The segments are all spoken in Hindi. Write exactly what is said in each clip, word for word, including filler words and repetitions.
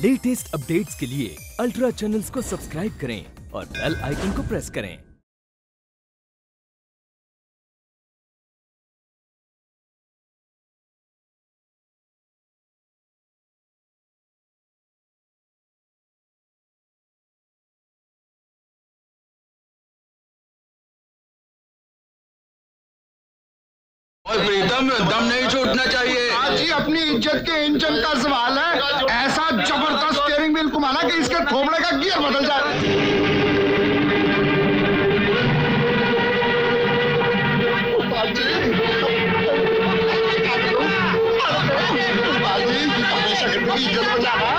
लेटेस्ट अपडेट्स के लिए अल्ट्रा चैनल्स को सब्सक्राइब करें और बेल आइकन को प्रेस करें। प्रीतम, दम नहीं छूटना चाहिए। आज ही अपनी इज्जत के इंजन का सवाल है। ऐसा जबरदस्त स्टीयरिंग व्हील घुमाना कि इसके थोबड़े का गियर बदल जाए। इज्जत बचाना।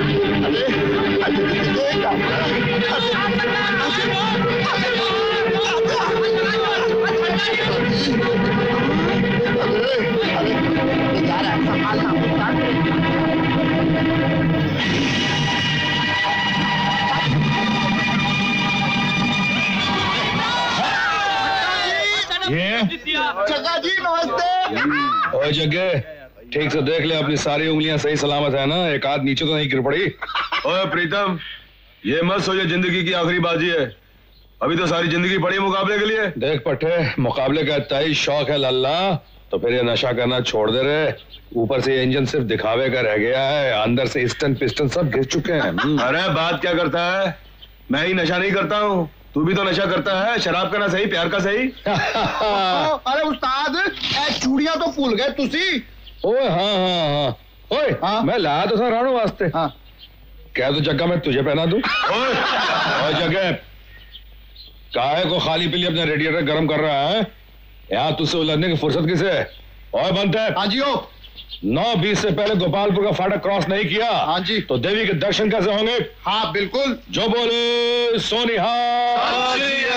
जग्गा जी नमस्ते। ओए जग्गे, ठीक से देख ले अपनी सारी उंगलियां सही सलामत है ना, एक आध नीचे तो नहीं गिर पड़ी। ओए प्रीतम, ये मत सोचे जिंदगी की आखिरी बाजी है, अभी तो सारी जिंदगी पड़ी मुकाबले के लिए। देख पट्टे, मुकाबले का इतना ही शौक है लल्ला तो फिर ये नशा करना छोड़ दे रहे। ऊपर से ये इंजन सिर्फ दिखावे का रह गया है, अंदर से स्टन पिस्टन सब घिस चुके हैं। अरे बात क्या करता है, मैं ही नशा नहीं करता हूँ, तू भी तो नशा करता है। शराब का ना सही, प्यार का सही। अरे उस्ताद, चूड़ियां तो भूल गए तुसी। ओए हाँ हाँ हाँ ओए हाँ? मैं लाया तो था राणो वास्ते। हाँ। क्या तो जग्गा मैं तुझे पहना दूं? ओए ओए जग्गा, काहे को खाली पीली अपने रेडिएटर गर्म कर रहा है? यहाँ तुझसे उलझने की फुर्सत किसे है? ओए बनते हैं। हाँ जी हो। नौ बीस से पहले गोपालपुर का फाटक क्रॉस नहीं किया। हाँ जी। तो देवी के दर्शन कैसे होंगे? हाँ बिल्कुल। जो बोले सोनिहार।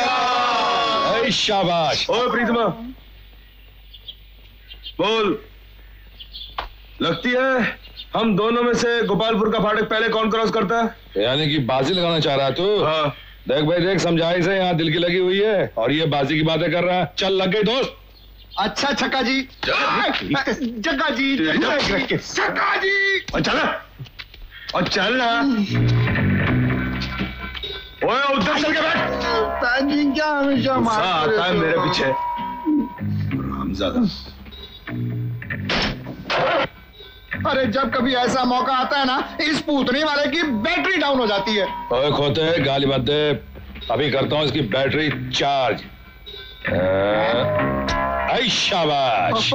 शाबाश। ओए प्रीतमा बोल, लगती है हम दोनों में से गोपालपुर का फाटक पहले कौन क्रॉस करता है? यानी कि बाजी लगाना चाह रहा है तू? हाँ। देख भाई देख, समझाई से यहाँ दिल की लगी हुई है और ये बाजी की बातें कर रहा है। चल लग गई दोस्त। अच्छा छक्का जी। जग्गा जी। छक्का जी। और चल और चल ना। ओए उधर चल के बैठ। क्या हमेशा मारते आता है मेरे पीछे रामजादा। अरे जब कभी ऐसा मौका आता है ना, इस पूतनी वाले की बैटरी डाउन हो जाती है। ओए खोते, गाली मत दे, अभी करता हूँ इसकी बैटरी चार्ज। ऐ शाबाश।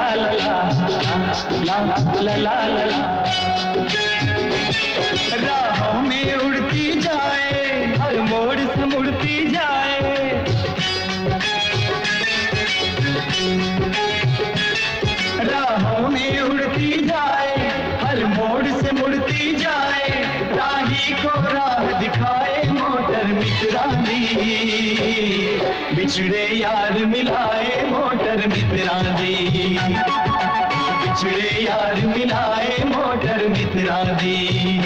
ला ला ला ला। राहों में उड़ती जाए, हर मोड़ से मुड़ती जाए, राहों में उड़ती जाए, हर मोड़ से मुड़ती जाए, राही को राह दिखाए मोटर मित्रानी, बिछड़े यार मिलाए मोटर मित्रानी, बिछड़े यार मिलाए मोटर मित्रानी।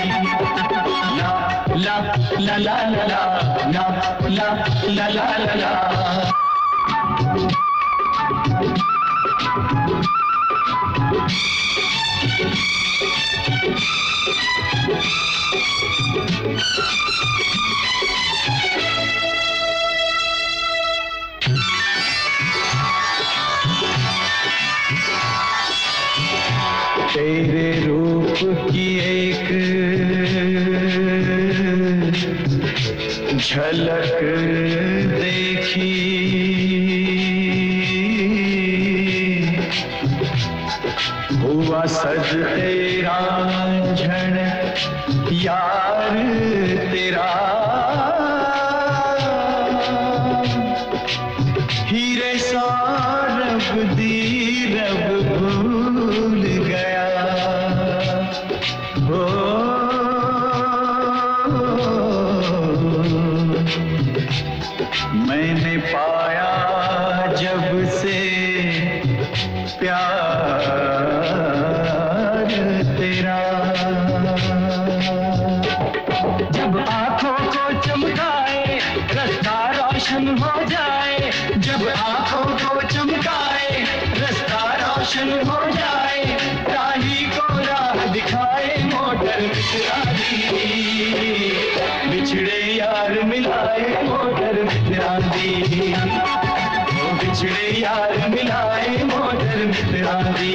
ला ला ला ला ला ला ला ला ला ला ला। तेरे रूप की एक झलक देखी, हुआ सज तेरा झण यार तेरा, हीरे सा रब दी रब भूल गया हो। मैंने पाया जब से प्यार तेरा, जब आंखों को चमकाए रास्ता रोशन हो जाए, जब आंखों को चमकाए रास्ता रोशन हो जाए, राही को राह दिखाए मोटर मित्रानी, बिछड़े यार मिलाए मोटर मित्रानी, बिछड़े यार मिलाए मोटर मित्रानी।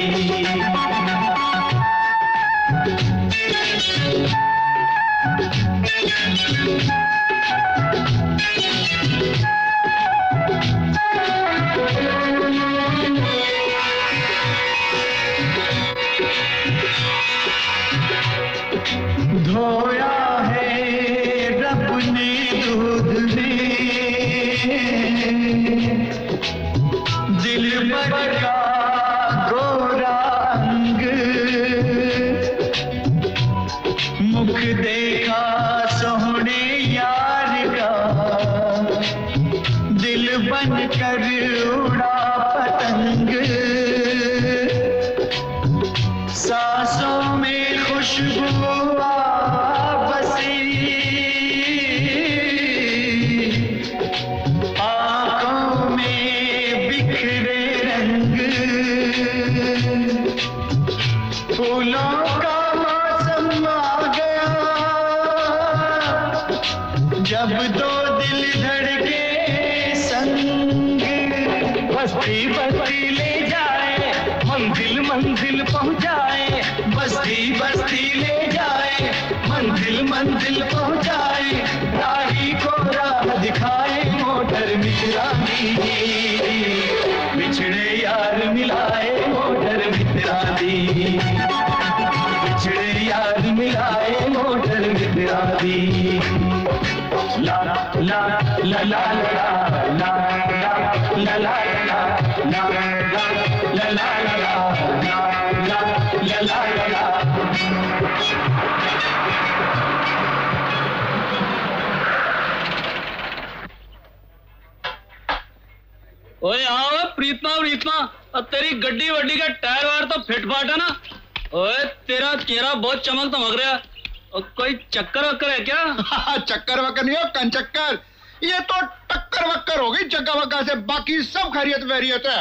धोया है रब ने दूध में दिल भर का गोरा अंग, मुख देखा सोहने यार का, दिल बन कर उड़ा पतंग, सांसों में खुशबू बसी, आंखों में बिखरे रंग, फूलों का मौसम आ गया, जब दो दिल धड़के संग, बस्ती बस्ती ले जाए मंजिल मंजिल पहुंचाए, बस्ती बस्ती ले जाए मंजिल मंजिल पहुंचाए, राही को राह दिखाए मोटर मित्रानी, बिछड़े यार मिलाए मोटर मित्रानी, बिछड़े यार मिलाए मोटर मित्रानी। ला ला ला ला ला ला ला ला ला ला ला ला ला ला। ओए आओ प्रीतमा प्रीतमा, और तेरी गड्डी वड्डी का टायर वायर तो फिट फाट है ना। ओए तेरा चेहरा बहुत चमक दमक रहा है, और कोई चक्कर वक्कर है क्या? चक्कर वक्कर नहीं हो कंचक्कर, ये तो टक्कर वक्कर हो गई जगह वगह से, बाकी सब खैरियत वैरियत है।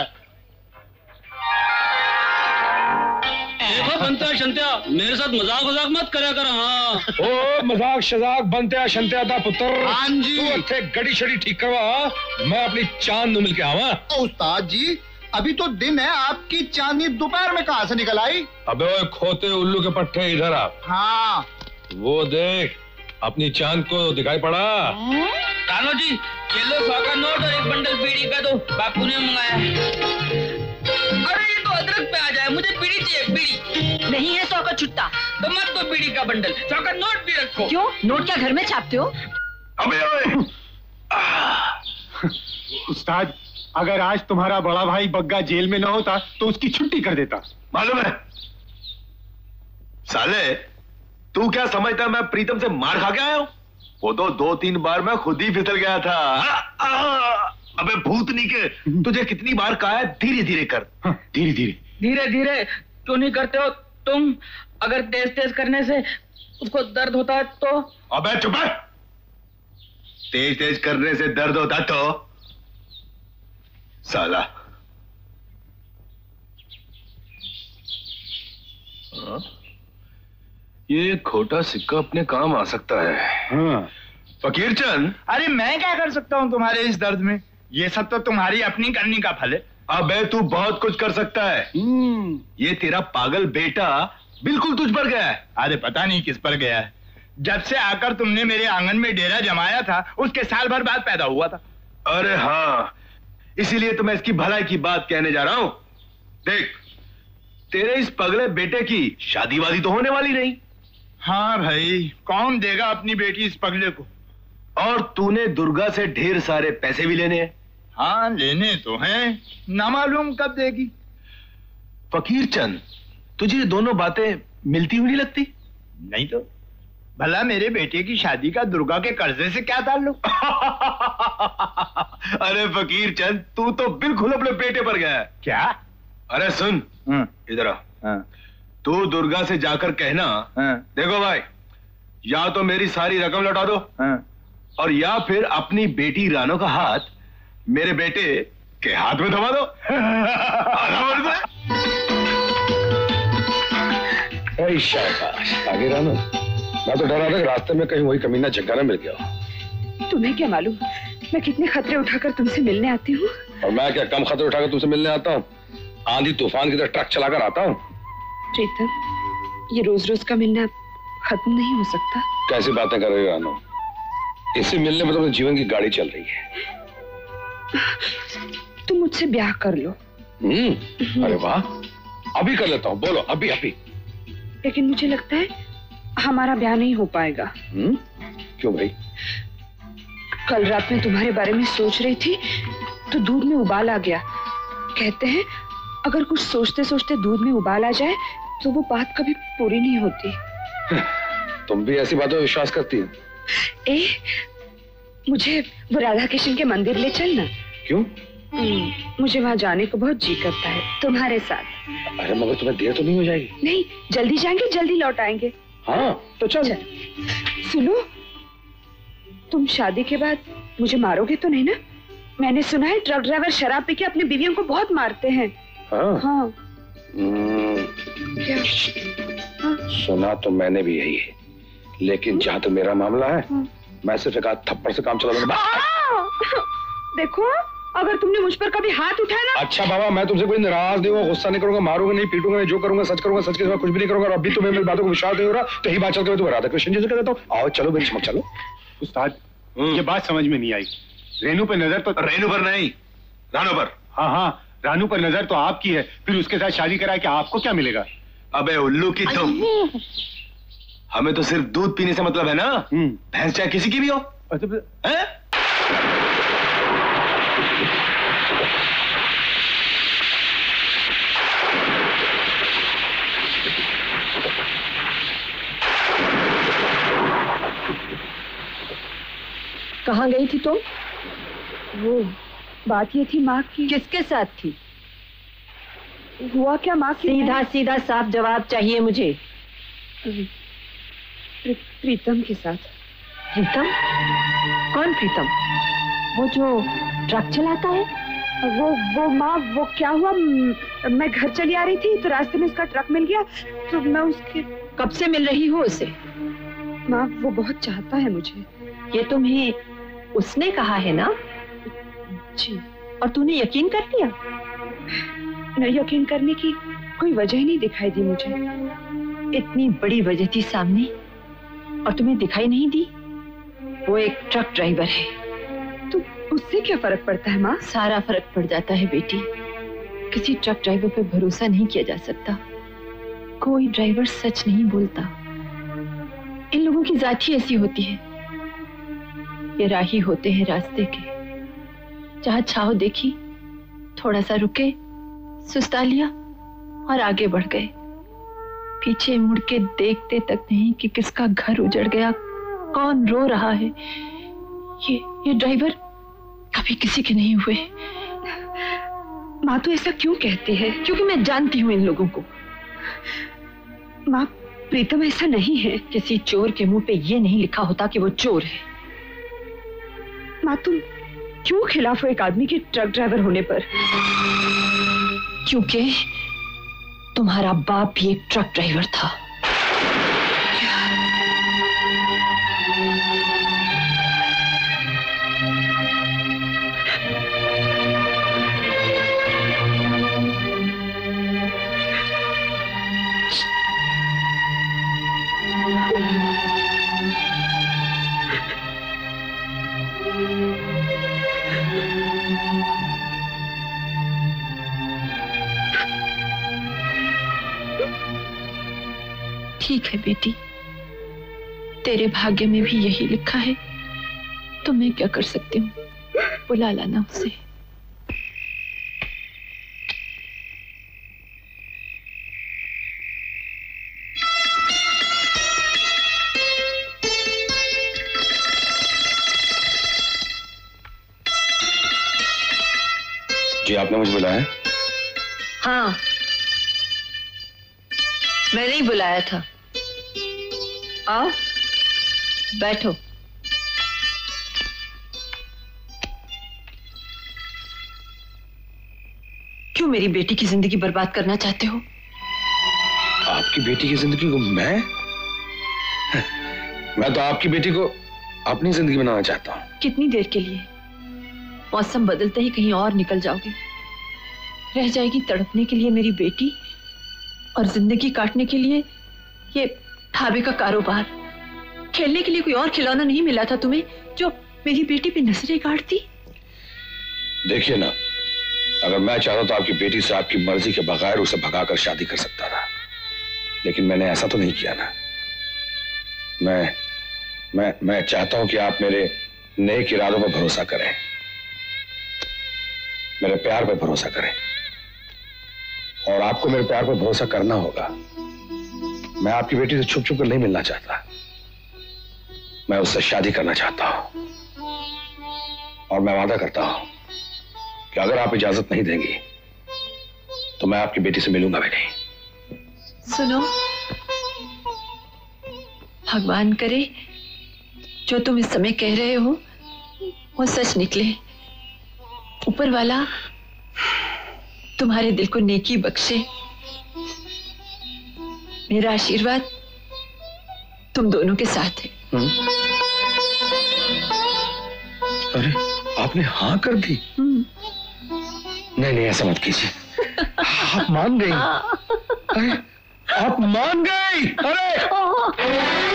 देखो बनता शंत्या, मेरे साथ मजाक मजाक मत करा कर। हाँ ओ मजाक शजाक बनते शंत्या दा पुत्र। हाँ जी। तू इत्थे गड़ी शड़ी ठीक करवा, मैं अपनी चांद नु मिल के आवा। उस्ताद जी अभी तो दिन है, आपकी चांदनी दोपहर में कहाँ से निकल आई? अबे ओए खोते उल्लू के पट्टे इधर आ। हाँ वो देख अपनी चांद को दिखाई पड़ा। कानो जी ये लो सौ का नोट और एक बंडल बीड़ी का दो, बापू ने मंगाया। अरे ये तो अदरक पे मुझे बीड़ी चाहिए, बीड़ी। नहीं है सौ का छुट्टा तो मत दो बीड़ी का बंडल, सौ का नोट भी रखो। क्यों? नोट क्या घर में छापते हो? अबे ओए! उस्ताद, अगर आज तुम्हारा बड़ा भाई बग्गा जेल में न होता तो उसकी छुट्टी कर देता। मालूम है साले, तू क्या समझता मैं प्रीतम से मार खा के आया हूं? वो तो दो तीन बार मैं खुद ही फिसल गया था। आ, आ, अबे भूतनी के, तुझे कितनी बार कहा है धीरे धीरे कर। हाँ, धीरे धीरे धीरे धीरे क्यों नहीं करते हो तुम? अगर तेज तेज करने से उसको दर्द होता है तो? अबे चुप है। तेज तेज करने से दर्द होता तो साला। हाँ? ये खोटा सिक्का अपने काम आ सकता है। हाँ। फकीर चंद, अरे मैं क्या कर सकता हूँ तुम्हारे इस दर्द में? ये सब तो तुम्हारी अपनी करनी का फल है। अबे तू बहुत कुछ कर सकता है। ये तेरा पागल बेटा बिल्कुल तुझ पर गया है। अरे पता नहीं किस पर गया है। जब से आकर तुमने मेरे आंगन में डेरा जमाया था उसके साल भर बाद पैदा हुआ था। अरे हाँ, इसीलिए तो मैं इसकी भलाई की बात कहने जा रहा हूं। देख, तेरे इस पगले बेटे की शादी वादी तो होने वाली नहीं। हाँ भाई, कौन देगा अपनी बेटी इस पगले को? और तूने दुर्गा से ढेर सारे पैसे भी लेने हैं। हाँ लेने तो हैं, ना मालूम कब देगी। फकीर चंद, तुझे ये दोनों बातें मिलती हुई नहीं लगती? नहीं तो भला मेरे बेटे की शादी का दुर्गा के कर्जे से क्या ताल्लुक? अरे फकीर चंद, तू तो बिल्कुल अपने बेटे पर गया है। क्या? अरे सुन, इधर आ। तू दुर्गा से जाकर कहना, देखो भाई, या तो मेरी सारी रकम लौटा दो और या फिर अपनी बेटी रानो का हाथ मेरे बेटे के हाथ में थमा दो। शाबाश, आगे रानो। मैं तो डरा था कि रास्ते में कहीं वही कमीना जग्गा ना मिल गया। तुम्हें क्या मालूम मैं कितने खतरे उठाकर तुमसे मिलने आती हूँ। और मैं क्या कम खतरे उठाकर तुमसे मिलने आता हूँ? आंधी तूफान की तरह ट्रक चलाकर आता हूँ। प्रीतम, ये रोज रोज का मिलना खत्म नहीं हो सकता। कैसी बातें कर रही हो रानो? इसी मिलने में तो जीवन की गाड़ी चल रही है। तुम मुझसे ब्याह कर लो। हम्म, अरे वाह, अभी कर लेता हूँ। बोलो, अभी अभी। लेकिन मुझे लगता है हमारा ब्याह नहीं हो पाएगा। हम्म, क्यों भाई? कल रात में तुम्हारे बारे में सोच रही थी तो दूध में उबाल आ गया। कहते हैं अगर कुछ सोचते सोचते दूध में उबाल आ जाए तो वो बात कभी पूरी नहीं होती। तुम भी ऐसी बातों में विश्वास करती हो? ए, मुझे वो राधा कृष्ण के मंदिर ले चलना। क्यों? मुझे वहाँ जाने को बहुत जी करता है तुम्हारे साथ। अरे मगर तुम्हें देर तो नहीं हो जाएगी? नहीं, जल्दी जाएंगे, जल्दी लौट आएंगे। हाँ तो चल। चल। सुनो, तुम शादी के बाद मुझे मारोगे तो नहीं ना? मैंने सुना है ट्रक ड्राइवर शराब पी के अपनी बीवियों को बहुत मारते हैं। हाँ, हाँ। क्या? हाँ? सुना तो मैंने भी यही है, लेकिन जहाँ तो मेरा मामला है, हाँ? मैं सिर्फ एक थप्पड़ से काम चला लूंगा। देखो, अगर तुमने मुझ पर कभी हाथ उठाया ना। अच्छा बाबा, मैं तुमसे कोई नाराज नहीं हुआ, गुस्सा नहीं करूंगा, मारूंगा नहीं, पीटूंगा नहीं, जो करूंगा सच करूंगा, सच के सिवा कुछ भी नहीं करूंगा। और अभी तुम्हें मेरी बातों को विश्वास नहीं हो रहा तो यही बात चल के तुम्हें राधा कृष्ण जी से कह देता हूँ। आओ चलो मेरी चमक चलो। उस्ताद, ये बात समझ में नहीं आई। रेनू पे नजर तो रेनू पर नहीं, रानो पर। हाँ हाँ, रानू पर नजर तो आपकी है, फिर उसके साथ शादी करा के आपको क्या मिलेगा? अबे उल्लू की तुम, हमें तो सिर्फ दूध पीने से मतलब है ना। भैंस चाहे किसी की भी हो। है? कहाँ गई थी तुम? वो बात ये थी माँ की। किसके साथ थी? हुआ क्या माँ की? सीधा सीधा साफ जवाब चाहिए मुझे। प्री, प्रीतम के साथ। प्रीतम? कौन प्रीतम? वो जो ट्रक चलाता है? वो वो माँ, वो क्या हुआ, मैं घर चली आ रही थी तो रास्ते में उसका ट्रक मिल गया तो मैं उसके। कब से मिल रही हो उसे? माँ, वो बहुत चाहता है मुझे। ये तुम्हें उसने कहा है ना? जी। और तूने यकीन कर लिया? नहीं, यकीन करने की कोई वजह ही नहीं दिखाई दी मुझे। इतनी बड़ी वजह थी सामने और तुम्हें दिखाई नहीं दी? वो एक ट्रक ड्राइवर है। तो उससे क्या फर्क पड़ता है माँ? सारा फर्क पड़ जाता है बेटी। किसी ट्रक ड्राइवर पे भरोसा नहीं किया जा सकता। कोई ड्राइवर सच नहीं बोलता। इन लोगों की जात ही ऐसी होती है। ये राही होते हैं रास्ते के, जहां छाव देखी थोड़ा सा रुके, सुस्ता लिया और आगे बढ़ गए। पीछे मुड़ के देखते तक नहीं कि किसका घर उजड़ गया, कौन रो रहा है। ये ये ड्राइवर कभी किसी के नहीं हुए। माँ तो ऐसा क्यों कहती है? क्योंकि मैं जानती हूँ इन लोगों को। माँ, प्रीतम ऐसा नहीं है। किसी चोर के मुंह पे ये नहीं लिखा होता कि वो चोर है। माँ, तुम क्यों खिलाफ हो एक आदमी के ट्रक ड्राइवर होने पर? क्योंकि तुम्हारा बाप भी एक ट्रक ड्राइवर था। ठीक है बेटी, तेरे भाग्य में भी यही लिखा है, तो मैं क्या कर सकती हूँ? बुला लाना उसे। जी, आपने मुझे बुलाया? हाँ, मैंने ही बुलाया था। आओ, बैठो। क्यों मेरी बेटी की जिंदगी बर्बाद करना चाहते हो? आपकी बेटी की जिंदगी को मैं? मैं तो आपकी बेटी को अपनी जिंदगी बनाना चाहता हूँ। कितनी देर के लिए? मौसम बदलते ही कहीं और निकल जाओगे। रह जाएगी तड़पने के लिए मेरी बेटी, और जिंदगी काटने के लिए ये ढाबे का कारोबार। खेलने के लिए कोई और खिलौना नहीं मिला था तुम्हें जो मेरी बेटी पे नजरें गाड़ती? देखिए ना, अगर मैं चाहता तो आपकी बेटी से आपकी मर्जी के बगैर उसे भगाकर शादी कर सकता था, लेकिन मैंने ऐसा तो नहीं किया ना। मैं मैं मैं चाहता हूं कि आप मेरे नेक इरादों पर भरोसा करें, मेरे प्यार पर भरोसा करें, और आपको मेरे प्यार पर भरोसा करना होगा। मैं आपकी बेटी से छुप छुप कर नहीं मिलना चाहता, मैं उससे शादी करना चाहता हूं, और मैं वादा करता हूं कि अगर आप इजाजत नहीं देंगी तो मैं आपकी बेटी से मिलूंगा भी नहीं। सुनो, भगवान करे जो तुम इस समय कह रहे हो वो सच निकले। ऊपर वाला तुम्हारे दिल को नेकी बख्शे। मेरा आशीर्वाद तुम दोनों के साथ है। अरे, आपने हाँ कर दी? नहीं नहीं, ऐसा मत कीजिए। आप मान गई? अरे, आप मान गई? अरे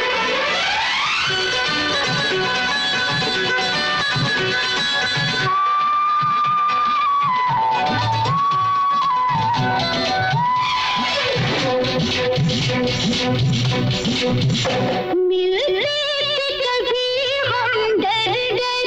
मिलते कभी हम डर डर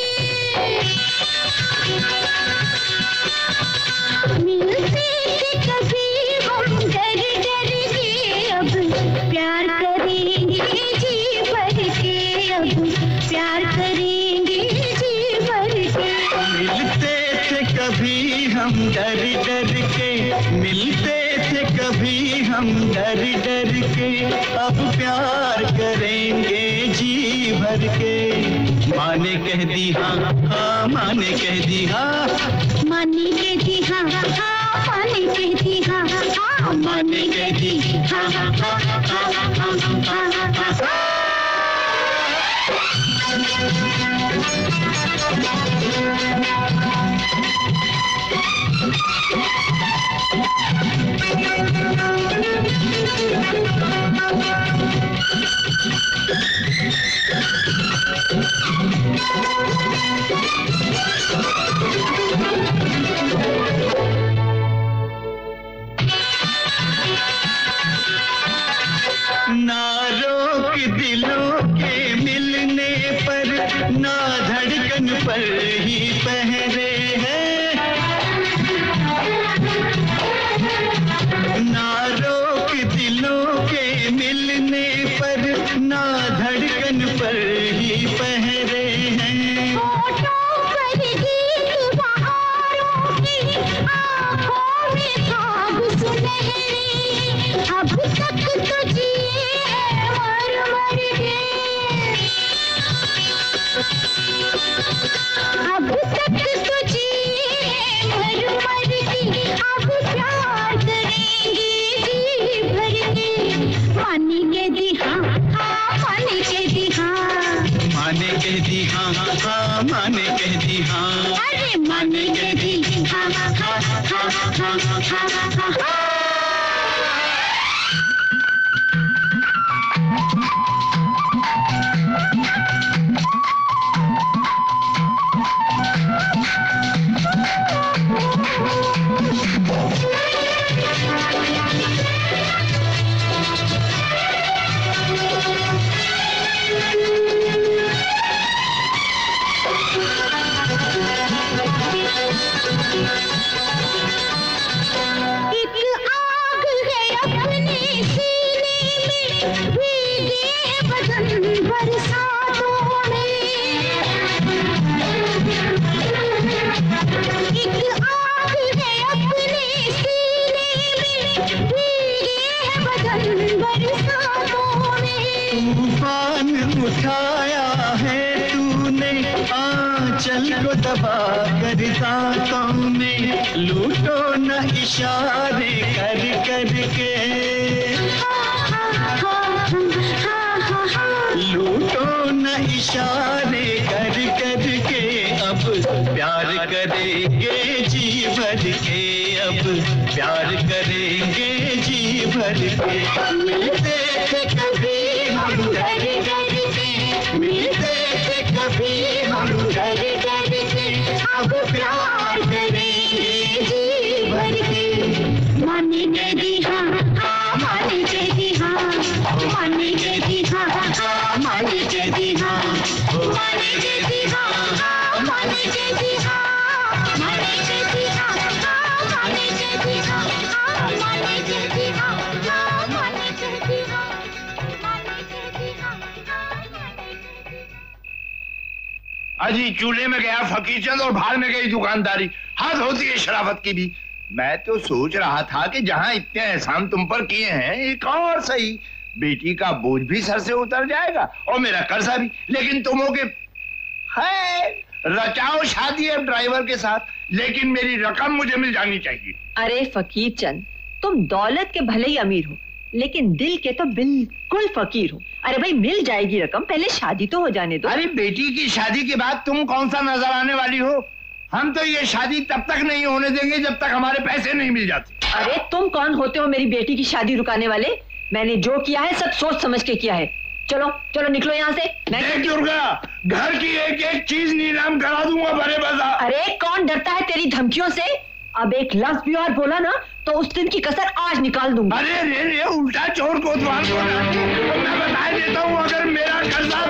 के, मिलते कभी हम डर डर के, अब प्यार करेंगे जी भर के, अब प्यार करेंगे जी भर के। मिलते थे कभी हम डर डर के, मिलते थे कभी हम डर डर के, अब प्यार करेंगे जी भर के। माने कह दी हाँ हाँ, माने कह दी हाँ, माने कह दी हाँ हाँ, माने कह दी हाँ हाँ, माने कह दी हाँ हाँ हाँ हाँ हाँ हाँ हाँ। भीगे है बदन बरसातों में। तूफान उठाया है तूने आंचल को दबा कर दांतों में, लूटो न इशारे कर कर के, लूटो न इशारे कर कर के, अब प्यार करेंगे जी भर के, अब प्यार करेंगे जी भर के। मिलते थे कभी हम डर डर के, मिलते थे कभी हम डर डर के, अब प्यार करेंगे जी भर के। मानेंगे जी हाँ हाँ मानेंगे जी हाँ, मानेंगे जी हाँ हाँ मानेंगे जी हाँ, मानेंगे जी हाँ हाँ मानेंगे जी हाँ, मानेंगे जी हाँ हाँ मानेंगे जी हाँ, मानेंगे जी हाँ हाँ मानेंगे जी हाँ, मानेंगे जी हाँ हाँ मानेंगे। अजी चूल्हे में गया फकीर चंद और बाहर में गई दुकानदारी, हद होती है शराफत की भी। मैं तो सोच रहा था कि जहां इतने एहसान तुम पर किए हैं एक और सही, बेटी का बोझ भी सर से उतर जाएगा और मेरा कर्जा भी। लेकिन तुम हो के है रचाओ शादी अब ड्राइवर के साथ, लेकिन मेरी रकम मुझे मिल जानी चाहिए। अरे फकीर चंद, तुम दौलत के भले ही अमीर हो लेकिन दिल के तो बिल्कुल फकीर हो। अरे भाई मिल जाएगी रकम, पहले शादी तो हो जाने दो। अरे बेटी की शादी के बाद तुम कौन सा नजर आने वाली हो? हम तो ये शादी तब तक नहीं होने देंगे जब तक हमारे पैसे नहीं मिल जाते। अरे तुम कौन होते हो मेरी बेटी की शादी रुकाने वाले? मैंने जो किया है सब सोच समझ के किया है। चलो चलो निकलो यहाँ से। मैं देख दुर्गा, घर की एक एक चीज नीलाम करा दूंगा बड़े बाजार। अरे कौन डरता है तेरी धमकियों से? अब एक लफ्ज भी और बोला ना तो उस दिन की कसर आज निकाल दूंगा। अरे रे रे उल्टा चोर कोतवाल को तो मैं बता देता हूँ, अगर मेरा कर्जा।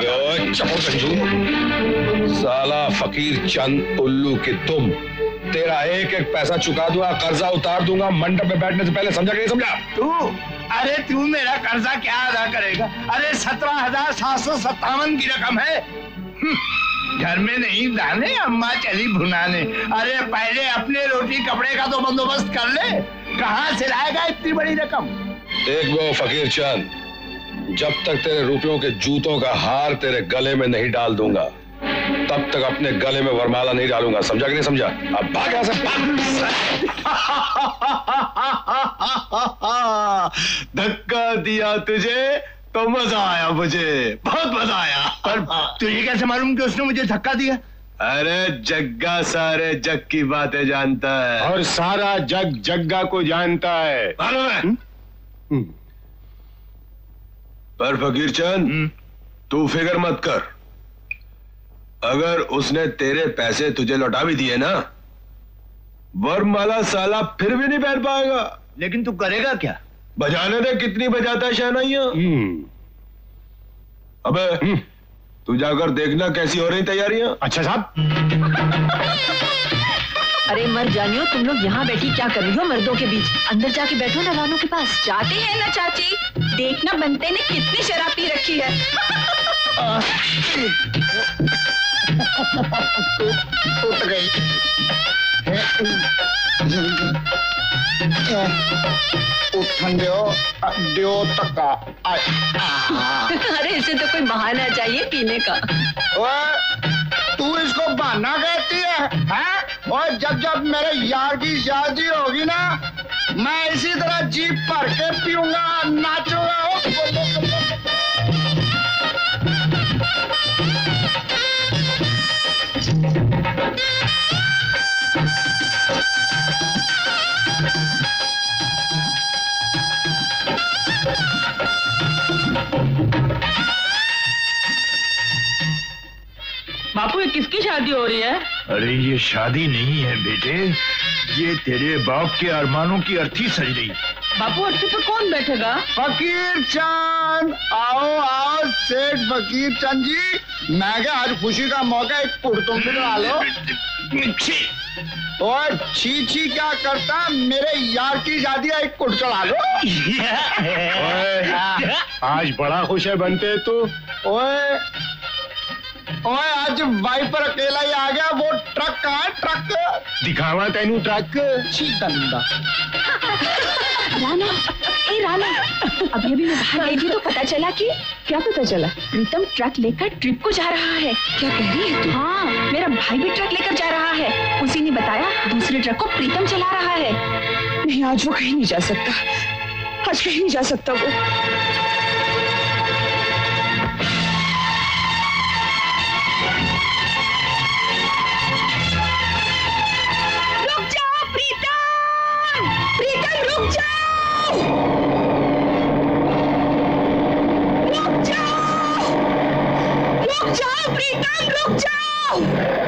साला फकीर चंद उल्लू की तुम, तेरा एक एक पैसा चुका दूंगा, कर्जा उतार दूंगा मंडप में बैठने से पहले। समझा कि नहीं समझा? तू अरे तू मेरा कर्जा क्या अदा करेगा? अरे सत्रह हजार सात सौ सत्तावन की रकम है। घर में नहीं दाने, अम्मा चली भुनाने। अरे पहले अपने रोटी कपड़े का तो बंदोबस्त कर ले, कहाँ से लाएगा इतनी बड़ी रकम? देख वो फकीर चंद, जब तक तेरे रुपयों के जूतों का हार तेरे गले में नहीं डाल दूंगा तब तक अपने गले में वरमाला नहीं डालूंगा। समझा कि नहीं समझा? अब भाग यहाँ से, भाग। धक्का दिया तुझे तो मजा आया, मुझे बहुत मजा आया। पर तुझे कैसे मालूम कि उसने मुझे धक्का दिया? अरे जग्गा सारे जग की बातें जानता है और सारा जग जग्गा को जानता है, मालूम है? पर फकीर चंद तू फिक्र मत कर, अगर उसने तेरे पैसे तुझे लौटा भी दिए ना, वरमाला साला फिर भी नहीं पहन पाएगा। लेकिन तू करेगा क्या? बजाने दे कितनी बजाता है शहनाइयां। अबे तू जाकर देखना कैसी हो रही तैयारियां। अच्छा साहब। अरे मर जानियो, तुम लोग यहाँ बैठी क्या कर रही हो मर्दों के बीच? अंदर जाके बैठो ना रानू के पास। जाते हैं ना चाची, देखना बनते ने कितनी शराब पी रखी है। टूट गई। उठन दियो दियो तक्का। अरे इसे तो कोई बहाना चाहिए पीने का। तू इसको बहाना कहती है, हैं? और जब जब मेरे यार की शादी होगी ना, मैं इसी तरह जीप भर के पीऊंगा, नाचूंगा। बापू ये किसकी शादी हो रही है? अरे ये शादी नहीं है बेटे, ये तेरे बाप के अरमानों की अर्थी सज रही। बापू अर्थी पर कौन बैठेगा? फकीर चंद, आओ आओ सेठ फकीर चंद जी। मैं क्या आज खुशी का मौका, एक कुर्तुम भी डाल लो। और छी छी क्या करता, मेरे यार की शादी है, एक कुर्त चढ़ा लो। आज बड़ा खुश है बनते तू। ओए ओए आज वाइपर अकेला ही आ गया, वो ट्रक कहाँ है? ट्रक दिखावा तेनू ट्रक। छी गंदा। राना अभी अभी मैं बाहर गई थी तो पता चला कि क्या पता चला? प्रीतम ट्रक लेकर ट्रिप को जा रहा है। क्या कह रही है तू? हाँ, मेरा भाई भी ट्रक लेकर जा रहा है। उसी ने बताया दूसरे ट्रक को प्रीतम चला रहा है। नहीं, आज वो कहीं नहीं जा सकता, आज कहीं नहीं जा सकता वो। रुक जाओ प्रीतम, प्रीतम रुक जाओ, रुक जाओ, रुक जाओ प्रीतम, रुक जाओ।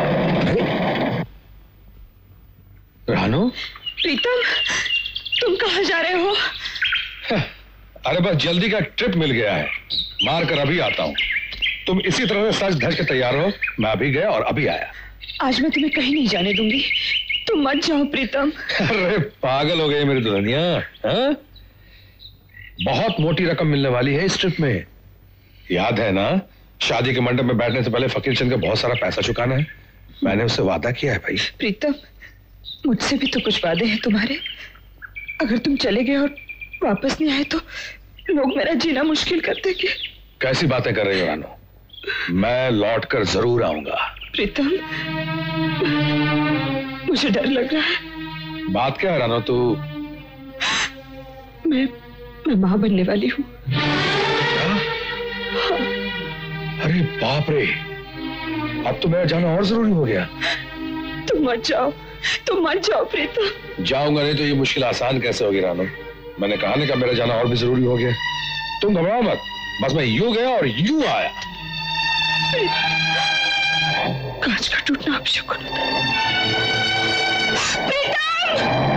रानू? प्रीतम, तुम कहाँ जा रहे हो? अरे बस जल्दी का ट्रिप मिल गया है, मार कर अभी आता हूँ। तुम इसी तरह से सज धज के तैयार हो, मैं अभी गया और अभी आया। आज मैं तुम्हें कहीं नहीं जाने दूंगी, तुम मत जाओ प्रीतम। अरे पागल हो गई मेरी दुल्हनिया, हाँ? बहुत मोटी रकम मिलने वाली है इस ट्रिप में, याद है ना? शादी के मंडप में बैठने से पहले फकीर चंद का बहुत सारा पैसा चुकाना है, मैंने उससे वादा किया है भाई। प्रीतम, मुझसे भी तो कुछ वादे हैं तुम्हारे। अगर तुम चले गए और वापस नहीं आए तो लोग मेरा जीना मुश्किल कर देंगे। कैसी बातें कर रही हो रानू? मैं लौट कर जरूर आऊंगा। प्रीतम, मुझे डर लग रहा है। बात क्या है रानू? तू? मैं मैं मां बनने वाली हूँ। अरे बाप रे, अब तो मेरा जाना और जरूरी हो गया। तुम मत जाओ, तुम मत जाओ प्रीतम। जाऊंगा नहीं तो ये मुश्किल आसान कैसे होगी रानू? मैंने कहा ना कि मेरा जाना और भी जरूरी हो गया। तुम घबराओ मत, बस मैं यूं गया और यूं आया। कांच का टूटना अपशकुन होता है। प्रीतम!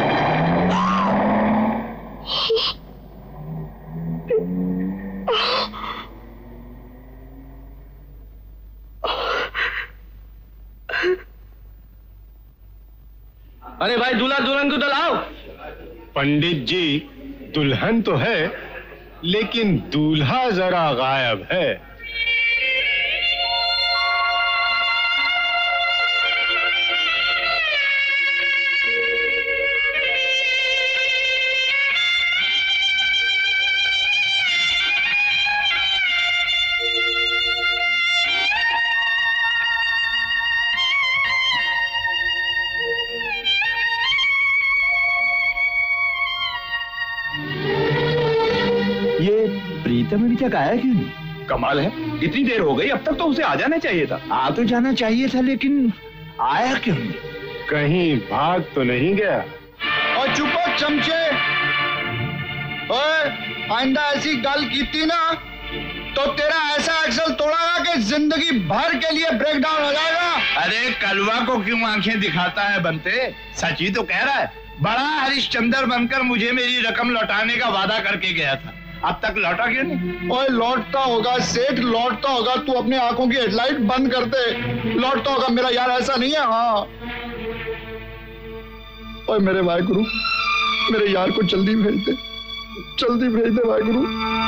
अरे भाई, दूल्हा दुल्हन को तो लाओ। पंडित जी, दुल्हन तो है लेकिन दूल्हा जरा गायब है। अभी तक आया क्यों नहीं? कमाल है, इतनी देर हो गई, अब तक तो उसे आ जाना चाहिए था। आ तो जाना चाहिए था, लेकिन आया क्यों नहीं? कहीं भाग तो नहीं गया? और चुप हो चमचे, ओए, आइंदा ऐसी गल की ना तो तेरा ऐसा एक्सल तोड़ागा कि जिंदगी भर के लिए ब्रेक डाउन हो जाएगा। अरे कलवा को क्यों आंखें दिखाता है बनते? सच ही तो कह रहा है। बड़ा हरिश्चंद्र बनकर मुझे मेरी रकम लौटाने का वादा करके गया था, अब तक लौटा क्यों नहीं? ओए लौटता होगा सेठ, लौटता होगा। तू अपनी आंखों की हेडलाइट बंद कर दे, लौटता होगा मेरा यार, ऐसा नहीं है। हाँ ओए मेरे वाहेगुरु, मेरे यार को जल्दी भेज दे, जल्दी भेज दे वाहेगुरु।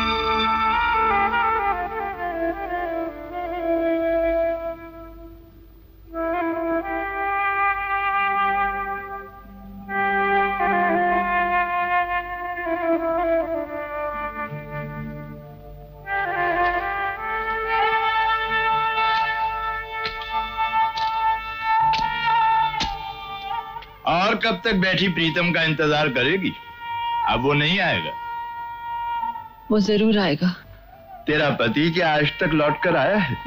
और कब तक बैठी प्रीतम का इंतजार करेगी? अब वो नहीं आएगा। वो जरूर आएगा। तेरा पति क्या आज तक लौट कर आया है?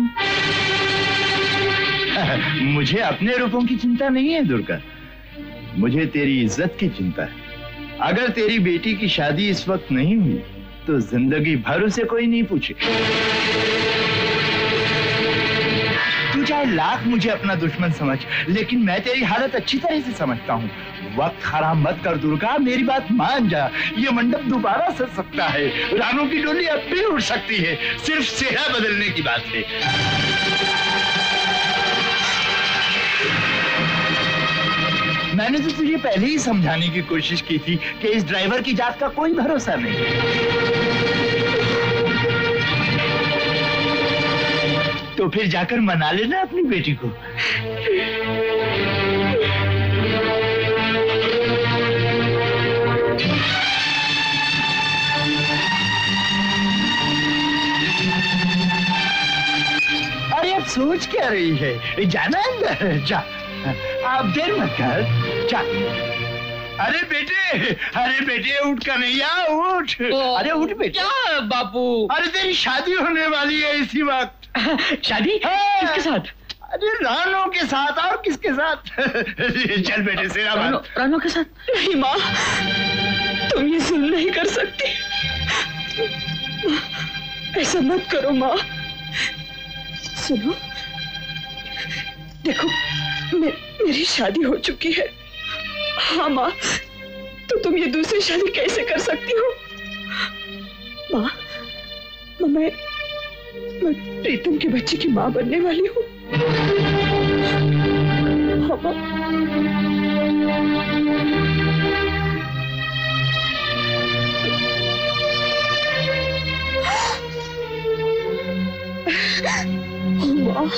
मुझे अपने रूपों की चिंता नहीं है दुर्गा, मुझे तेरी इज्जत की चिंता है। अगर तेरी बेटी की शादी इस वक्त नहीं हुई तो जिंदगी भर उसे कोई नहीं पूछे। तू चाहे लाख मुझे अपना दुश्मन समझ, लेकिन मैं तेरी हालत अच्छी तरह से समझता हूँ। वक्त खराब मत कर दुर्गा, मेरी बात मान जा। ये मंडप दोबारा सज सकता है, रानों की डोली अब भी उड़ सकती है, सिर्फ सेहरा बदलने की बात है। मैंने तो तुझे पहले ही समझाने की कोशिश की थी कि इस ड्राइवर की जात का कोई भरोसा नहीं। तो फिर जाकर मना लेना अपनी बेटी को। सोच क्या रही है? जाना अंदर, जा। आप देर मत कर, जा। अरे बेटे, अरे बेटे उठ कर नहीं आ, उठ। अरे उठ बेटे। क्या बापू? अरे तेरी शादी होने वाली है इसी वक्त। शादी? किसके साथ? अरे रानो के साथ। और किसके साथ? चल बेटे सेरा रानो, रानो के साथ? नहीं माँ, तुम ये जुल्म नहीं कर सकती। ऐसा मत करो माँ। सुनो, देखो मे, मेरी शादी हो चुकी है। हाँ माँ, तो तुम ये दूसरी शादी कैसे कर सकती हो? माँ, मैं मैं प्रीतम के बच्चे की माँ बनने वाली हूँ। हाँ माँ। माँ,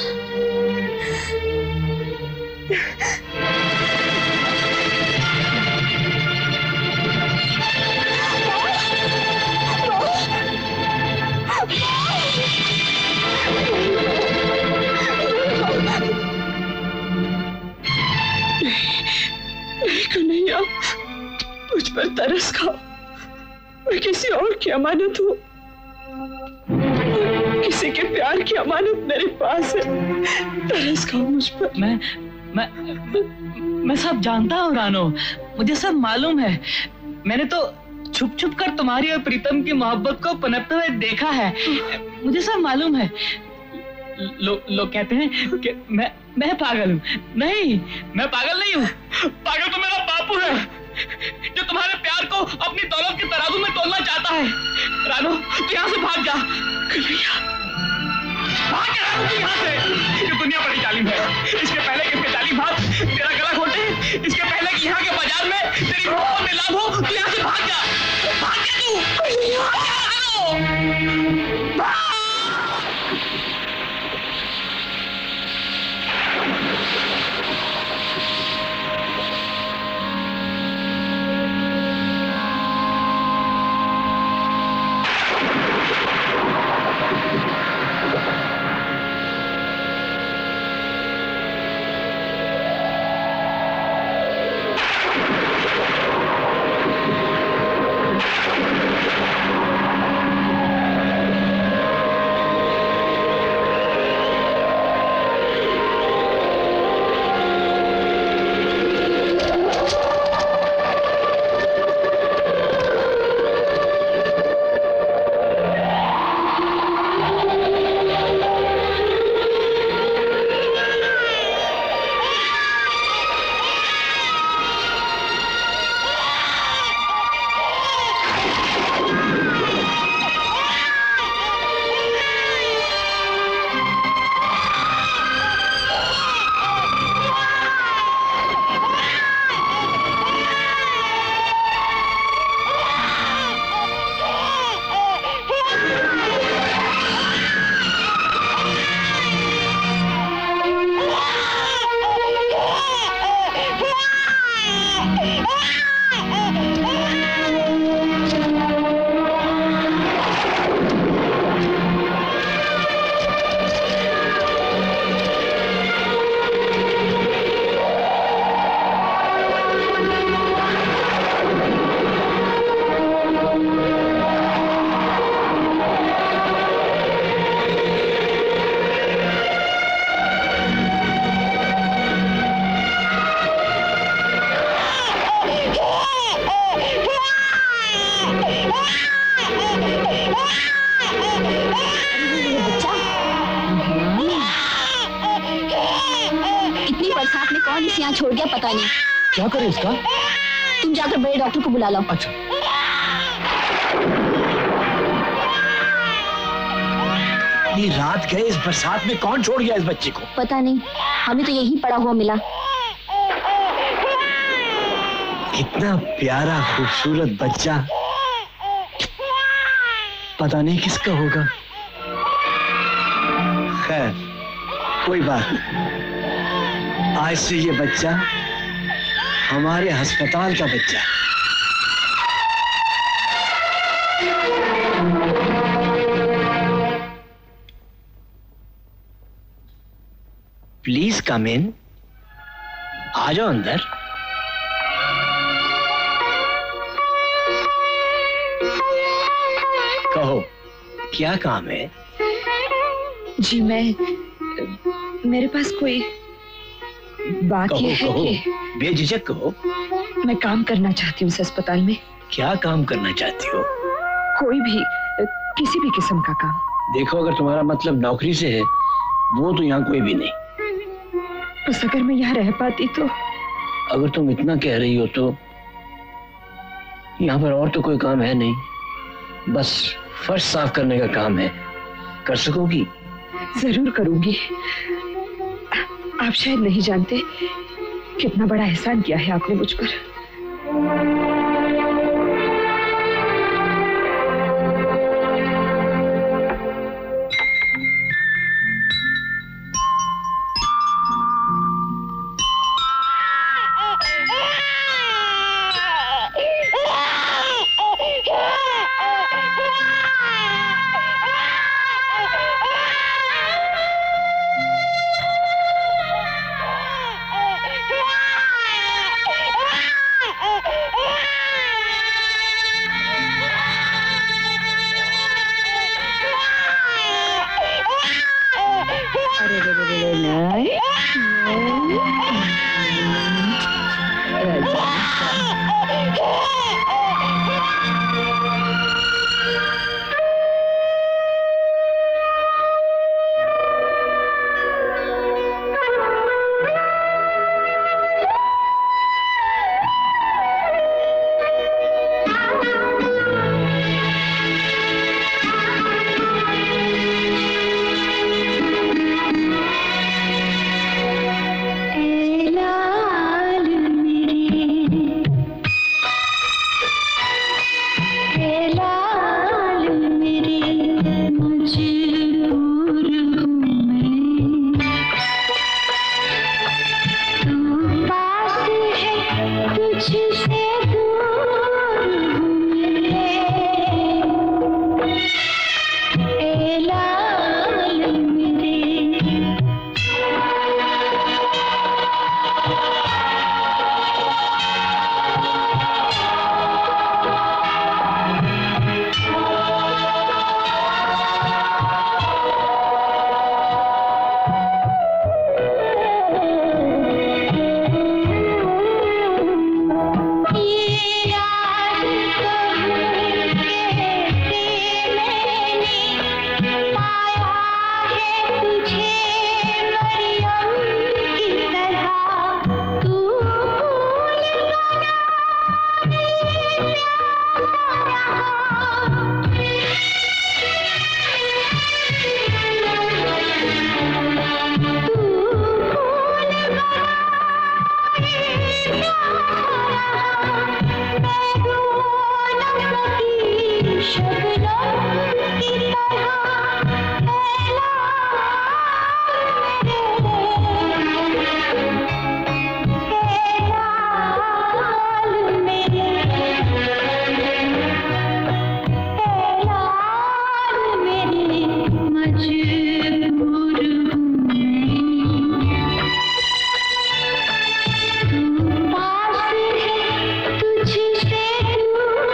कन्हैया, मुझ पर तरस खाओ। मैं किसी और की अमानत हूँ, किसी के प्यार की अमानत मेरे पास है। तरस खाओ मुझ पर। मैं मैं मैं सब जानता हूँ रानो, मुझे सब मालूम है। मैंने तो छुप छुप कर तुम्हारी और प्रीतम की मोहब्बत को पनपते हुए देखा है। मुझे सब मालूम है। लोग लो कहते हैं कि मैं मैं पागल हूँ। नहीं, मैं पागल नहीं हूँ। पागल तो मेरा बापू है, जो तुम्हारे प्यार को अपनी दौलत के तराजू में तोलना चाहता है। रानो, तू यहाँ से भाग जा। भाग जा रानो, तू यहाँ से। ये दुनिया बड़ी जालिम है। इसके पहले कि इसके जालिम हाथ तेरा गला घोटे, इसके पहले कि यहाँ के बाजार में तेरी रूह नीलाम हो, तू यहाँ से भाग जा। भाग जा तू। भाग जा रानो, भाग। छोड़ गया पता नहीं। क्या करे इसका? तुम जाकर बड़े डॉक्टर को बुला लाओ। अच्छा। इतनी रात गए इस बरसात में, कौन छोड़ गया इस बच्चे को? पता नहीं, हमें तो यही पड़ा हुआ मिला। इतना प्यारा खूबसूरत बच्चा, पता नहीं किसका होगा। खैर कोई बात नहीं, आज से ये बच्चा हमारे अस्पताल का बच्चा है। प्लीज कम इन। आ जाओ अंदर। कहो क्या काम है? जी मैं मेरे पास कोई बात कहो, ये है कहो, कि बेझिझक कहो। मैं काम करना चाहती हूँ इस अस्पताल में। क्या काम करना चाहती हो? कोई भी, किसी भी किस्म का काम। देखो अगर तुम्हारा मतलब नौकरी से है, वो तो यहाँ कोई भी नहीं। बस अगर मैं यहाँ रह पाती तो। अगर तुम इतना कह रही हो तो यहाँ पर और तो कोई काम है नहीं, बस फर्श साफ करने का काम है। कर सकोगी? जरूर करूंगी। आप शायद नहीं जानते कितना बड़ा एहसान किया है आपने मुझ पर।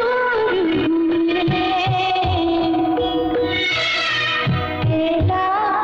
Ela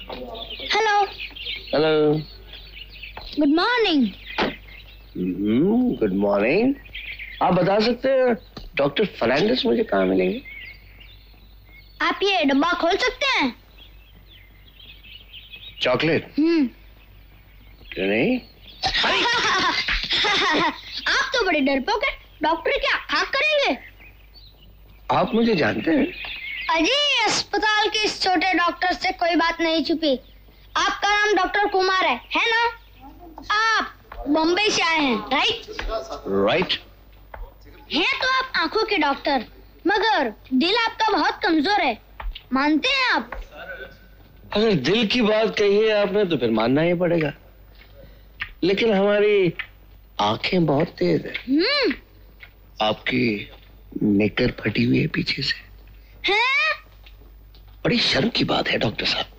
hello. Hello. Good morning. Good morning. आप बता सकते हैं डॉक्टर फर्नांडिस मुझे कहाँ मिलेंगे? आप ये डब्बा खोल सकते हैं? चॉकलेट? हम्म। क्यों नहीं? आप तो बड़े डरपोक हैं। डॉक्टर क्या खाक करेंगे? आप मुझे जानते हैं? अजी, अस्पताल के इस छोटे डॉक्टर से कोई बात नहीं छुपी। आपका नाम डॉक्टर कुमार है, है ना? आप बम्बई से आए हैं, राइट? राइट। हैं तो आप आंखों के डॉक्टर, मगर दिल आपका बहुत कमजोर है, मानते हैं आप? अगर दिल की बात कही है आपने तो फिर मानना ही पड़ेगा, लेकिन हमारी आंखें बहुत तेज है। हम्म। आपकी नेकर फटी हुई है पीछे से। हैं? बड़ी शर्म की बात है डॉक्टर साहब।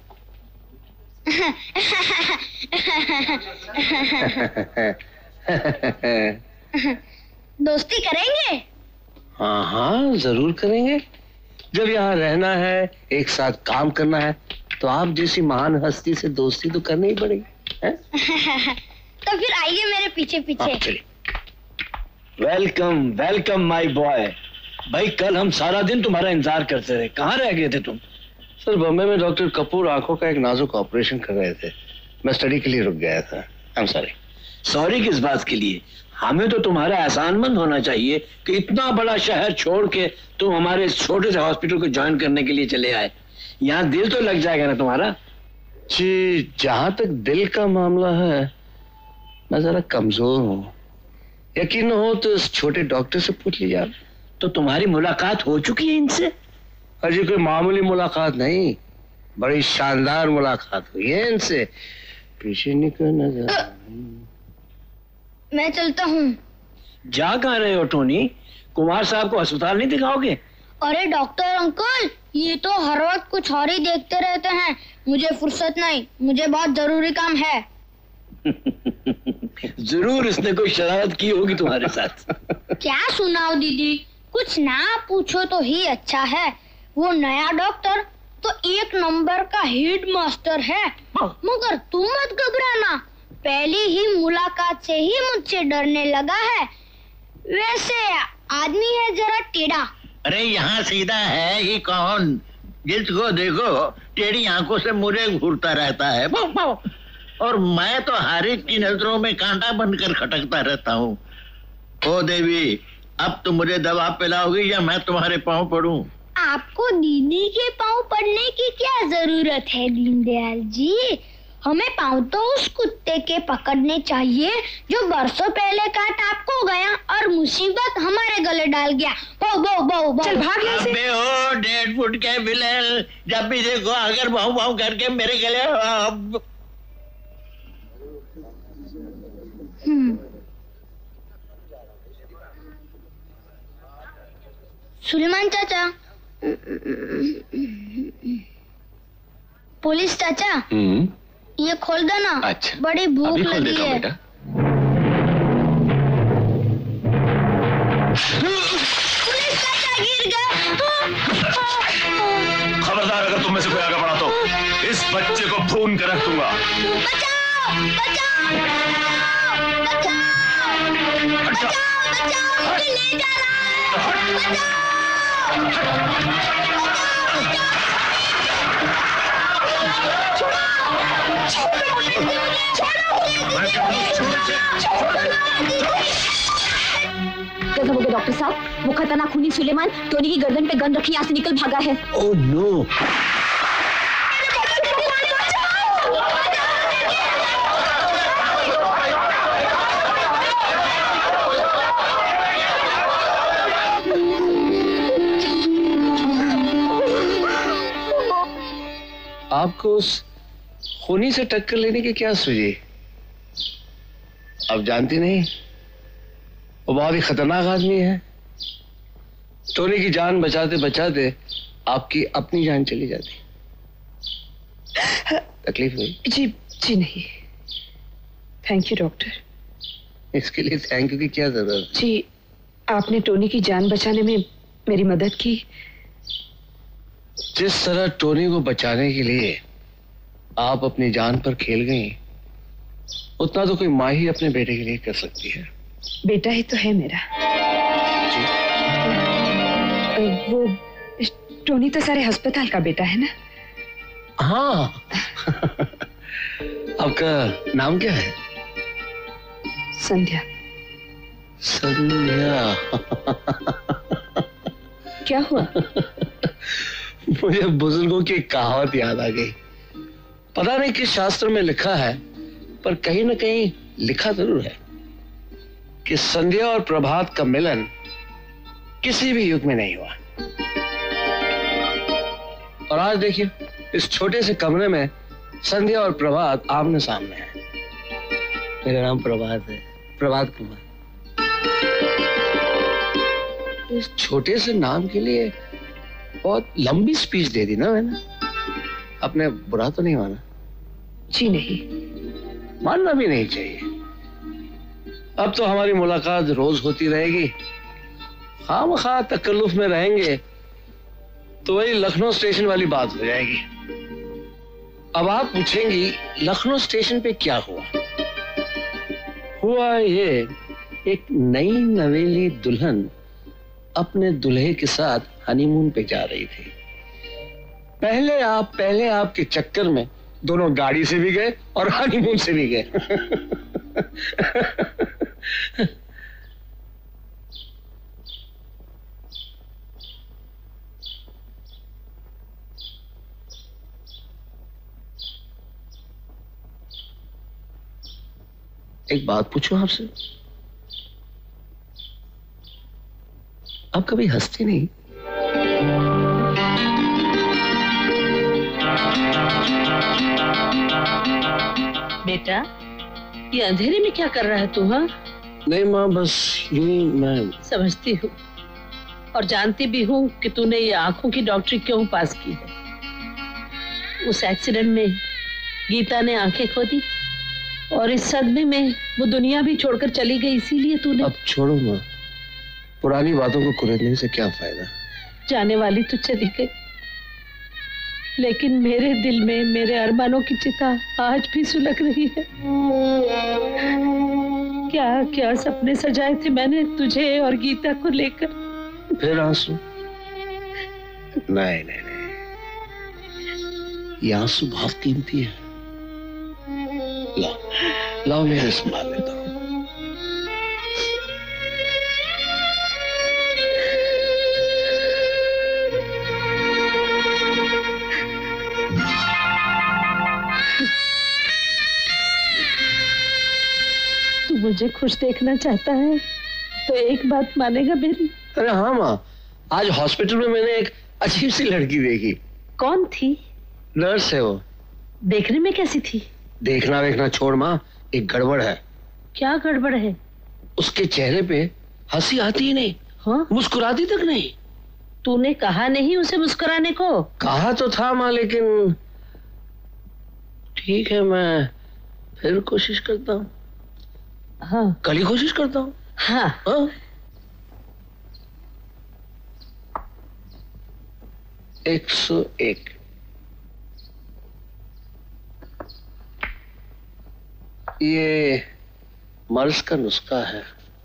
दोस्ती करेंगे? हाँ हाँ जरूर करेंगे। जब यहाँ रहना है, एक साथ काम करना है, तो आप जैसी महान हस्ती से दोस्ती तो करनी ही पड़ेगी। है? तो फिर आइए मेरे पीछे पीछे। चलिए। Welcome welcome my boy. भाई कल हम सारा दिन तुम्हारा इंतजार करते रहे, कहाँ रह गए थे तुम? सर बॉम्बे में डॉक्टर कपूर आंखों का एक नाजुक ऑपरेशन कर रहे थे, मैं स्टडी के लिए रुक गया था। I am sorry. सॉरी किस बात के लिए? हमें तो तुम्हारा एहसानमंद होना चाहिए कि इतना बड़ा शहर छोड़ के तुम हमारे इस छोटे से हॉस्पिटल को ज्वाइन करने के लिए चले आए। यहाँ दिल तो लग जाएगा ना तुम्हारा? जी, जहां तक दिल का मामला है मैं जरा कमजोर हूँ। यकीन हो तो इस छोटे डॉक्टर से पूछ लीजिए आप। तो तुम्हारी मुलाकात हो चुकी है इनसे? अजी कोई मामूली मुलाकात नहीं, बड़ी शानदार मुलाकात हुई है इनसे। पीछे निकल नजर। मैं चलता हूँ। जा कहाँ रहे हो टोनी? कुमार साहब को अस्पताल नहीं दिखाओगे? अरे डॉक्टर अंकल, ये तो हर वक्त कुछ और ही देखते रहते हैं। मुझे फुर्सत नहीं, मुझे बहुत जरूरी काम है। जरूर इसने कोई शरारत की होगी तुम्हारे साथ। क्या सुनाओ दीदी, कुछ ना पूछो तो ही अच्छा है। वो नया डॉक्टर तो एक नंबर का हेड मास्टर है, मगर तुम मत घबराना, पहली ही मुलाकात से ही मुझसे डरने लगा है। वैसे आदमी है जरा टेढ़ा। अरे यहाँ सीधा है ही कौन? जिसको देखो टेढ़ी आंखों से मुझे घूरता रहता है, और मैं तो हारिस की नजरों में कांटा बनकर खटकता रहता हूँ। ओ देवी, अब तुम मुझे दवा पिलाओगी या मैं तुम्हारे पाँव पड़ूं? आपको दीदी के पाँव पड़ने की क्या जरूरत है दीनदयाल जी? हमें पाँव तो उस कुत्ते के पकड़ने चाहिए जो बरसों पहले काट आपको गया और मुसीबत हमारे गले डाल गया। बो बो बो बो। चल भाग यहाँ से। अबे ओ डेढ़ फुट के बिलेल, जब भी देखो अगर भाव भाव करके मेरे गले। अब... हम्म। सुलेमान चाचा, पुलिस चाचा, हम्म, ये खोल दो ना। अच्छा, बड़ी भूख लगी है। बेटा। पुलिस चाचा गिर गए। खबरदार, अगर तुम में से कोई आगे बढ़ा तो इस बच्चे को भून कर रख दूंगा। बचाओ, बचाओ, बचाओ, बचाओ, बचाओ, मुझे ले जा रहा है। बचाओ। कैसा हो गया डॉक्टर साहब? वो खतरनाक खूनी सुलेमान टोनी की गर्दन पे गन रखी यहाँ से निकल भागा है। Oh no. आपको उस खूनी से टक्कर लेने की क्या सूझी? आप जानती नहीं, वो बहुत ही खतरनाक आदमी है। टोनी की जान बचाते बचाते आपकी अपनी जान चली जाती। तकलीफ हुई? जी जी नहीं, थैंक यू डॉक्टर। इसके लिए थैंक यू की क्या जरूरत? जी, आपने टोनी की जान बचाने में मेरी मदद की। जिस तरह टोनी को बचाने के लिए आप अपनी जान पर खेल गई, उतना तो कोई माँ ही अपने बेटे के लिए कर सकती है। बेटा ही तो है मेरा। वो टोनी तो सारे अस्पताल का बेटा है ना? हाँ। आपका नाम क्या है? संध्या। संध्या। क्या हुआ? मुझे बुजुर्गों की कहावत याद आ गई। पता नहीं किस शास्त्र में लिखा है, पर कहीं ना कहीं लिखा जरूर है कि संध्या और प्रभात का मिलन किसी भी युग में नहीं हुआ। और आज देखिए, इस छोटे से कमरे में संध्या और प्रभात आमने सामने हैं। मेरा नाम प्रभात है, प्रभात कुमार। इस छोटे से नाम के लिए बहुत लंबी स्पीच दे दी ना मैंने। आपने बुरा तो नहीं माना? जी नहीं, मानना भी नहीं चाहिए। अब तो हमारी मुलाकात रोज होती रहेगी। खामखा तकल्लुफ में रहेंगे तो वही लखनऊ स्टेशन वाली बात हो जाएगी। अब आप पूछेंगी लखनऊ स्टेशन पे क्या हुआ? हुआ ये, एक नई नवेली दुल्हन अपने दूल्हे के साथ हनीमून पे जा रही थी। पहले आप पहले आपके चक्कर में दोनों गाड़ी से भी गए और हनीमून से भी गए। एक बात पूछूं आपसे, आप कभी हंसती नहीं? बेटा, ये अंधेरे में क्या कर रहा है तू? हाँ, नहीं माँ, बस यूं ही मैं समझती हूँ और जानती भी हूँ कि तूने ये आंखों की डॉक्टरी क्यों पास की है। उस एक्सीडेंट में गीता ने आंखें खो दी और इस सदमे में वो दुनिया भी छोड़कर चली गई, इसीलिए तूने। अब छोड़ो माँ, पुरानी बातों को कुरेदने से क्या फायदा। जाने वाली तो चली गई, लेकिन मेरे दिल में मेरे अरमानों की चिता आज भी सुलग रही है। क्या क्या सपने सजाए थे मैंने तुझे और गीता को लेकर। फिर आंसू? नहीं नहीं नहीं, ये आंसू बहुत कीमती है। लाओ लाओ, मेरे संभाल लेता हूँ। तू मुझे खुश देखना चाहता है तो एक बात मानेगा मेरी? अरे हाँ माँ, आज हॉस्पिटल में मैंने एक अजीब सी लड़की देखी। कौन थी? नर्स है वो। देखने में कैसी थी? देखना देखना छोड़ माँ, एक गड़बड़ है। क्या गड़बड़ है? उसके चेहरे पे हंसी आती ही नहीं। हाँ? मुस्कुराती तक नहीं। तूने कहा नहीं उसे मुस्कुराने को? कहा तो था माँ, लेकिन ठीक है, मैं फिर कोशिश करता हूँ। हाँ, कल ही कोशिश करता हूँ। हाँ, हाँ? एक सौ एक। ये मर्ज का नुस्खा है।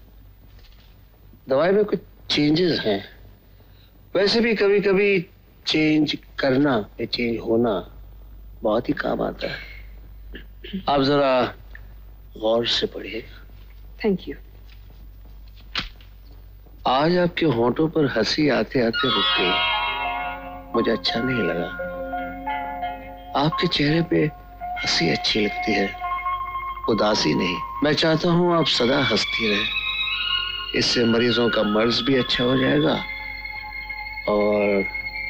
दवाई में कुछ चेंजेस हैं। वैसे भी कभी कभी चेंज करना या चेंज होना बहुत ही काम आता है। आप जरा गौर से पढ़िए। Thank you. आज आपके होंठों पर हंसी आते आते रुक गई। मुझे अच्छा नहीं लगा। आपके चेहरे पे हंसी अच्छी लगती है, उदासी नहीं। मैं चाहता हूं आप सदा हंसती रहे। इससे मरीजों का मर्ज भी अच्छा हो जाएगा और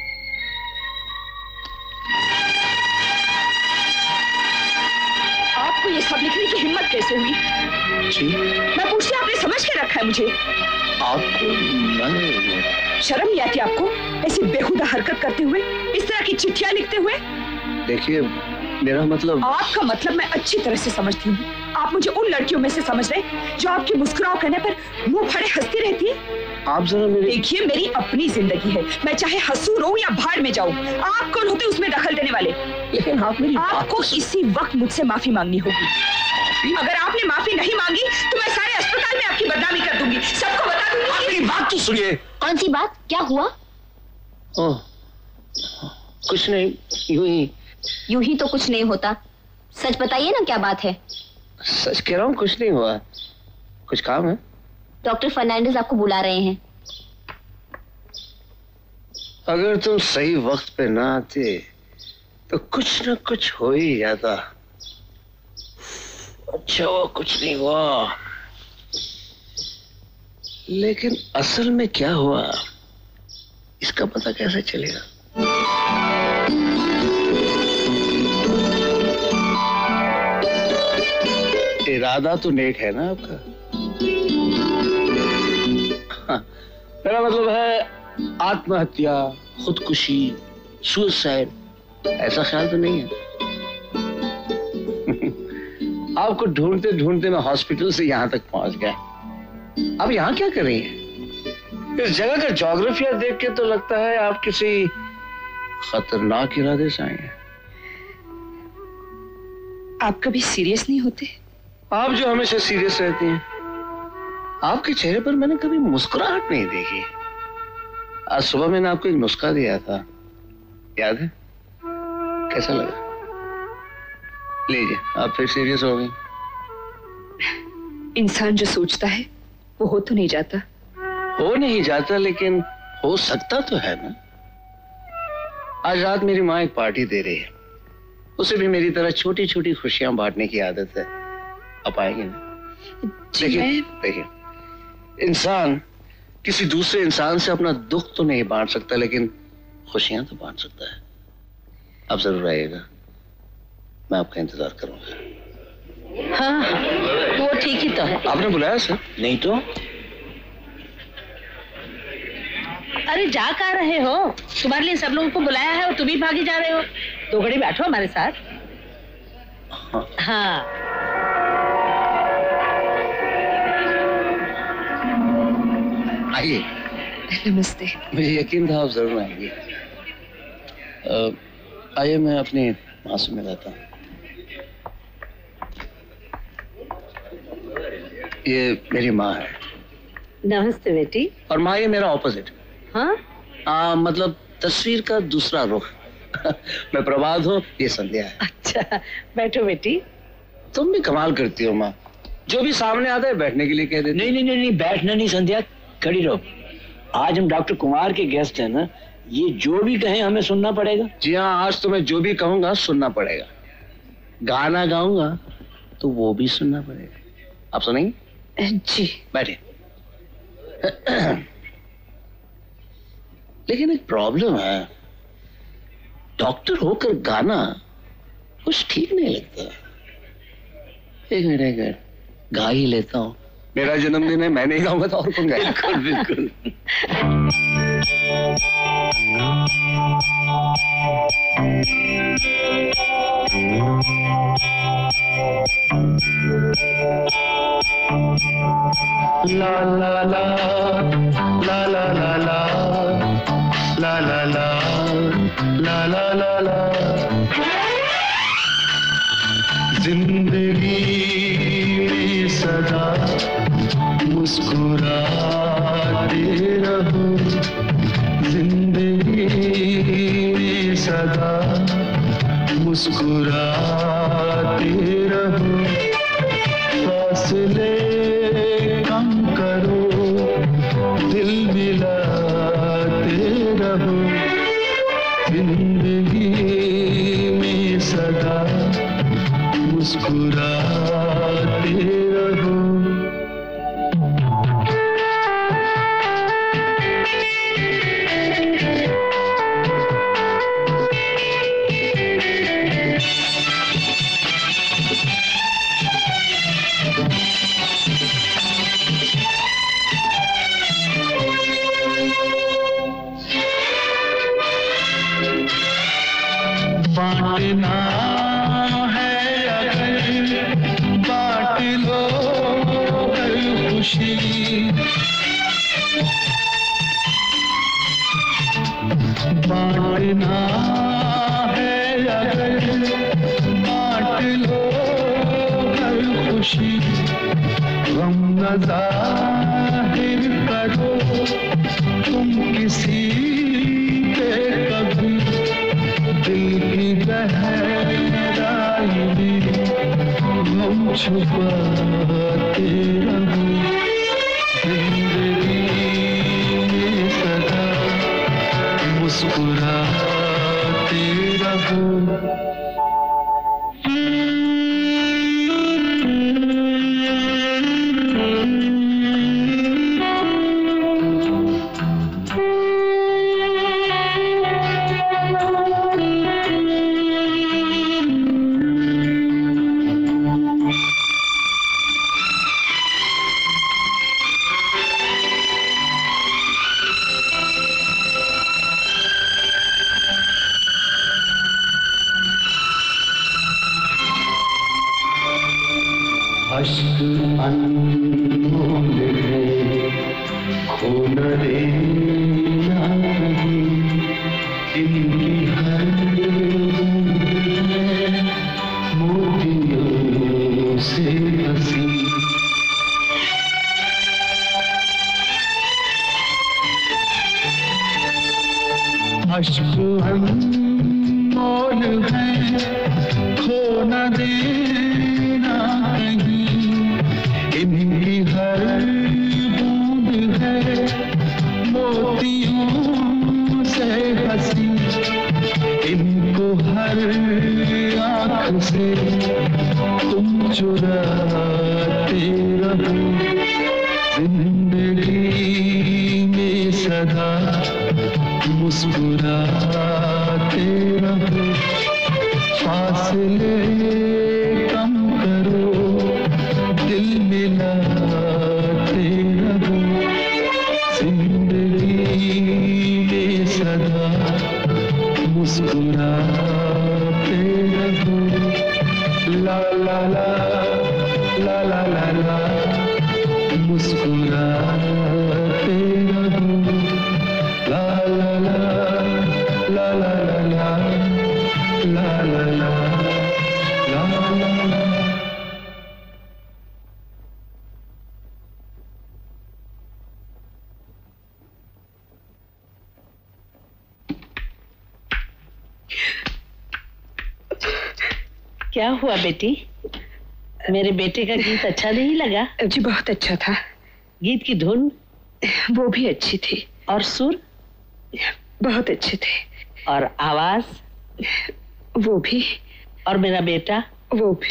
आपको ये सब लिखने की हिम्मत कैसे हुई? जी? मैं पूछती, आपने समझ के रखा है मुझे? आपको मैं... शर्म नहीं आती आपको ऐसी बेहुदा हरकत करते हुए, इस तरह की चिट्ठियां लिखते हुए? देखिए, मेरा मतलब... आपका मतलब मैं अच्छी तरह से समझती हूँ। आप मुझे उन लड़कियों में से समझ रहे जो आपके मुस्कुराओ कहने पर मुंह फाड़े हंसती रहती है। आप जरा मेरे देखिए, मेरी अपनी जिंदगी है, मैं चाहे हंसू रहूं या भाड़ में जाऊं। आप कौन होते उसमें दखल देने वाले? लेकिन आप मेरी आपको इसी वक्त मुझसे माफी मांगनी होगी। अगर आपने माफी नहीं मांगी तो मैं सारे अस्पताल में आपकी बदनामी कर दूंगी, सबको बता दूंगी। आप मेरी बात तो सुनिए। कौन सी बात? क्या हुआ? ओह, कुछ नहीं, यूं ही। यूं ही तो कुछ नहीं होता, सच बताइए ना क्या बात है। सच कह रहा हूँ, कुछ नहीं हुआ। कुछ काम है? डॉक्टर फर्नांडिस आपको बुला रहे हैं। अगर तुम सही वक्त पे ना आते तो कुछ न कुछ हो ही जाता। अच्छा वो कुछ नहीं हुआ, लेकिन असल में क्या हुआ इसका पता कैसे चलेगा? इरादा तो नेक है ना आपका? हाँ, मेरा मतलब है आत्महत्या, खुदकुशी, सुसाइड, ऐसा ख्याल तो नहीं है? आपको ढूंढते ढूंढते मैं हॉस्पिटल से यहां तक पहुंच गया। अब यहां क्या कर रही हैं? इस जगह का ज्योग्राफिया देख के तो लगता है आप किसी खतरनाक इरादे से आए हैं। आप कभी सीरियस नहीं होते? आप जो हमेशा सीरियस रहती हैं, आपके चेहरे पर मैंने कभी मुस्कुराहट नहीं देखी। आज सुबह मैंने आपको एक नुस्खा दिया था, याद है? कैसा लगा? लीजिए, आप फिर सीरियस हो गई। इंसान जो सोचता है वो हो तो नहीं जाता। हो नहीं जाता, लेकिन हो सकता तो है ना। आज रात मेरी माँ एक पार्टी दे रही है, उसे भी मेरी तरह छोटी छोटी खुशियां बांटने की आदत है। आप आएंगे ना? देखिए देखिए, इंसान किसी दूसरे इंसान से अपना दुख तो नहीं बांट सकता, लेकिन खुशियां तो बांट सकता है। आप जरूर आइएगा, मैं आपका इंतजार करूंगा। हाँ, वो ठीक ही तो है। आपने बुलाया सर? नहीं तो। अरे जा कहाँ रहे हो? तुम्हारे लिए सब लोगों को बुलाया है और तुम ही भागी जा रहे हो। दो घड़ी बैठो हमारे साथ। हाँ, हाँ। आइए। नमस्ते। मुझे यकीन था आप जरूर आएंगे। आइए, मैं अपनी माँ से मिलाता हूँ। ये मेरी माँ है। नमस्ते बेटी। और माँ ये मेरा ऑपोजिट। हाँ? आ, मतलब तस्वीर का दूसरा रुख। मैं प्रभात हूँ, ये संध्या है। अच्छा, बैठो बेटी। तुम भी कमाल करती हो माँ, जो भी सामने आता है बैठने के लिए कह देती। नहीं नहीं नहीं नहीं, बैठना नहीं संध्या, खड़ी रहो। आज हम डॉक्टर कुमार के गेस्ट हैं ना, ये जो भी कहें हमें सुनना पड़ेगा। जी हाँ, आज तो मैं जो भी कहूँगा सुनना पड़ेगा। गाना गाऊंगा तो वो भी सुनना पड़ेगा। आप सुनेंगे? जी। बैठे। लेकिन एक प्रॉब्लम है, डॉक्टर होकर गाना कुछ ठीक नहीं लगता। एक मिनट एक मिनट, गा ही लेता हूँ। मेरा जन्मदिन है, मैं नहीं गाऊंगा तो और कौन गाएगा? बिल्कुल बिल्कुल। ला ला ला ला ला ला ला ला ला ला ला ला ला ला जिंदगी में सदा मुस्कुराते रहो, जिंदगी में सदा मुस्कुराते रहो, फासले कम करो, दिल मिलाते रहो, जिंदगी में सदा मुस्कुराते रहो। बांटना है अगर बांट लो अगर खुशी, बांटना है अगर बांट लो हर खुशी, गम न जाहिर करो तुम किसी पे कभी, दिल की गहराई में गम छुपाते रहो, जिंदगी में सदा मुस्कुराते रहो। अश्क अनमोल है खो न देना कहीं, इनकी हर बूंद है मोतियों से हंसी। अश्क अनमोल है खो न देना कहीं, इनकी हर बूंद है मोतियों से हंसी, इनको हर आँख से तुम चुराते रहो, जिंदगी में सदा मुस्कुराते रहो, फासले कम करो दिल मिलाते रहो, जिंदगी में सदा मुस्कुराते रहो। ला ला ला ला ला ला ला मुस्कुराते रहो, ला ला ला ला ला ला ला ला ला ला ला ला। क्या हुआ बेटी? मेरे बेटे का गीत अच्छा नहीं लगा? जी बहुत अच्छा था। गीत की धुन? वो भी अच्छी थी। और सुर? बहुत अच्छे थे। और आवाज? वो भी। और मेरा बेटा? वो भी।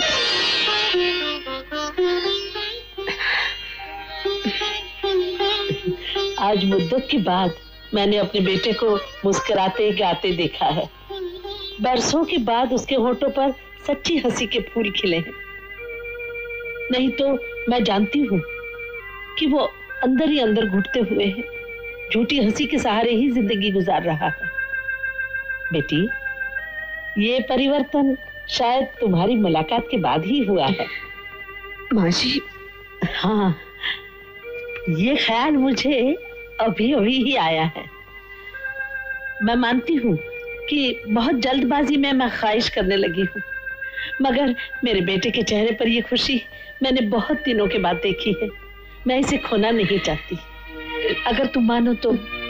आज मुद्दत के बाद मैंने अपने बेटे को मुस्कुराते गाते देखा है। बरसों के बाद उसके होठों पर सच्ची हंसी के फूल खिले हैं। नहीं तो मैं जानती हूँ कि वो अंदर ही अंदर घुटते हुए है, झूठी हंसी के सहारे ही जिंदगी गुजार रहा है। बेटी, ये परिवर्तन शायद तुम्हारी मुलाकात के बाद ही हुआ है। माँ जी। हाँ, ये ख्याल मुझे अभी अभी ही आया है। मैं मानती हूँ कि बहुत जल्दबाजी में मैं ख्वाहिश करने लगी हूँ, मगर मेरे बेटे के चेहरे पर ये खुशी मैंने बहुत दिनों के बाद देखी है। मैं इसे खोना नहीं चाहती। अगर तुम मानो तो।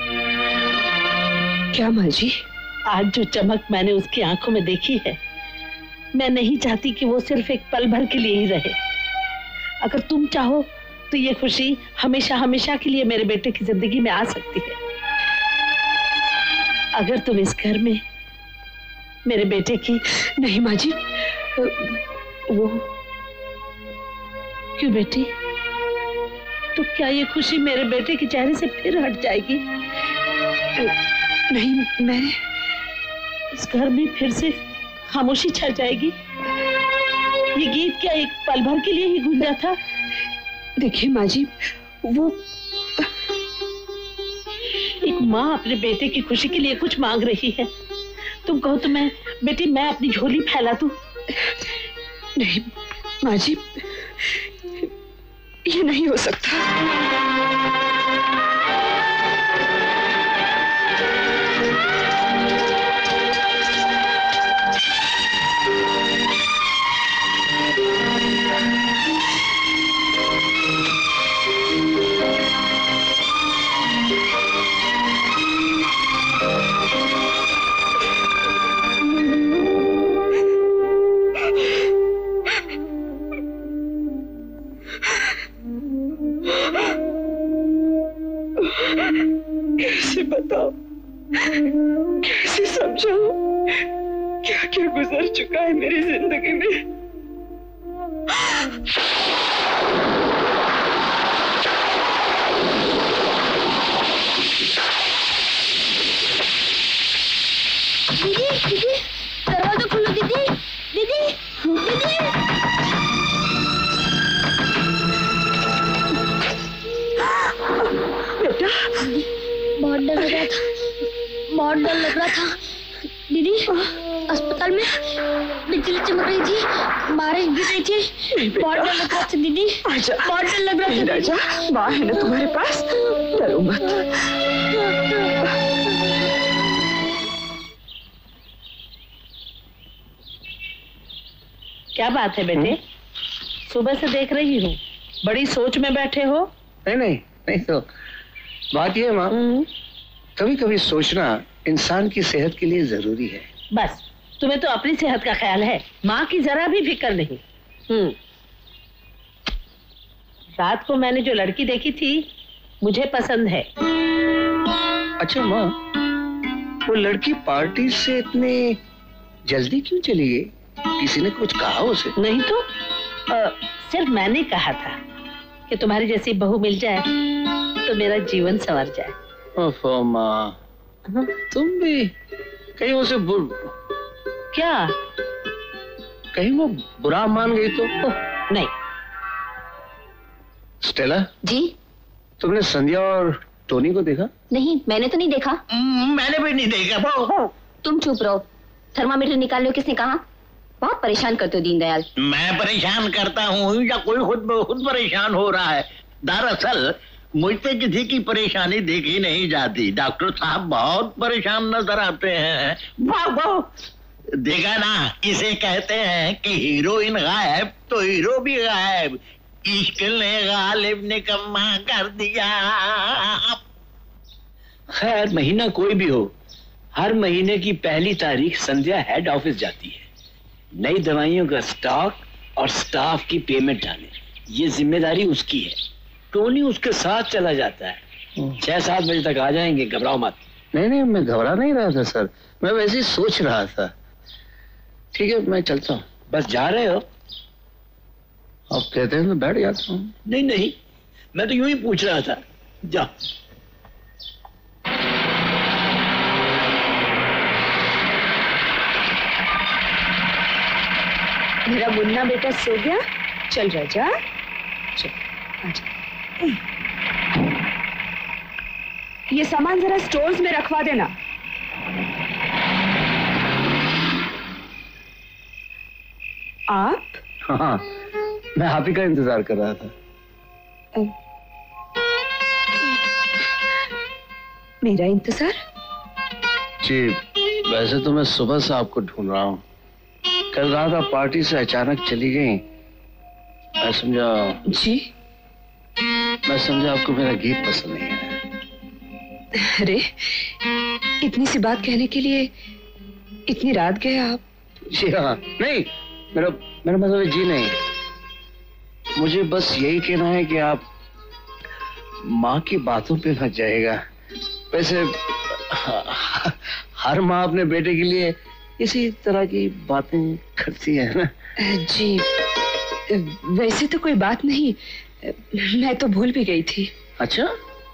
क्या माँ जी? आज जो चमक मैंने उसकी आंखों में देखी है, मैं नहीं चाहती कि वो सिर्फ एक पल भर के लिए ही रहे। अगर तुम चाहो तो ये खुशी हमेशा हमेशा के लिए मेरे बेटे की जिंदगी में आ सकती है। अगर तुम इस घर में मेरे बेटे की। नहीं माँ जी, वो क्यों बेटी? तो क्या ये खुशी मेरे बेटे के चेहरे से फिर हट जाएगी? नहीं, मैं इस घर में फिर से खामोशी छा जाएगी। ये गीत क्या एक पल भर के लिए ही गूंजा था? देखिए माँ जी, वो एक माँ अपने बेटे की खुशी के लिए कुछ मांग रही है। तुम कहो तो मैं बेटी मैं अपनी झोली फैला दूं? नहीं माँ जी, ये नहीं हो सकता। कैसे समझाऊं क्या क्या गुजर चुका है मेरी जिंदगी में। दीदी दीदी दरवाजा खोलो दीदी दीदी दीदी। बेटा बहुत डर लग रहा था बहुत डर लग रहा था दीदी। अस्पताल में बिजली चमक रही थी बारिश गिर रही थी बहुत डर लग रहा था दीदी। आजा बहुत डर लग रहा था आजा माँ है ना तुम्हारे पास डरो मत। क्या बात है बेटे? सुबह से देख रही हूँ बड़ी सोच में बैठे हो। नहीं नहीं नहीं तो बात ये है माँ, कभी कभी सोचना इंसान की सेहत के लिए जरूरी है। बस तुम्हें तो अपनी सेहत का ख्याल है, माँ की जरा भी फिक्र नहीं। हम्म रात को मैंने जो लड़की देखी थी मुझे पसंद है। अच्छा माँ, वो लड़की पार्टी से इतनी जल्दी क्यों चली गई? किसी ने कुछ कहा उसे? नहीं तो आ, सिर्फ मैंने कहा था कि तुम्हारी जैसी बहू मिल जाए तो मेरा जीवन संवर जाए। ओफो माँ, तुम भी कहीं उसे बुर... क्या कहीं वो बुरा मान गई तो? नहीं। स्टेला जी तुमने संध्या और टोनी को देखा? नहीं मैंने तो नहीं देखा। मैंने भी नहीं देखा। तुम चुप रहो। थर्मामीटर निकाल लो किसने कहा? बहुत परेशान करते हो दीनदयाल। मैं परेशान करता हूँ या कोई खुद खुद परेशान हो रहा है? दरअसल मुझसे किसी की परेशानी देखी नहीं जाती। डॉक्टर साहब बहुत परेशान नजर आते हैं। वाह वाह, देखा ना, इसे कहते हैं कि हीरोइन गायब तो हीरो भी गायब। इश्क ने गालिब निकम्मा कर दिया। खैर महीना कोई भी हो, हर महीने की पहली तारीख संध्या हेड ऑफिस जाती है नई दवाइयों का स्टॉक और स्टाफ की पेमेंट डाले। ये जिम्मेदारी उसकी है। टोनी उसके साथ चला जाता है। छह सात बजे तक आ जाएंगे, घबराओ मत। नहीं नहीं मैं घबरा नहीं रहा था सर, मैं वैसे ही सोच रहा था। ठीक है मैं चलता हूँ। बस जा रहे हो? आप कहते हैं तो बैठ जाता हूँ। नहीं नहीं मैं तो यूं ही पूछ रहा था। जा। मेरा मुन्ना बेटा सो गया? चल राजा चल आजा। ये सामान जरा स्टोर्स में रखवा देना। आप? हाँ मैं आप ही का इंतजार कर रहा था। मेरा इंतजार? जी वैसे तो मैं सुबह से आपको ढूंढ रहा हूँ। कल रात आप पार्टी से अचानक चली गई। मैं समझा जी मैं समझा आपको मेरा गीत पसंद नहीं है। अरे इतनी सी बात कहने के लिए इतनी रात गए आप? जी हाँ, नहीं मेरा मेरा मतलब है जी नहीं, मुझे बस यही कहना है कि आप माँ की बातों पे मत जाइएगा। वैसे हर माँ अपने बेटे के लिए इसी तरह की बातें करती है ना। जी वैसे तो कोई बात नहीं, मैं तो भूल भी गई थी। अच्छा,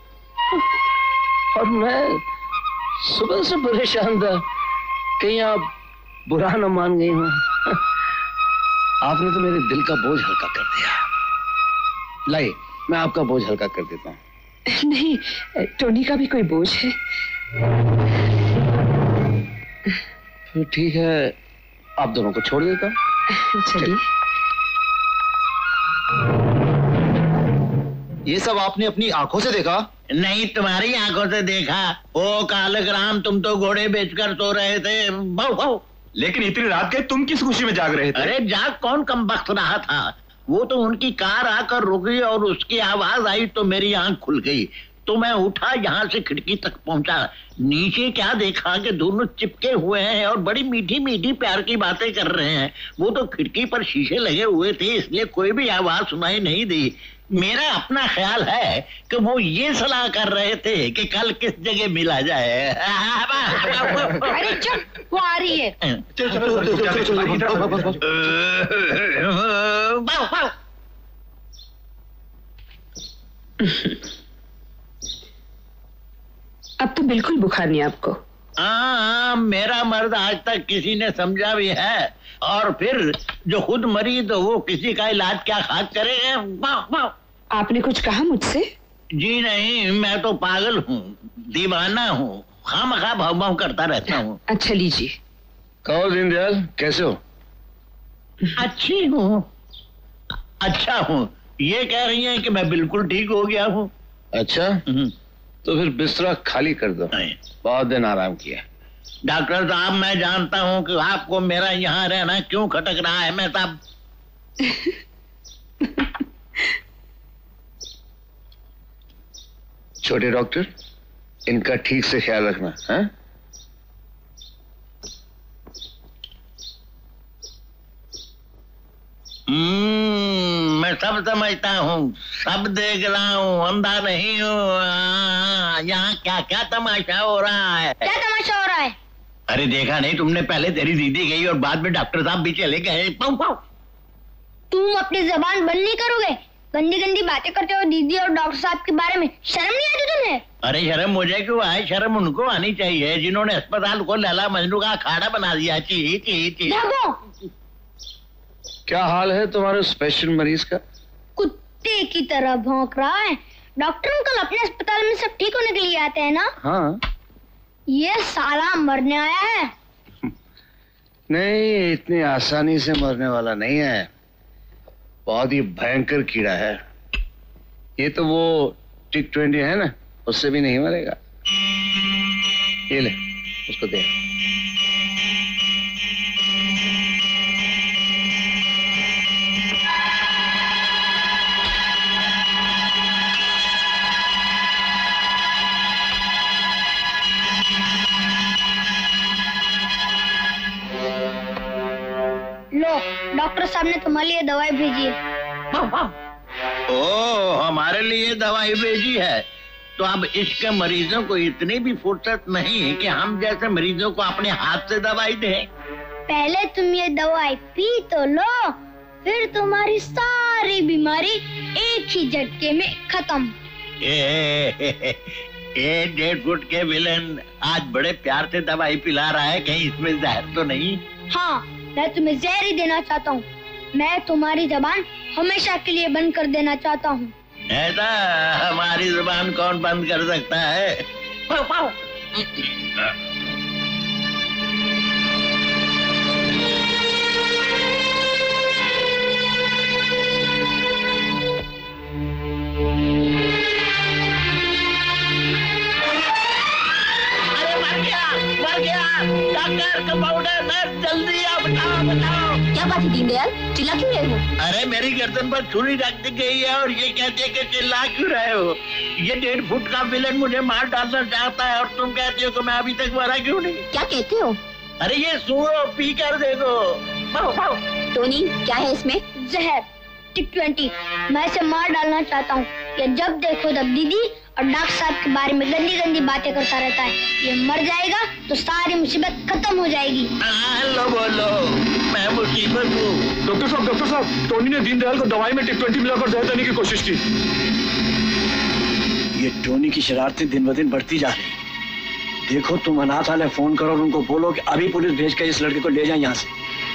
और मैं सुबह से परेशान था कहीं आप बुरा न मान गई हो। आपने तो मेरे दिल का बोझ हल्का कर दिया। लाइए मैं आपका बोझ हल्का कर देता हूँ। नहीं टोनी का भी कोई बोझ है। तो ठीक है आप दोनों को छोड़ देता हूँ। चलिए। ये सब आपने अपनी आंखों से देखा? नहीं तुम्हारी आंखों से देखा। ओ कालग्राम तुम तो घोड़े बेचकर सो रहे थे। भाऊ भाऊ। लेकिन इतनी रात के तुम किस खुशी में जाग रहे थे? अरे जाग कौन कमबख्त रहा था। वो तो उनकी कार आकर रुक गई और उसकी आवाज आई तो मेरी आंख खुल गई। तो मैं उठा, यहाँ से खिड़की तक पहुंचा। नीचे क्या देखा कि दोनों चिपके हुए हैं और बड़ी मीठी मीठी प्यार की बातें कर रहे हैं। वो तो खिड़की पर शीशे लगे हुए थे, इसलिए कोई भी आवाज सुनाई नहीं दी। मेरा अपना ख्याल है कि वो ये सलाह कर रहे थे कि कल किस जगह मिला जाए। अरे चुप, वो आ रही है। अब तो बिल्कुल बुखार नहीं आपको। हाँ, मेरा मर्द आज तक किसी ने समझा भी है, और फिर जो खुद मरीज हो वो किसी का इलाज क्या खाक करेगा। आपने कुछ कहा मुझसे? जी नहीं, मैं तो पागल हूँ, दीवाना हूँ, खामखा भाव भाव करता रहता हूँ। अच्छा लीजिए। कहो दीनदयाल, कैसे हो? अच्छी हूँ, अच्छा हूँ। ये कह रही हैं कि मैं बिल्कुल ठीक हो गया हूँ। अच्छा, तो फिर बिस्तरा खाली कर दो, बहुत दिन आराम किया। डॉक्टर साहब, मैं जानता हूँ कि आपको मेरा यहाँ रहना क्यों खटक रहा है। मैं साहब छोटे डॉक्टर, इनका ठीक से ख्याल रखना है। हम्म, मैं सब समझता हूँ, सब देख रहा हूँ, अंधा नहीं हूँ। यहाँ क्या क्या तमाशा हो रहा है? क्या तमाशा हो रहा है? अरे देखा नहीं तुमने, पहले तेरी दीदी गई और बाद में डॉक्टर साहब भी चले गए। पाउ पाउ। तुम अपनी जबान बंद नहीं करोगे? गंदी गंदी बातें करते हो दीदी और डॉक्टर साहब के बारे में, शर्म नहीं आती तुम्हें? अरे शर्म मुझे क्यों आए? शर्म उनको आनी चाहिए जिन्होंने अस्पताल को लैला मजनू का अखाड़ा बना दिया। ची ची ची। क्या हाल है तुम्हारे स्पेशल मरीज का? कुत्ते की तरह भौंक रहा है। डॉक्टर अंकल अपने अस्पताल में सब ठीक होने के लिए आते हैं ना? हाँ। ये साला मरने आया है। नहीं, इतनी आसानी से मरने वाला नहीं है, बहुत ही भयंकर कीड़ा है। ये तो वो टिक ट्वेंटी है ना, उससे भी नहीं मरेगा। ये ले, उसको दे। लो, डॉक्टर साहब ने तुम्हारे लिए दवाई भेजी है। ओ, हमारे लिए दवाई भेजी है? तो अब इसके मरीजों को इतनी भी फुर्सत नहीं है कि हम जैसे मरीजों को अपने हाथ से दवाई दें। पहले तुम ये दवाई पी तो लो, फिर तुम्हारी सारी बीमारी एक ही झटके में खत्म। ए, ए डेढ़ फुट के विलन आज बड़े प्यार से दवाई पिला रहा है, कहीं इसमें जहर तो नहीं? हाँ, मैं तुम्हें जहर ही देना चाहता हूँ। मैं तुम्हारी जबान हमेशा के लिए बंद कर देना चाहता हूँ। ऐसा? हमारी जुबान कौन बंद कर सकता है? पाउ, पाउ। अरे मर गया, मर गया। डॉक्टर, कंपाउंडर, नर्स, जल्दी आओ, बताओ बताओ। क्या बात है दीनदयाल, चिल्ला क्यों रहे हो? अरे मेरी गर्दन पर छुरी रख दी गई है और ये कहते हैं कि चिल्ला क्यों रहे हो? ये डेढ़ फुट का विलन मुझे मार डालना चाहता है और तुम कहती हो कि मैं अभी तक मरा क्यों नहीं? क्या कहते हो? अरे ये सुनो, पी कर देखो। पाउ, पाउ। टोनी, क्या है इसमें? जहर, टिक ट्वेंटी। मैं इसे मार डालना चाहता हूँ। ये जब देखो तब दीदी और डॉक्टर साहब के बारे में गंदी गंदी बातें करता रहता है। ये मर जाएगा तो सारी मुसीबत खत्म हो जाएगी। हेलो बोलो, मैं मुसीबत हूँ। डॉक्टर साहब, डॉक्टर साहब, टोनी ने दीनदयाल को दवाई में टिक ट्वेंटी मिलाकर जहर देने की कोशिश की। ये टोनी की शरारतें दिन ब दिन बढ़ती जा रही। देखो, तुम अनाथालय फोन करो और उनको बोलो कि अभी पुलिस भेज कर इस लड़के को ले जाए यहाँ से।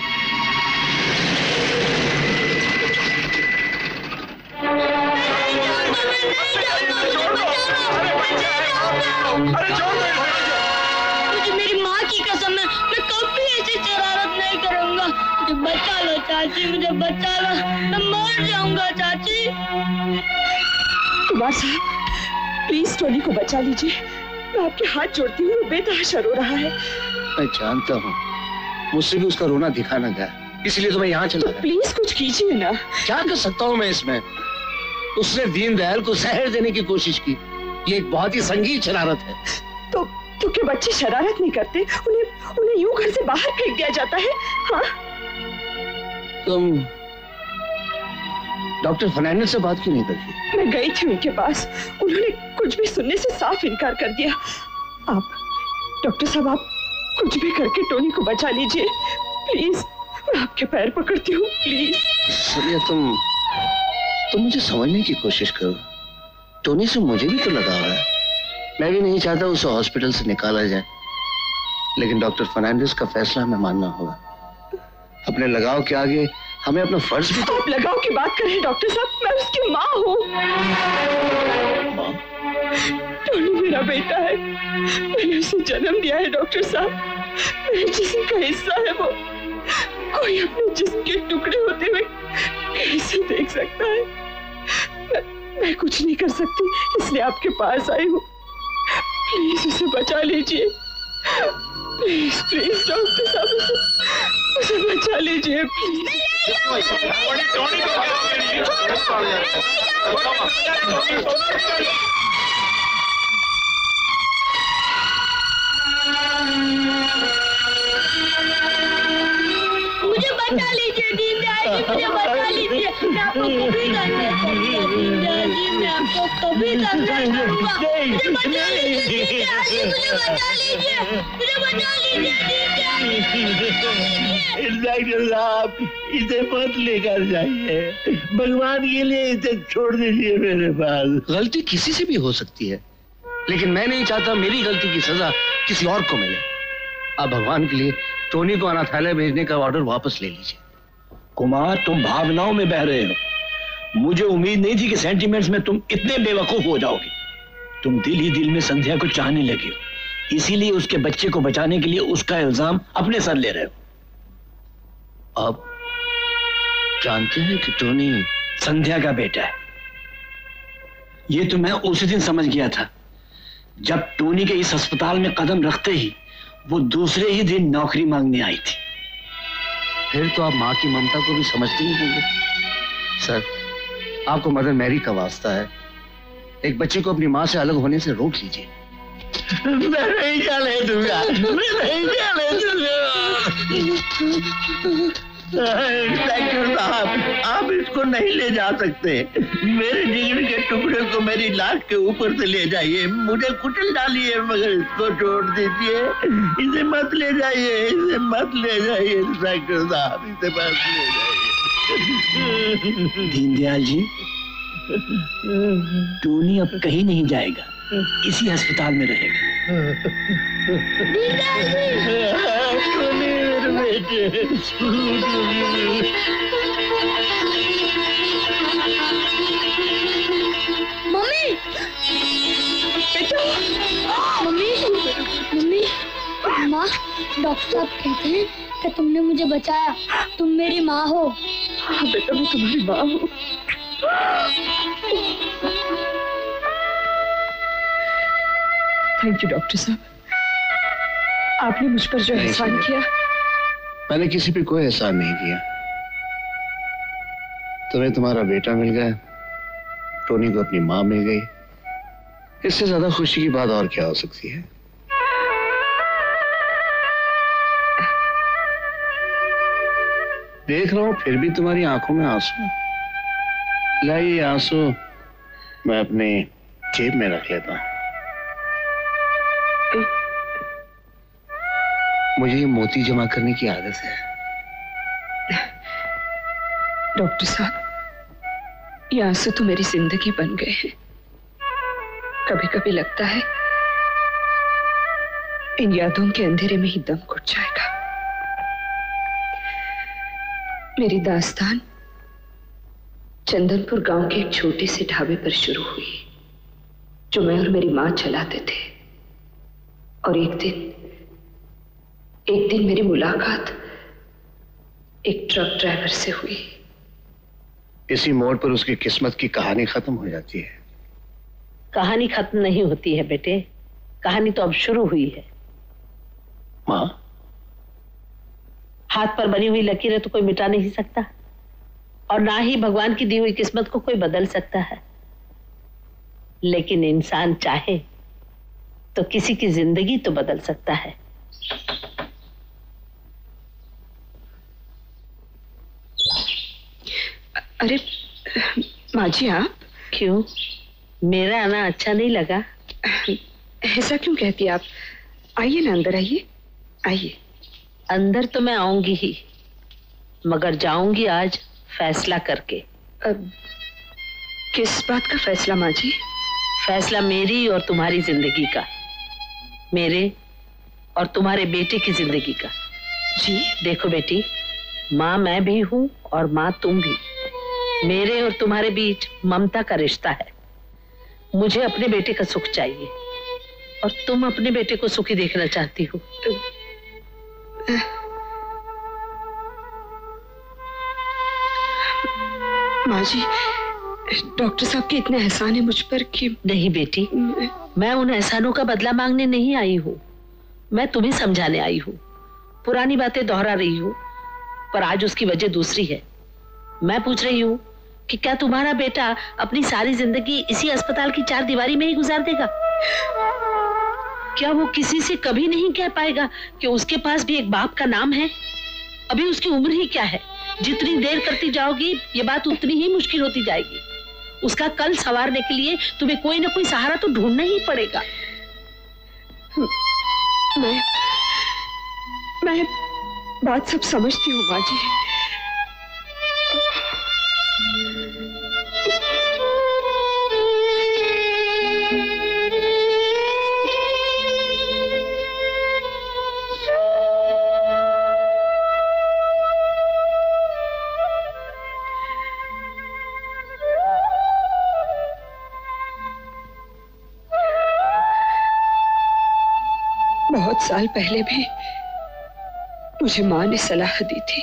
मुझे मेरी माँ की कसम है, मैं कभी ऐसी शरारत नहीं करूँगा। मुझे बचा लो चाची, मुझे बचा लो, मैं मर जाऊंगा चाची। कुमार साहब, प्लीज टोनी को बचा लीजिए। मैं आपके हाथ जोड़ती हूँ, वो बेतहाशा रो रहा है। मैं जानता हूँ, मुझसे भी उसका रोना दिखा ना गया, इसलिए तो मैं यहाँ चला गया। प्लीज कुछ कीजिए ना। क्या कर सकता हूँ मैं इसमें? उसने दीनदयाल को जहर देने की कोशिश की, ये एक बहुत ही संगीन शरारत है। तो तो क्या बच्चे शरारत नहीं करते? उन्हें उन्हें यूं घर से बाहर फेंक दिया जाता है? हाँ? तुम डॉक्टर फर्नांडिस से बात क्यों नहीं करती? मैं गई थी उनके पास, उन्होंने कुछ भी सुनने से साफ इनकार कर दिया। आप डॉक्टर साहब, आप कुछ भी करके टोनी को बचा लीजिए प्लीज। मैं आपके पैर पकड़ती हूँ प्लीज। सुनिए, तुम तुम मुझे समझने की कोशिश करो। टोनी से मुझे भी तो लगाव है। मैं भी नहीं चाहता उसे हॉस्पिटल से निकाला जाए, लेकिन डॉक्टर फर्नांडिस का फैसला हमें मानना होगा। अपने लगाव के आगे हमें अपना फर्ज भी तो... आप लगाव की बात कर रहे हैं डॉक्टर साहब, मैं उसकी माँ हूँ। माँ? टोनी मेरा बेटा है, मैंने उसे जन्म दिया है डॉक्टर साहब। मेरे जिस्म का हिस्सा है वो। कोई अपने जिस्म के टुकड़े होते हुए कैसे देख सकता है? मैं, मैं कुछ नहीं कर सकती, इसलिए आपके पास आई हूँ। प्लीज उसे बचा लीजिए, प्लीज प्लीज डॉक्टर साहब, उसे उसे बचा लीजिए प्लीज। मुझे बचा लीजिए दीदी, मुझे बचा लीजिए। मैं आपको कभी करने दूंगा जी, मैं आपको कभी करने दूंगा। मुझे बचा लीजिए दीदी, मुझे बचा लीजिए, मुझे बचा लीजिए डॉक्टर साहब, इसे मत लेकर जाइए, भगवान के लिए इसे छोड़ दीजिए मेरे पास। गलती किसी से भी हो सकती है, लेकिन मैं नहीं चाहता मेरी गलती की सजा किसी और को मिले। आप भगवान के लिए टोनी को अनाथालय भेजने का ऑर्डर वापस ले लीजिए। कुमार, तुम भावनाओं में बह रहे हो। मुझे उम्मीद नहीं थी कि सेंटिमेंट्स में तुम इतने बेवकूफ हो जाओगे। तुम दिल ही दिल में संध्या को चाहने लगे हो, इसीलिए उसके बच्चे को बचाने के लिए उसका इल्जाम अपने सर ले रहे हो। आप जानते हैं कि टोनी संध्या का बेटा है। ये तो मैं उसी दिन समझ गया था, जब टोनी के इस अस्पताल में कदम रखते ही वो दूसरे ही दिन नौकरी मांगने आई थी। फिर तो आप माँ की ममता को भी समझते ही होंगे। सर, आपको मदर मैरी का वास्ता है, एक बच्चे को अपनी माँ से अलग होने से रोक लीजिए। मैं नहीं जाने दूंगा, मैं नहीं जाने दूंगा। डॉक्टर साहब, आप इसको नहीं ले जा सकते। मेरे जिगर के टुकड़े को मेरी लाश के ऊपर से ले जाइए, मुझे कुचल डालिए, मगर इसको छोड़ दीजिए। इसे मत ले जाइए, इसे मत ले जाइए डॉक्टर साहब, इसे मत ले जाइए। दीनदयाल जी, टोनी अब कहीं नहीं जाएगा, इसी अस्पताल में रहेगा। टोनी मेरे बेटे, मम्मी, बेटा, मम्मी, मम्मी, माँ, डॉक्टर साहब कहते हैं कि तुमने मुझे बचाया, तुम मेरी माँ हो। हाँ बेटा, मैं तुम्हारी माँ हूँ। थैंक यू डॉक्टर साहब, आपने मुझ पर जो एहसान किया। मैंने किसी पे कोई एहसान नहीं किया। तुम्हें तुम्हारा बेटा मिल गया, टोनी को अपनी माँ मिल गई, इससे ज्यादा खुशी की बात और क्या हो सकती है? देख रहा हूं फिर भी तुम्हारी आंखों में आंसू। लाइए आंसू मैं अपने जेब में रख लेता हूं। मुझे ये मोती जमा करने की आदत है। डॉक्टर साहब, ये आंसू तो मेरी जिंदगी बन गए हैं। कभी कभी लगता है इन यादों के अंधेरे में ही दम घुट जाएगा। मेरी दास्तान चंदनपुर गांव के एक छोटे से ढाबे पर शुरू हुई, जो मैं और मेरी मां चलाते थे। और एक दिन एक दिन मेरी मुलाकात एक ट्रक ड्राइवर से हुई। इसी मोड़ पर उसकी किस्मत की कहानी खत्म हो जाती है। कहानी खत्म नहीं होती है बेटे, कहानी तो अब शुरू हुई है। माँ, हाथ पर बनी हुई लकीरें तो कोई मिटा नहीं सकता, और ना ही भगवान की दी हुई किस्मत को कोई बदल सकता है। लेकिन इंसान चाहे तो किसी की जिंदगी तो बदल सकता है। अरे माँ जी, आप क्यों? मेरा आना अच्छा नहीं लगा? ऐसा क्यों कहती आप? आइए ना, अंदर आइए, आइए। अंदर तो मैं आऊंगी ही, मगर जाऊंगी आज फैसला करके। अब किस बात का फैसला माँ जी? फैसला मेरी और तुम्हारी जिंदगी का, मेरे और तुम्हारे बेटे की जिंदगी का। जी देखो बेटी, माँ मैं भी हूँ और माँ तुम भी। मेरे और तुम्हारे बीच ममता का रिश्ता है। मुझे अपने बेटे का सुख चाहिए और तुम अपने बेटे को सुखी देखना चाहती हो। माँ जी, डॉक्टर साहब के इतने एहसान है मुझ पर कि... नहीं बेटी, मैं उन एहसानों का बदला मांगने नहीं आई हूँ, मैं तुम्हें समझाने आई हूँ। पुरानी बातें दोहरा रही हूँ, पर आज उसकी वजह दूसरी है। मैं पूछ रही हूँ कि क्या तुम्हारा बेटा अपनी सारी जिंदगी इसी अस्पताल की चार दीवारी में ही गुजार देगा? क्या वो किसी से कभी नहीं कह पाएगा कि उसके पास भी एक बाप का नाम है? अभी उसकी उम्र ही क्या है? जितनी देर करती जाओगी ये बात उतनी ही मुश्किल होती जाएगी। उसका कल संवारने के लिए तुम्हें कोई ना कोई सहारा तो ढूंढना ही पड़ेगा। मैं मैं बात सब समझती हूँ माँ जी। बहुत साल पहले भी मुझे माँ ने सलाह दी थी,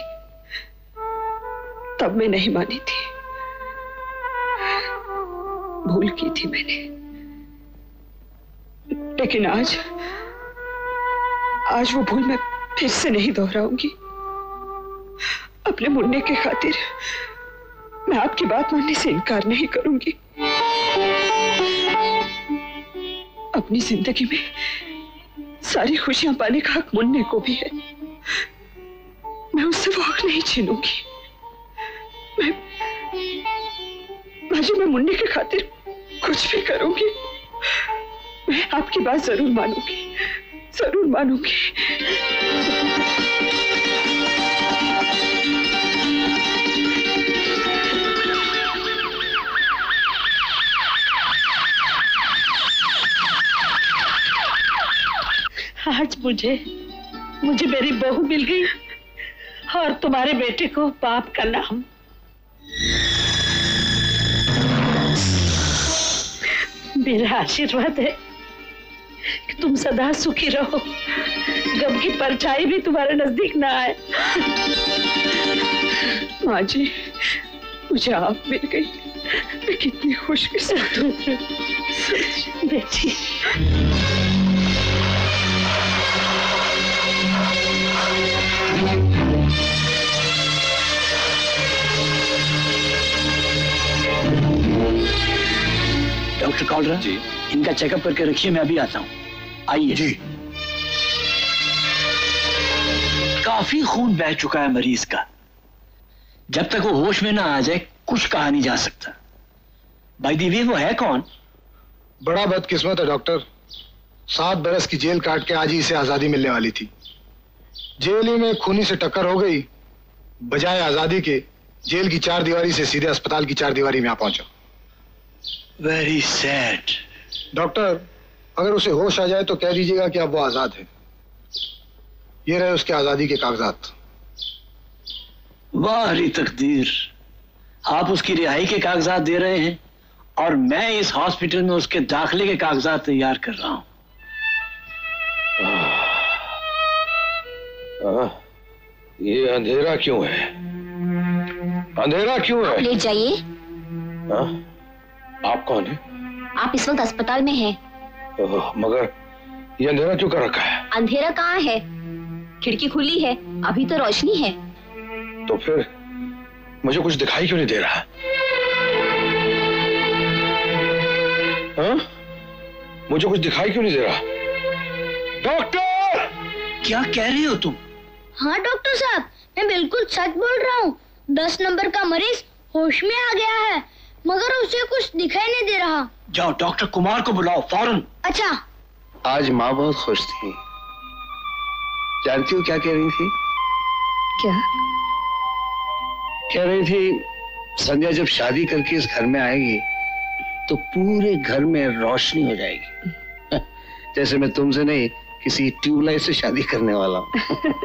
तब मैं नहीं मानी थी। भूल की थी मैंने, लेकिन आज आज वो भूल मैं फिर से नहीं दोहराऊंगी। अपने मुन्ने के खातिर मैं आपकी बात मानने से इनकार नहीं करूंगी। अपनी जिंदगी में सारी खुशियां पाने का हक मुन्ने को भी है। मैं उससे वो हक नहीं छीनूंगी। मैं माजी, मैं मुन्ने के खातिर कुछ भी करूंगी। मैं आपकी बात जरूर मानूंगी, जरूर मानूंगी। आज मुझे मुझे मेरी बहू मिल गई और तुम्हारे बेटे को बाप का नाम। मेरा आशीर्वाद है कि तुम सदा सुखी रहो, गम की परछाई भी तुम्हारे नजदीक ना आए। माँ जी, मुझे आप मिल गई, मैं कितनी खुशकिस्मत हूँ बेटी। डॉक्टर कॉलरा जी, इनका चेकअप करके रखिए, मैं अभी आता हूँ। आइए जी। काफी खून बह चुका है मरीज का। जब तक वो होश में ना आ जाए कुछ कहा नहीं जा सकता। भाई दीवी, वो है कौन? बड़ा बदकिस्मत है डॉक्टर। सात बरस की जेल काट के आज ही इसे आजादी मिलने वाली थी। जेल ही में खूनी से टक्कर हो गई, बजाय आजादी के जेल की चार दीवारी से सीधे अस्पताल की चार दीवारी में आ पहुंचा। Very sad. डॉक्टर, अगर उसे होश आ जाए तो कह दीजिएगा कि अब वो आजाद है। ये रहे उसके आजादी के कागजात। वाह हरी तकदीर, आप उसकी रिहाई के कागजात दे रहे हैं और मैं इस हॉस्पिटल में उसके दाखिले के कागजात तैयार कर रहा हूं। आ, ये अंधेरा क्यों है? अंधेरा क्यों है? ले जाइए। आप कौन है? आप इस वक्त अस्पताल में हैं। मगर ये अंधेरा क्यों कर रखा है? अंधेरा कहाँ है? खिड़की खुली है, अभी तो रोशनी है। तो फिर मुझे कुछ दिखाई क्यों नहीं दे रहा? हाँ? मुझे कुछ दिखाई क्यों नहीं दे रहा? डॉक्टर! क्या कह रही हो तुम? हाँ डॉक्टर साहब, मैं बिल्कुल सच बोल रहा हूँ। दस नंबर का मरीज होश में आ गया है, मगर उसे कुछ दिखाई नहीं दे रहा। जाओ डॉक्टर कुमार को बुलाओ फौरन। अच्छा। आज माँ बहुत खुश थी। जानती हो क्या कह रही थी? क्या कह रही थी? संध्या जब शादी करके इस घर में आएगी तो पूरे घर में रोशनी हो जाएगी। जैसे मैं तुमसे नहीं, किसी ट्यूबलाइट से शादी करने वाला हूं।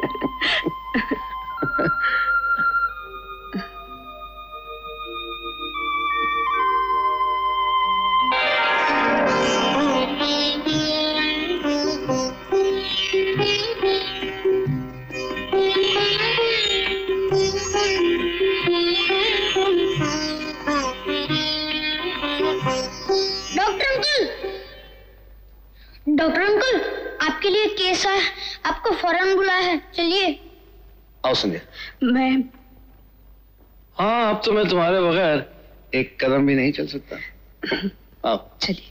डॉक्टर अंकल, आपके लिए केस है, आपको फौरन बुलाया है, चलिए। आओ संध्या। मैं हाँ, अब तो मैं तुम्हारे बगैर एक कदम भी नहीं चल सकता। आओ चलिए।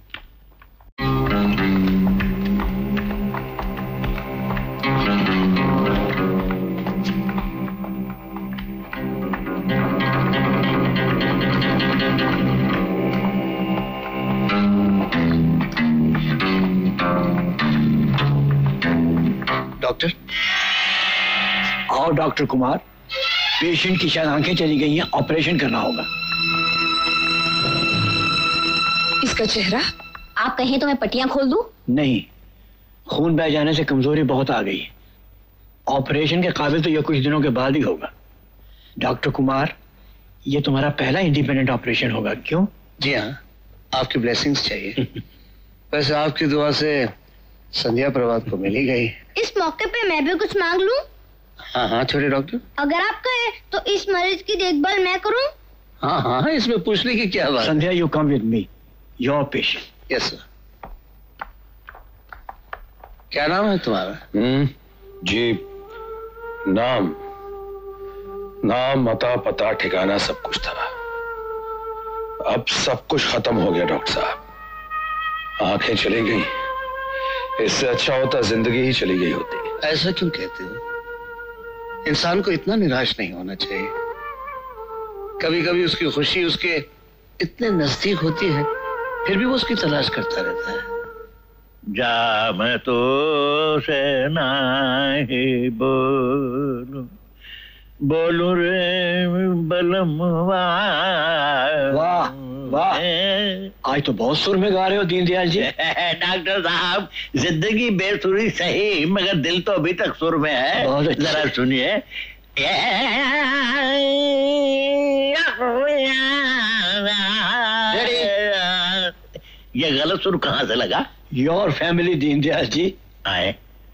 डॉक्टर। आओ डॉक्टर कुमार, पेशेंट की शायद आंखें चली गई हैं, ऑपरेशन करना होगा। इसका चेहरा? आप कहें तो मैं पट्टियां खोल दूं? नहीं, खून बह जाने से कमजोरी बहुत आ गई है। ऑपरेशन के काबिल तो यह कुछ दिनों के बाद ही होगा। डॉक्टर कुमार, ये तुम्हारा पहला इंडिपेंडेंट ऑपरेशन होगा, क्यों? जी हाँ, आपकी ब्लेसिंग्स चाहिए। वैसे आपकी दुआ से संध्या प्रभात को मिल ही गई। इस मौके पे मैं भी कुछ मांग लूं? हाँ हाँ छोटे डॉक्टर। अगर आप कहे तो इस मरीज की देखभाल मैं करूं? हाँ हाँ, इसमें पूछने की क्या बात। Sandhya, you come with me, your patient. Yes sir. क्या नाम है तुम्हारा? हम्म जी, नाम नाम पता पता ठिकाना सब कुछ था। अब सब कुछ खत्म हो गया डॉक्टर साहब। आंखें चली गई, इससे अच्छा होता जिंदगी ही चली गई होती। ऐसा क्यों कहते हो? इंसान को इतना निराश नहीं होना चाहिए। कभी कभी उसकी खुशी उसके इतने नजदीक होती है, फिर भी वो उसकी तलाश करता रहता है। जा मैं तो से नहीं बोलूं, बोलूं रे बलम। वाह वाह, आज तो बहुत सुर में गा रहे हो दीनदयाल जी। डॉक्टर साहब, जिंदगी बेसुरी सही, मगर दिल तो अभी तक सुर में है। जरा सुनिए। ये गलत सुर कहाँ से लगा? योर फैमिली दीनदयाल जी आए।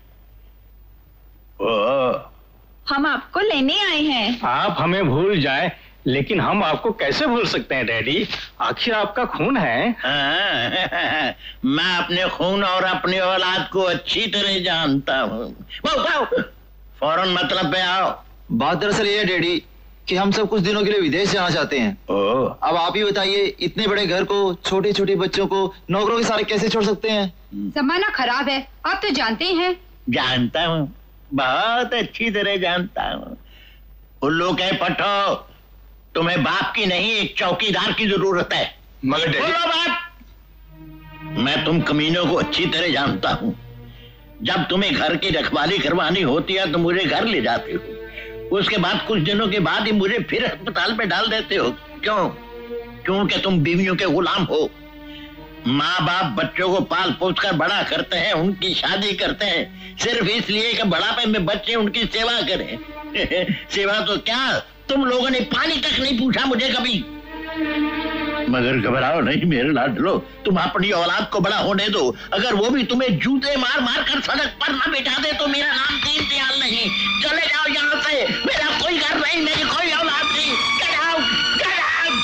ओ, हम आपको लेने आए हैं। आप हमें भूल जाए, लेकिन हम आपको कैसे भूल सकते हैं डैडी? आखिर आपका खून है। हाँ, मैं अपने खून और अपनी औलाद को अच्छी तरह जानता हूँ। फौरन मतलब पे आओ। बात दरअसल ये है डैडी कि हम सब कुछ दिनों के लिए विदेश जाना चाहते हैं। ओ। अब आप ही बताइए, इतने बड़े घर को, छोटे छोटे बच्चों को नौकरों के सारे कैसे छोड़ सकते हैं? जमाना खराब है, आप तो जानते ही हैं। जानता हूँ, बहुत अच्छी तरह जानता हूँ। उल्लू के पट्टो, तुम्हें बाप की नहीं एक चौकीदार की जरूरत है। मगर बोलो बात। मैं तुम कमीनों को अच्छी तरह जानता हूँ। जब तुम्हें घर की रखवाली करवानी होती है तो मुझे घर ले जाते हो, उसके बाद कुछ दिनों के बाद ही मुझे फिर अस्पताल में डाल देते हो। क्यों? क्योंकि तुम बीवियों के गुलाम हो। माँ बाप बच्चों को पाल पोस कर बड़ा करते हैं, उनकी शादी करते हैं, सिर्फ इसलिए कि बुढ़ापे में बच्चे उनकी सेवा करें। सेवा तो क्या, तुम लोगों ने पानी तक नहीं पूछा मुझे कभी। मगर घबराओ नहीं मेरे लाडलो, तुम अपनी औलाद को बड़ा होने दो। अगर वो भी तुम्हें जूते मार मार कर सड़क पर न बिठा दे तो मेरा नाम दीनदयाल नहीं। चले जाओ यहाँ से, मेरा कोई घर नहीं, मेरी कोई औलाद नहीं। Get out, get out!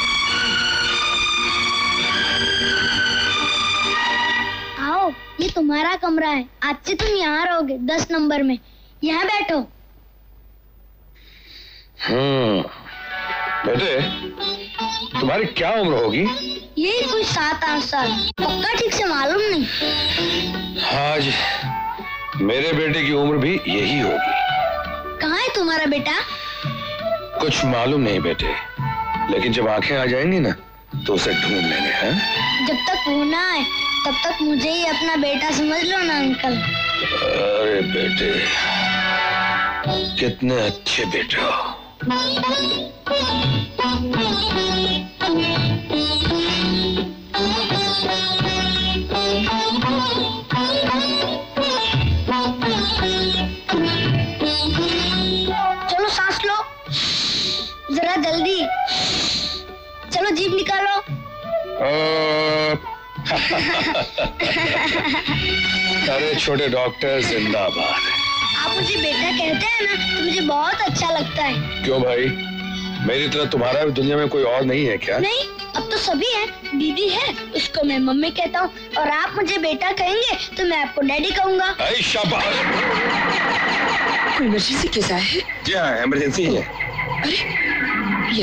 आओ, ये तुम्हारा कमरा है, आज से तुम यहाँ रहोगे दस नंबर में। यहाँ बैठो। हम्म बेटे, तुम्हारी क्या उम्र होगी? यही कोई सात आठ साल, पक्का ठीक से मालूम नहीं। हाँ जी, मेरे बेटे की उम्र भी यही होगी। कहाँ है तुम्हारा बेटा? कुछ मालूम नहीं बेटे, लेकिन जब आंखें आ जाएंगी ना तो उसे ढूंढ लेंगे। हैं? जब तक वो ना आए तब तक मुझे ही अपना बेटा समझ लो ना अंकल। अरे बेटे, कितने अच्छे बेटे हो। चलो सांस लो, जरा जल्दी। चलो जीभ निकालो। अरे छोटे डॉक्टर जिंदाबाद। आप मुझे बेटा कहते हैं ना तो मुझे बहुत अच्छा लगता है। क्यों भाई, मेरी तरह तुम्हारा भी दुनिया में कोई और नहीं है क्या? नहीं, अब तो सभी हैं। दीदी है, उसको मैं मम्मी कहता हूँ, और आप मुझे बेटा कहेंगे तो मैं आपको डैडी कहूँगा। ऐ शाबाश। कोई इमरजेंसी केस आया है? जी हाँ, इमरजेंसी है। अरे ये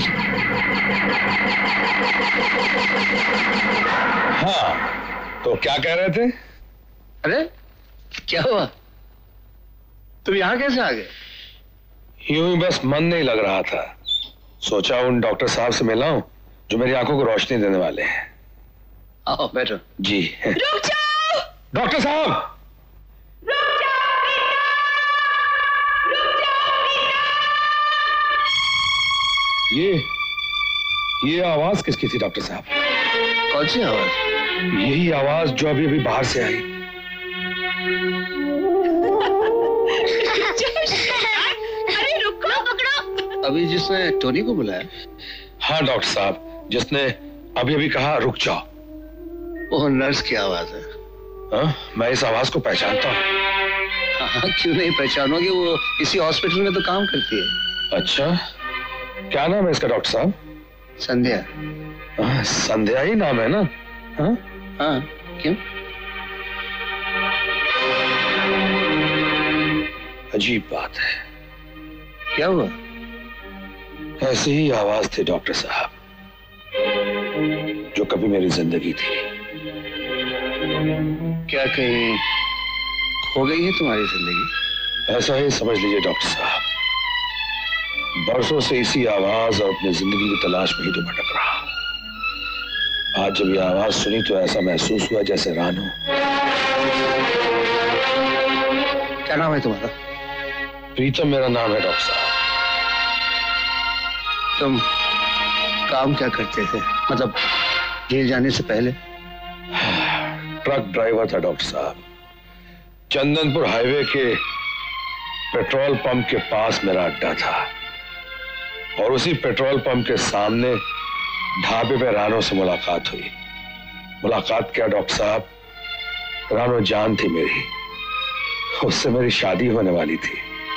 हाँ, तो क्या कह रहे थे? अरे क्या हुआ, तुम यहाँ कैसे आ गए? यूं ही बस मन नहीं लग रहा था, सोचा उन डॉक्टर साहब से मिला हूं जो मेरी आंखों को रोशनी देने वाले हैं। आओ बैठो। जी। रुक जाओ डॉक्टर साहब। रुक जाओ बेटा, रुक जाओ बेटा। ये ये आवाज किसकी थी डॉक्टर साहब? कौन सी आवाज? यही आवाज जो अभी अभी बाहर से आई। अरे रुको, पकड़ो। अभी जिसने टोनी को बुलाया? हाँ डॉक्टर साहब, जिसने अभी अभी कहा रुक जाओ। वो नर्स की आवाज है। हाँ, मैं इस आवाज को पहचानता हूँ। हाँ, क्यों नहीं पहचानोगे, वो इसी हॉस्पिटल में तो काम करती है। अच्छा, क्या नाम है इसका डॉक्टर साहब? संध्या। हाँ, संध्या ही नाम है ना? हाँ हाँ, क्यों? अजीब बात है। क्या हुआ? ऐसी ही आवाज थी डॉक्टर साहब, जो कभी मेरी जिंदगी थी। क्या कहीं खो गई है तुम्हारी जिंदगी? ऐसा ही समझ लीजिए डॉक्टर साहब। बरसों से इसी आवाज और अपनी जिंदगी की तलाश में ही तो भटक रहा हूं। आज जब ये आवाज सुनी तो ऐसा महसूस हुआ जैसे रानू। क्या नाम है तुम्हारा? प्रीतम मेरा नाम है डॉक्टर साहब। तुम काम क्या करते थे, मतलब जेल जाने से पहले? ट्रक ड्राइवर था डॉक्टर साहब। चंदनपुर हाईवे के पेट्रोल पंप के पास मेरा अड्डा था, और उसी पेट्रोल पंप के सामने ढाबे पे रानो से मुलाकात हुई। मुलाकात क्या डॉक्टर साहब, रानो जान थी मेरी, उससे मेरी शादी होने वाली थी।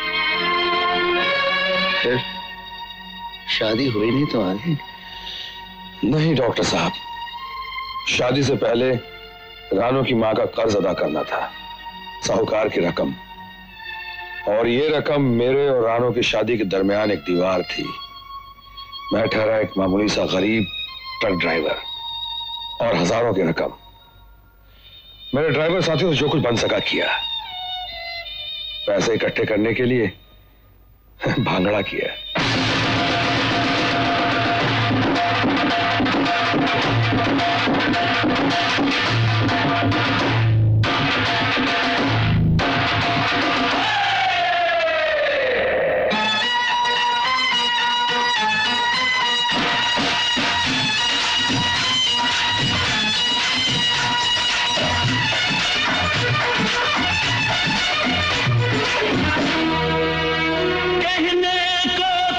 फिर शादी हुई नहीं तुम्हारी? नहीं डॉक्टर साहब, शादी से पहले रानो की मां का कर्ज अदा करना था, साहूकार की रकम, और ये रकम मेरे और रानो की शादी के दरमियान एक दीवार थी। मैं ठहरा एक मामूली सा गरीब ट्रक ड्राइवर, और हजारों की रकम। मेरे ड्राइवर साथियों से जो कुछ बन सका किया, पैसे इकट्ठे करने के लिए भांगड़ा किया। कहने को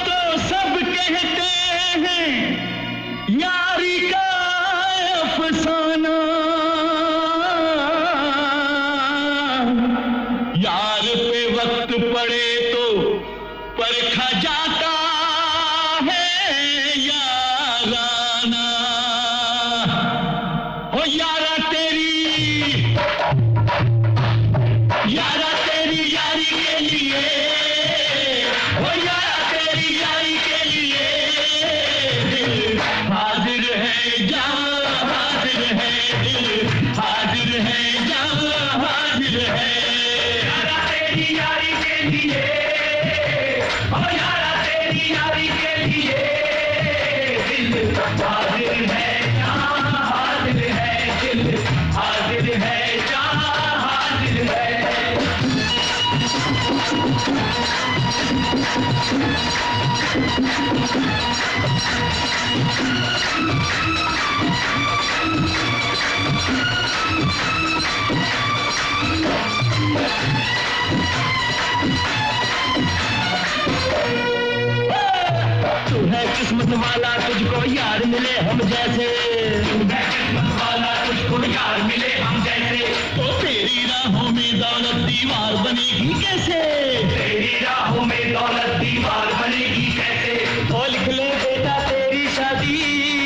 तू है किस्मत वाला तुझको यार मिले हम जैसे, तू है किस्मत वाला तुझको यार मिले हम जैसे। तो तेरी राहों में दौलत दीवार बनेगी कैसे, तेरी राहों में दौलत दीवार बनेगी कैसे। तो लिख ले बेटा तेरी शादी,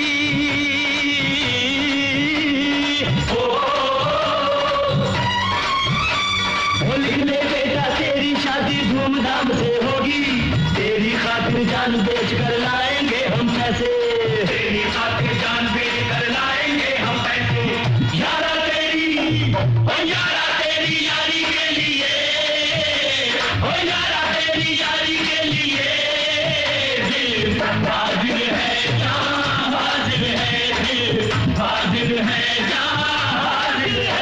ओ, ओ लिख ले बेटा तेरी शादी धूमधाम से होगी, तेरी खातिर जान बेच कर लाएंगे हम पैसे, तेरी खातिर जान बेच कर लाएंगे हम पैसे। यारा तेरी, ओ यारा तेरी यारी के लिए, ओ यारा तेरी यारी के लिए दिल हाजिर है, जान हाजिर है, दिल हाजिर है, जान हाजिर है।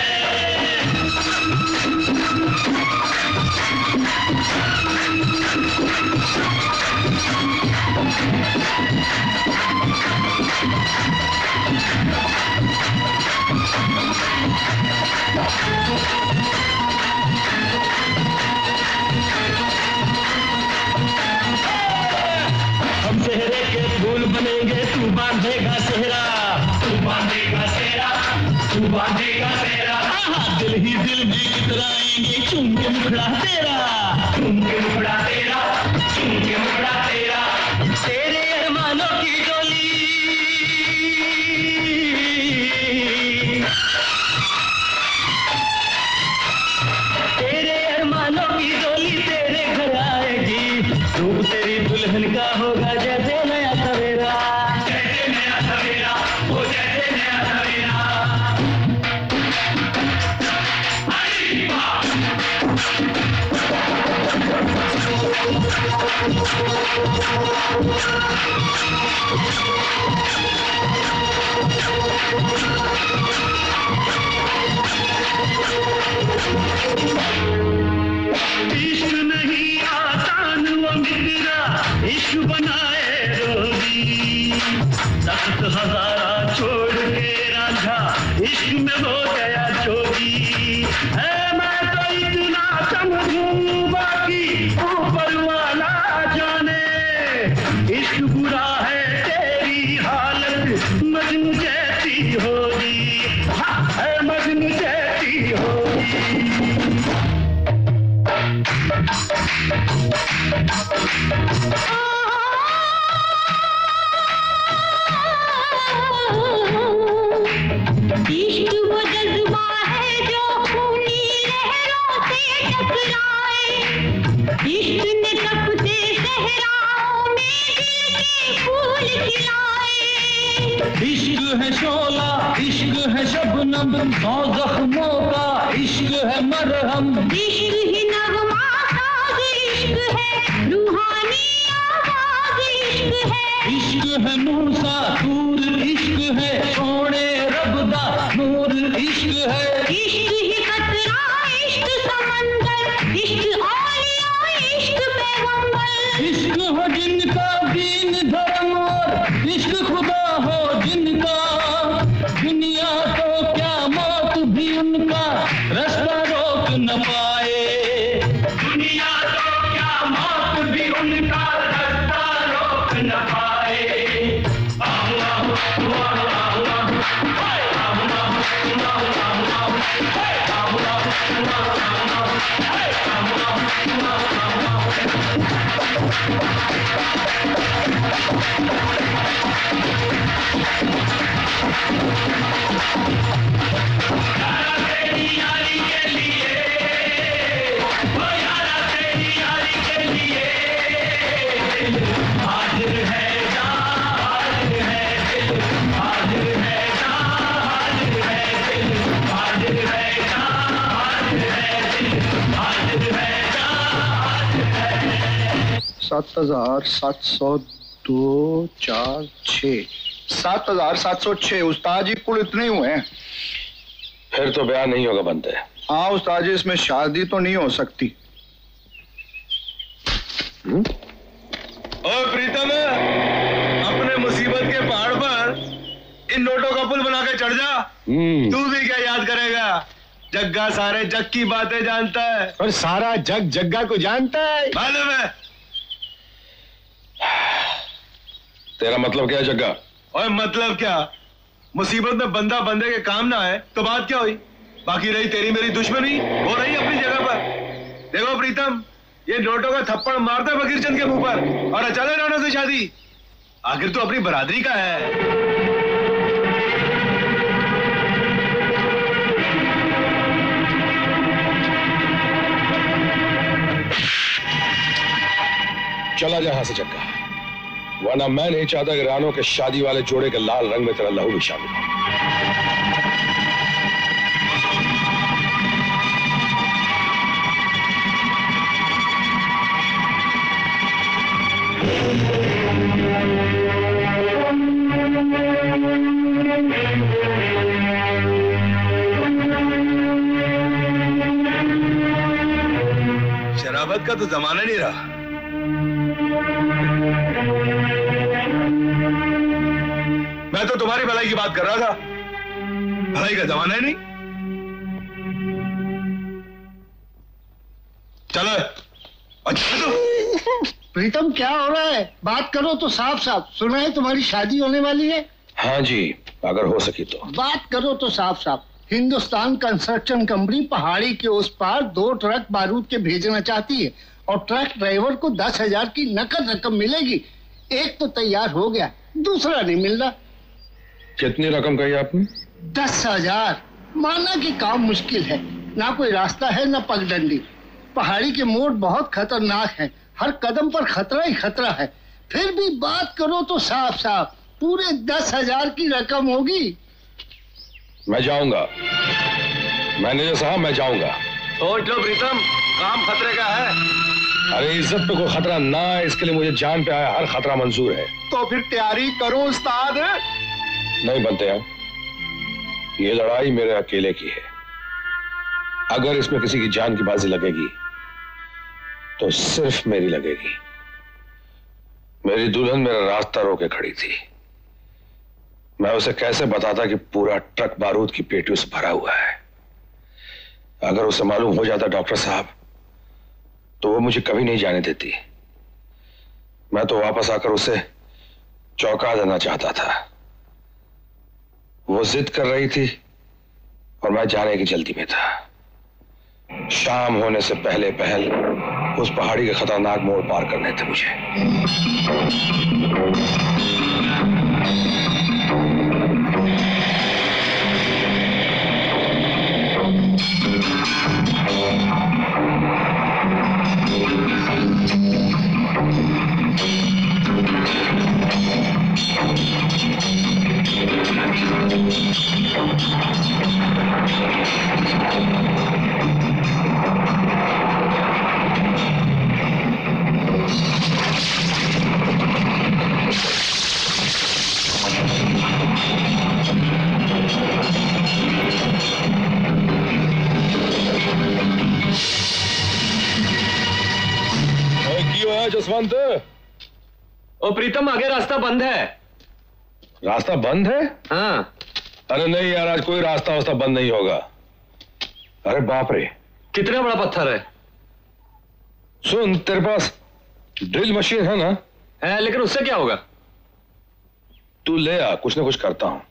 हम सेहरे के फूल बनेंगे, तू बांधेगा सेहरा, तू बांधेगा सेहरा, तू बांधेगा सेहरा। हाँ दिल ही दिल में इतराएंगे, चूम के मुखड़ा तेरा, चूम के मुखड़ा तेरा, चूम के मुखड़ा तेरा। तेरे अरमानों की डोली, तेरे अरमानों की डोली तेरे घर आएगी, रूप तेरी दुल्हन का होगा जैसे नया सवेरा, जैसे नया सवेरा, वो जैसे नया सवेरा। अरे वाह! इश्क नहीं आसान वो मित्रा, इश्क बनाए रोगी, सख्त हजारा छोड़ के रांझा इश्क में हो गया जोगी। है मैं तो इतना समझूं बाकी ऊपर वाला जाने, इश्क बुरा है तेरी हालत मजनू जैसी होगी, हाँ है मजनू जैसी होगी। इश्क वो जज्बा है जो खूनी लहरों से टकराए, इश्क ने तपते सहराओं में दिल के फूल खिलाए। इश्क है शोला, इश्क है शबनम, सौ जख्मों का इश्क है मरहम। इश्क ही नगमा साज, इश्क है रूहानी आवाज, इश्क है, इश्क है मूसा दूर, इश्क है सोने रबदा नूर, इश्क है, इश्क ही कतरा, इश्क समंदर, इश्क औलिया, इश्क पैगंबर। इश्क हो जिनका दीन धर्म और इश्क खुदा हो जिनका, दुनिया तो क्या मौत भी उनका रास्ता रोक न पाए, दुनिया तो क्या मौत भी उनका रास्ता रोक न पाए। आहू आहू आहू आहू आहू हाय आहू आहू आहू आहू आहू हाय आहू आहू आहू आहू हाय आहू आहू आहू आहू। यारा तेरी यारी के लिए, ओ यारा तेरी यारी के लिए दिल हाजिर है, जान हाजिर है, दिल हाजिर है, जान हाजिर है, दिल हाजिर है, जान हाजिर है, दिल हाजिर है, जान हाजिर है। सात हजार सात सौ दो चार छः, सात हजार सात सौ छः उस्ताद जी, कुल इतने ही हुए हैं। फिर तो ब्याह नहीं होगा बनते। हाँ उस्ताद जी, इसमें शादी तो नहीं हो सकती। ओ प्रीतम, इन नोटों का पुल बना के चढ़ जा। तू भी क्या याद करेगा? जग्गा सारे जग की बातें जानता है और सारा जग जग्गा को जानता है। मालूम है। तेरा मतलब क्या है जग्गा? और मतलब क्या? मुसीबत में बंदा बंदे के काम ना है तो बात क्या हुई? बाकी रही तेरी मेरी दुश्मनी, वो रही अपनी जगह पर। देखो प्रीतम, ये नोटों का थप्पड़ मारता है फकीरचंद के मुंह पर और अचाले राणा से शादी। आखिर तो अपनी बरादरी का है। चला जा यहां से जग्गा, वरना मैं नहीं चाहता कि रानों के शादी वाले जोड़े के लाल रंग में तेरा लहू भी शामिल हो। शराबत का तो जमाना नहीं रहा। मैं तो तुम्हारी भलाई की बात कर रहा था, भलाई का जमाना है नहीं। चलो अच्छा। तो प्रीतम क्या हो रहा है? बात करो तो साफ साफ। सुना है तुम्हारी शादी होने वाली है? हाँ जी, अगर हो सकी तो। बात करो तो साफ साफ। हिंदुस्तान कंस्ट्रक्शन कंपनी पहाड़ी के उस पार दो ट्रक बारूद के भेजना चाहती है और ट्रक ड्राइवर को दस हजार की नकद रकम मिलेगी। एक तो तैयार हो गया, दूसरा नहीं मिल रहा। कितनी रकम कही आपने? दस हजार। मानना कि काम मुश्किल है, ना कोई रास्ता है ना पगडंडी। पहाड़ी के मोड़ बहुत खतरनाक हैं, हर कदम पर खतरा ही खतरा है। फिर भी बात करो तो साफ साफ, पूरे दस हजार की रकम होगी। मैं जाऊंगा, मैनेजर साहब मैं जाऊंगा। सोच लो प्रीतम, काम खतरे का है। अरे इज्जत पे कोई खतरा ना है, इसके लिए मुझे जान पे आया हर खतरा मंजूर है। तो फिर तैयारी करो उस्ताद। नहीं बनते हैं, ये लड़ाई मेरे अकेले की है। अगर इसमें किसी की जान की बाजी लगेगी तो सिर्फ मेरी लगेगी। मेरी दुल्हन मेरा रास्ता रोके खड़ी थी, मैं उसे कैसे बताता कि पूरा ट्रक बारूद की पेटियों से भरा हुआ है। अगर उसे मालूम हो जाता डॉक्टर साहब, तो वो मुझे कभी नहीं जाने देती। मैं तो वापस आकर उसे चौंका देना चाहता था। वो जिद कर रही थी और मैं जाने की जल्दी में था। शाम होने से पहले पहल उस पहाड़ी के खतरनाक मोड़ पार करने थे मुझे। जसवंत, ओ प्रीतम, आगे रास्ता बंद है। रास्ता बंद है? हाँ। अरे नहीं यार, आज कोई रास्ता वास्ता बंद नहीं होगा। अरे बाप रे, कितना बड़ा पत्थर है। सुन, तेरे पास ड्रिल मशीन है ना? है, लेकिन उससे क्या होगा? तू ले आ, कुछ ना कुछ करता हूं।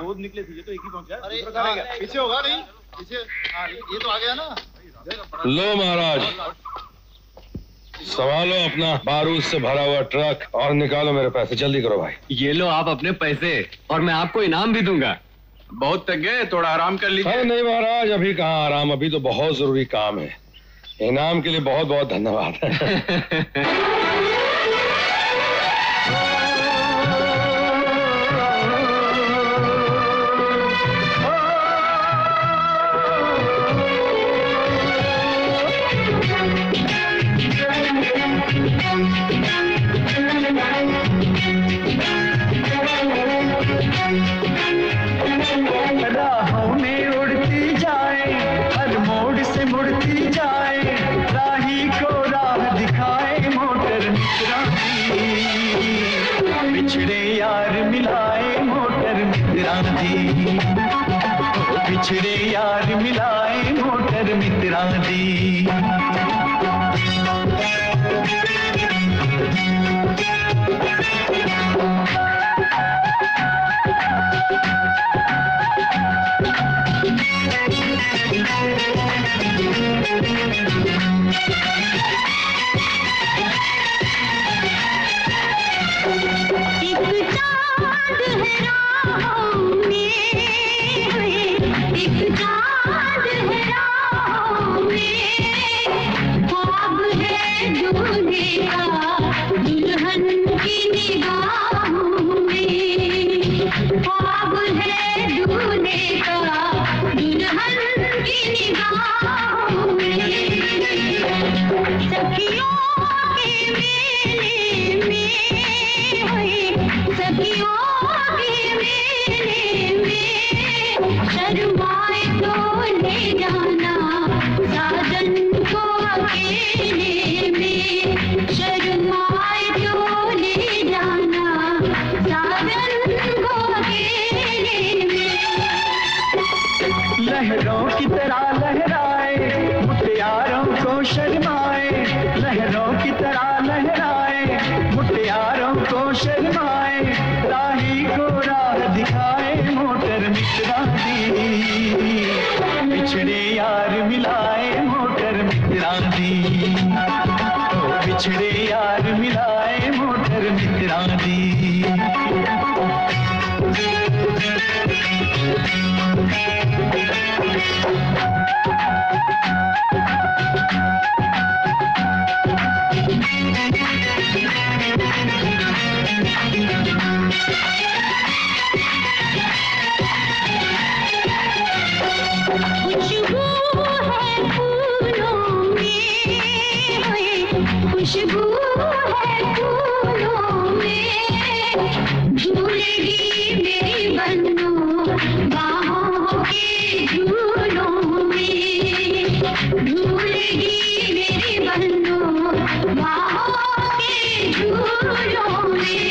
वो निकले थे, ये तो एक ही पहुंचा। अरे पीछे होगा नहीं, पीछे ये तो आ गया ना। लो महाराज, संभालो अपना बारूद से भरा हुआ ट्रक और निकालो मेरे पैसे। जल्दी करो भाई। ये लो आप अपने पैसे, और मैं आपको इनाम भी दूंगा। बहुत थक गए, थोड़ा आराम कर लीजिए। अरे नहीं महाराज, अभी कहाँ आराम, अभी तो बहुत जरूरी काम है। इनाम के लिए बहुत बहुत धन्यवाद। राहों में उड़ती जाए, हर मोड़ से मुड़ती जाए, राही को राह दिखाए मोटर मित्रांधी, बिछड़े यार मिलाए मोटर मित्रांधी, बिछड़े यार मिलाए मोटर मित्रांधी। लहरों की तरह लहराए, मुटियारों को शर्माए, लहरों की तरह लहराए, मुटियारों को शर्माए, राही को राह दिखाए मोटर मित्रांधी, बिछड़े यार मिलाए मोटर मित्रांधी, बिछड़े यार मिलाए मोटर मित्रांधी। खुशबू है फूलों में, झूलेगी मेरी बन्नू बाहों के झूलों में, झूलेगी मेरी बन्नू बाहों के झूलों में।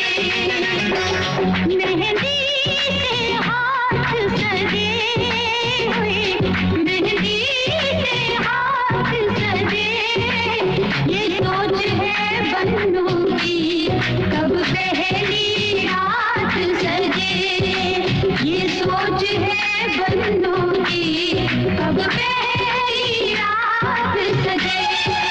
मेहंदी से हाथ सजे हुए, मेहंदी से हाथ सजे, ये सोच है बन्नू की कब पहली रात सजे, ये सोच है बन्नू की कब पहली रात सजे।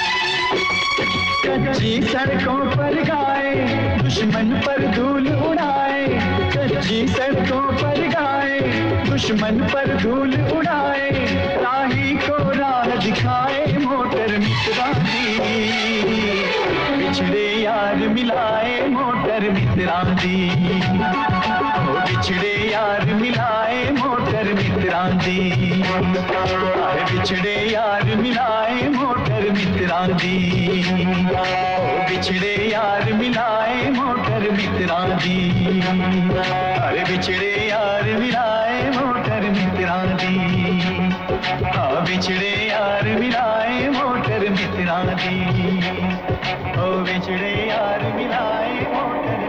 कच्ची सड़कों पर गाए, दुश्मन पर धूल उड़ाए, कच्ची सड़कों पर गाए, दुश्मन पर धूल उड़ाए, राही को राह दिखाए मोटर मित्रांधी, बिछड़े यार मिलाए मोटर मित्रांधी, बिछड़े यार मिलाए मोटर मित्रांधी, बिछड़े यार मिलाए मोटर मित्रांधी, बिछड़े यार मिलाए मोटर मित्रांधी, अरे बिछड़े यार मिलाए मोटर मित्रांधी, बिछड़े यार मिलाए मोटर मित्रांधी, ओ बिछड़े यार मिलाए मोटर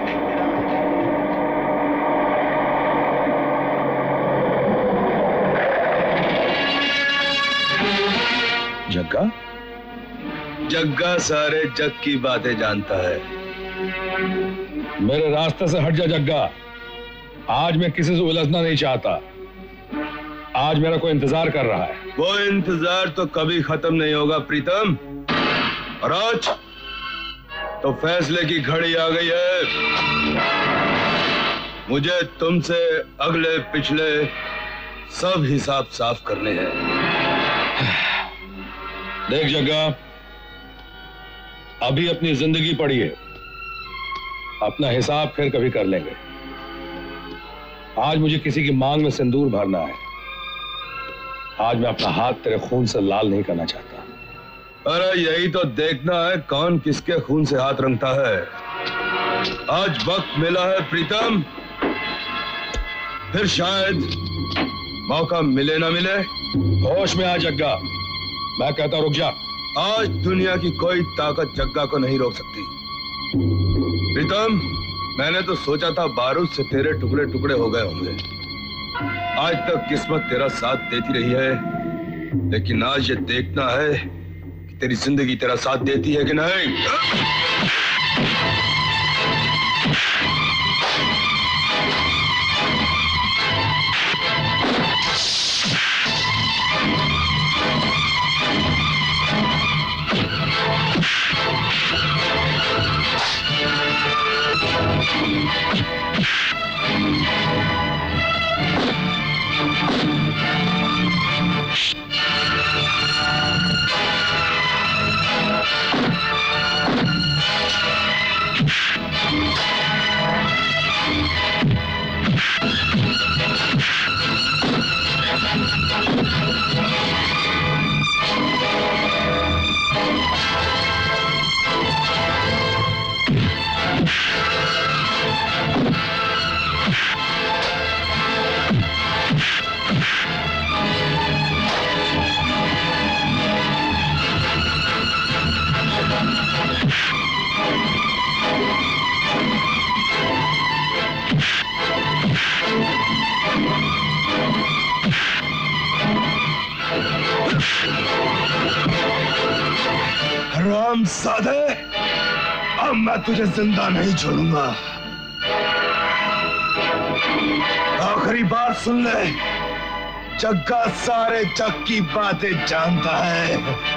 मित्रांधी। जग्गा जग्गा सारे जग की बातें जानता है। मेरे रास्ते से हट जा जग्गा। आज मैं किसी से उलझना नहीं चाहता। आज मेरा कोई इंतजार कर रहा है। वो इंतजार तो कभी खत्म नहीं होगा प्रीतम। और आज तो फैसले की घड़ी आ गई है। मुझे तुमसे अगले पिछले सब हिसाब साफ करने हैं। देख जग्गा, अभी अपनी जिंदगी पड़ी है, अपना हिसाब फिर कभी कर लेंगे। आज मुझे किसी की मांग में सिंदूर भरना है। आज मैं अपना हाथ तेरे खून से लाल नहीं करना चाहता। अरे यही तो देखना है कौन किसके खून से हाथ रंगता है। आज वक्त मिला है प्रीतम, फिर शायद मौका मिले ना मिले। होश में आ जग्गा, मैं कहता रुक जा। आज दुनिया की कोई ताकत जग्गा को नहीं रोक सकती। प्रीतम, मैंने तो सोचा था बारूद से तेरे टुकड़े टुकड़े हो गए होंगे। आज तक किस्मत तेरा साथ देती रही है, लेकिन आज ये देखना है कि तेरी जिंदगी तेरा साथ देती है कि नहीं। रामजादे, अब मैं तुझे जिंदा नहीं छोड़ूंगा। आखिरी बार सुन ले, जग्गा सारे जग की बातें जानता है।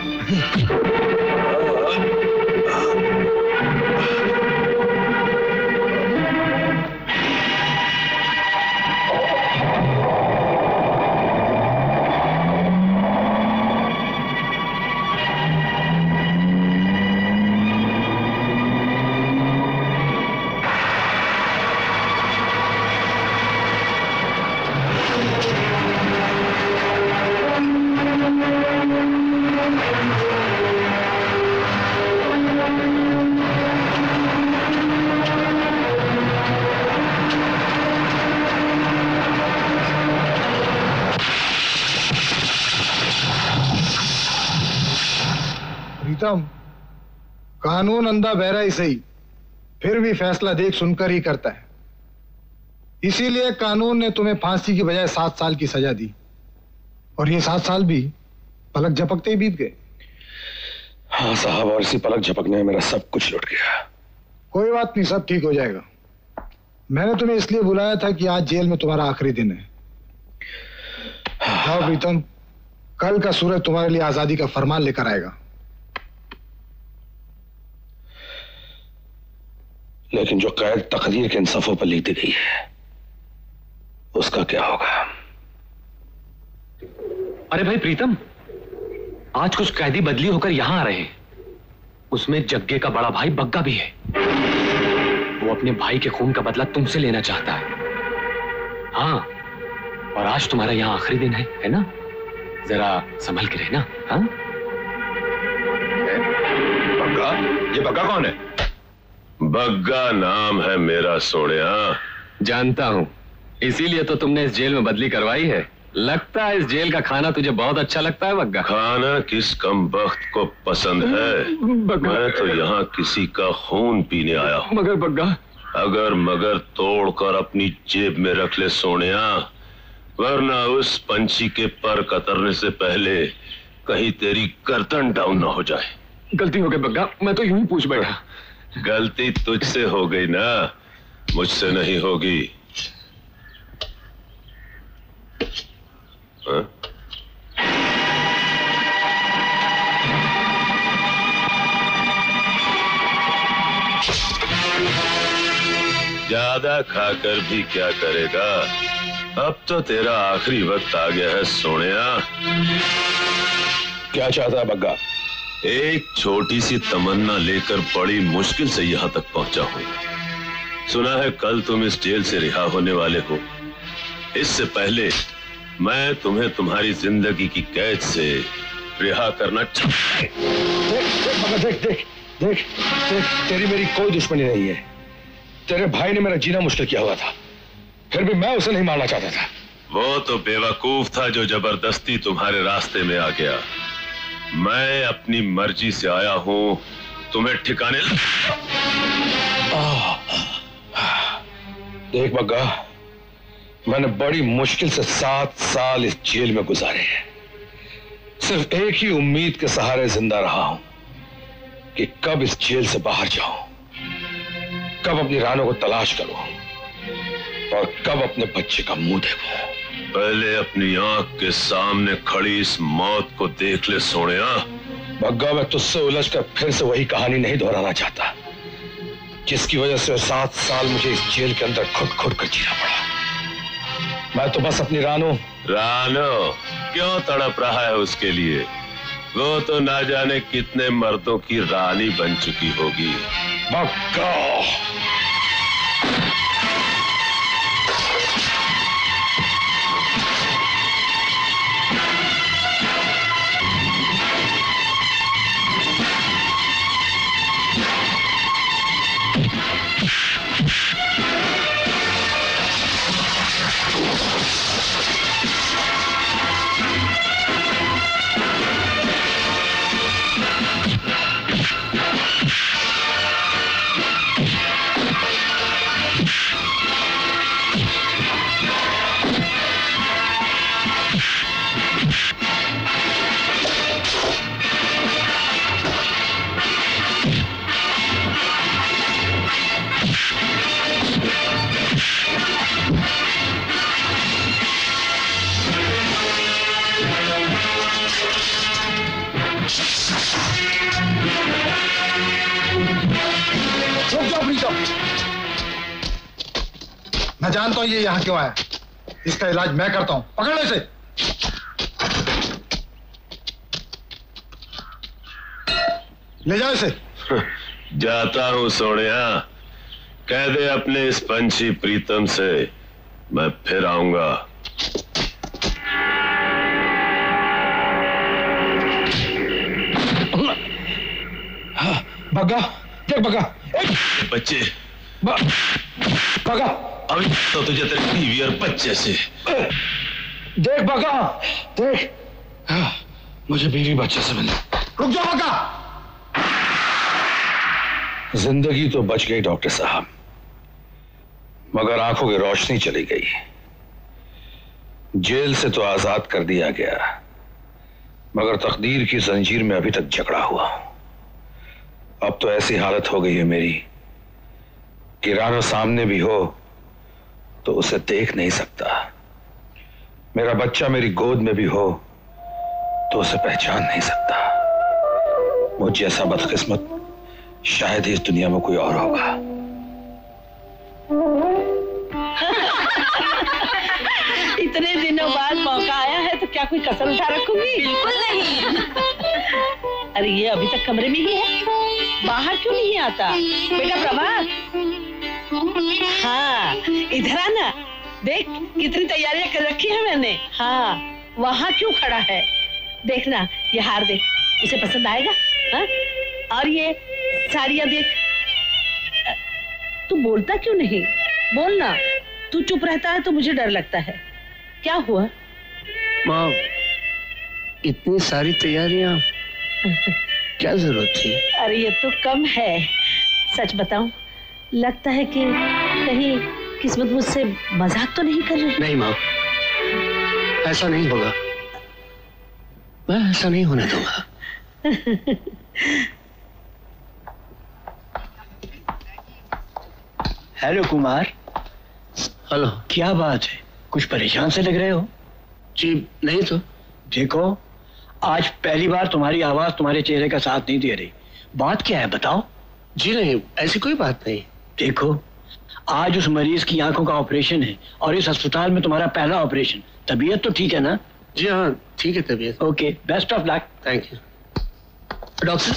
कानून अंधा बहरा ही सही, फिर भी फैसला देख सुनकर ही करता है। इसीलिए कानून ने तुम्हें फांसी की बजाय सात साल की सजा दी, और ये सात साल भी पलक झपकते ही बीत गए। हाँ साहब, और इसी पलक झपकने में मेरा सब कुछ लुट गया। कोई बात नहीं, सब ठीक हो जाएगा। मैंने तुम्हें इसलिए बुलाया था कि आज जेल में तुम्हारा आखिरी दिन है। जाओ प्रीतम, कल का सूरज तुम्हारे लिए आजादी का फरमान लेकर आएगा। लेकिन जो कैद तकदीर के इंसाफों पर लिखी गई है, उसका क्या होगा? अरे भाई प्रीतम, आज कुछ कैदी बदली होकर यहां आ रहे हैं। उसमें जग्गे का बड़ा भाई बग्गा भी है। वो अपने भाई के खून का बदला तुमसे लेना चाहता है। हाँ, और आज तुम्हारा यहां आखिरी दिन है, है ना? जरा संभल के रहना। हाँ? बग्गा? ये बग्गा कौन है? बग्गा नाम है मेरा सोनिया। जानता हूं, इसीलिए तो तुमने इस जेल में बदली करवाई है। लगता है इस जेल का खाना तुझे बहुत अच्छा लगता है बग्गा। खाना किस कमबख्त को पसंद है? मैं तो यहाँ किसी का खून पीने आया हूँ। मगर बग्गा, अगर मगर तोड़कर अपनी जेब में रख ले सोनिया, वरना उस पंछी के पर कतरने से पहले कहीं तेरी गर्दन डाउन ना हो जाए। गलती हो गई बग्गा, मैं तो यूं ही पूछ बैठा। गलती तुझसे हो गई ना, मुझसे नहीं होगी। हाँ? ज्यादा खाकर भी क्या करेगा, अब तो तेरा आखिरी वक्त आ गया है सोनिया। क्या चाहता है बग्गा? एक छोटी सी तमन्ना लेकर बड़ी मुश्किल से यहाँ तक पहुंचा हूँ। सुना है कल तुम इस जेल से रिहा होने वाले हो। इससे पहले मैं तुम्हें तुम्हारी जिंदगी की कैद से रिहा करना चाहता हूँ। देख देख देख देख देख तेरी मेरी कोई दुश्मनी नहीं है। तेरे भाई ने मेरा जीना मुश्किल किया हुआ था, फिर भी मैं उसे नहीं मारना चाहता था। वो तो बेवकूफ था जो जबरदस्ती तुम्हारे रास्ते में आ गया। मैं अपनी मर्जी से आया हूं तुम्हें ठिकाने ल... देख बग्गा, मैंने बड़ी मुश्किल से सात साल इस जेल में गुजारे हैं। सिर्फ एक ही उम्मीद के सहारे जिंदा रहा हूं कि कब इस जेल से बाहर जाऊं, कब अपनी रानों को तलाश करूं और कब अपने बच्चे का मुंह देखूं। पहले अपनी आंख के सामने खड़ी इस मौत को देख ले सोनिया। बग्गा, मैं तुझसे उलझकर फिर से वही कहानी नहीं दोहराना चाहता जिसकी वजह से सात साल मुझे इस जेल के अंदर खुद खुद कर जीना पड़ा। मैं तो बस अपनी रानो रानो क्यों तड़प रहा है उसके लिए? वो तो ना जाने कितने मर्दों की रानी बन चुकी होगी। बग्गा, मैं जानता हूं ये यहां क्यों आया। इसका इलाज मैं करता हूं। पकड़ ले इसे। ले जाओ इसे। जाता हूं सोनिया, कह दे अपने इस पंछी प्रीतम से मैं फिर आऊंगा। बग्गा, देख बग्गा, बच्चे बग्गा, अभी तो तुझे तेरे बीवी और बच्चे से। देख बग्गा, देख, मुझे बीवी बच्चे से मिलना। रुक जाओ बग्गा। जिंदगी तो बच गई डॉक्टर साहब, मगर आंखों की रोशनी चली गई। जेल से तो आजाद कर दिया गया, मगर तकदीर की जंजीर में अभी तक जकड़ा हुआ हूं। अब तो ऐसी हालत हो गई है मेरी कि रानो सामने भी हो तो उसे देख नहीं सकता। मेरा बच्चा मेरी गोद में भी हो तो उसे पहचान नहीं सकता। मुझ जैसा बदकिस्मत शायद ही इस दुनिया में कोई और होगा। इतने दिनों बाद मौका आया है तो क्या कोई कसर उठा रखूंगी? बिल्कुल नहीं। अरे ये अभी तक कमरे में ही है, बाहर क्यों नहीं आता? बेटा प्रभात, हाँ इधर आना। देख कितनी तैयारियां कर रखी है मैंने। हाँ वहाँ क्यों खड़ा है? देखना ये हार देख, उसे पसंद आएगा। हाँ? और ये साड़ियां देख। तू बोलता क्यों नहीं? बोलना। तू चुप रहता है तो मुझे डर लगता है। क्या हुआ? माँ, इतनी सारी तैयारियां क्या जरूरत थी? अरे ये तो कम है। सच बताऊं, लगता है कि कहीं किस्मत मुझसे मजाक तो नहीं कर रही। नहीं माँ, ऐसा नहीं होगा। मैं ऐसा नहीं होने दूंगा। हेलो कुमार। हेलो। क्या बात है, कुछ परेशान से लग रहे हो? जी नहीं तो। देखो, आज पहली बार तुम्हारी आवाज तुम्हारे चेहरे का साथ नहीं दे रही। बात क्या है बताओ? जी नहीं, ऐसी कोई बात नहीं। देखो, आज उस मरीज की आंखों का ऑपरेशन है और इस अस्पताल में तुम्हारा पहला ऑपरेशन। तबीयत तो ठीक है ना? जी हाँ ठीक है तबीयत। Okay, best of luck. Thank you. Doctor,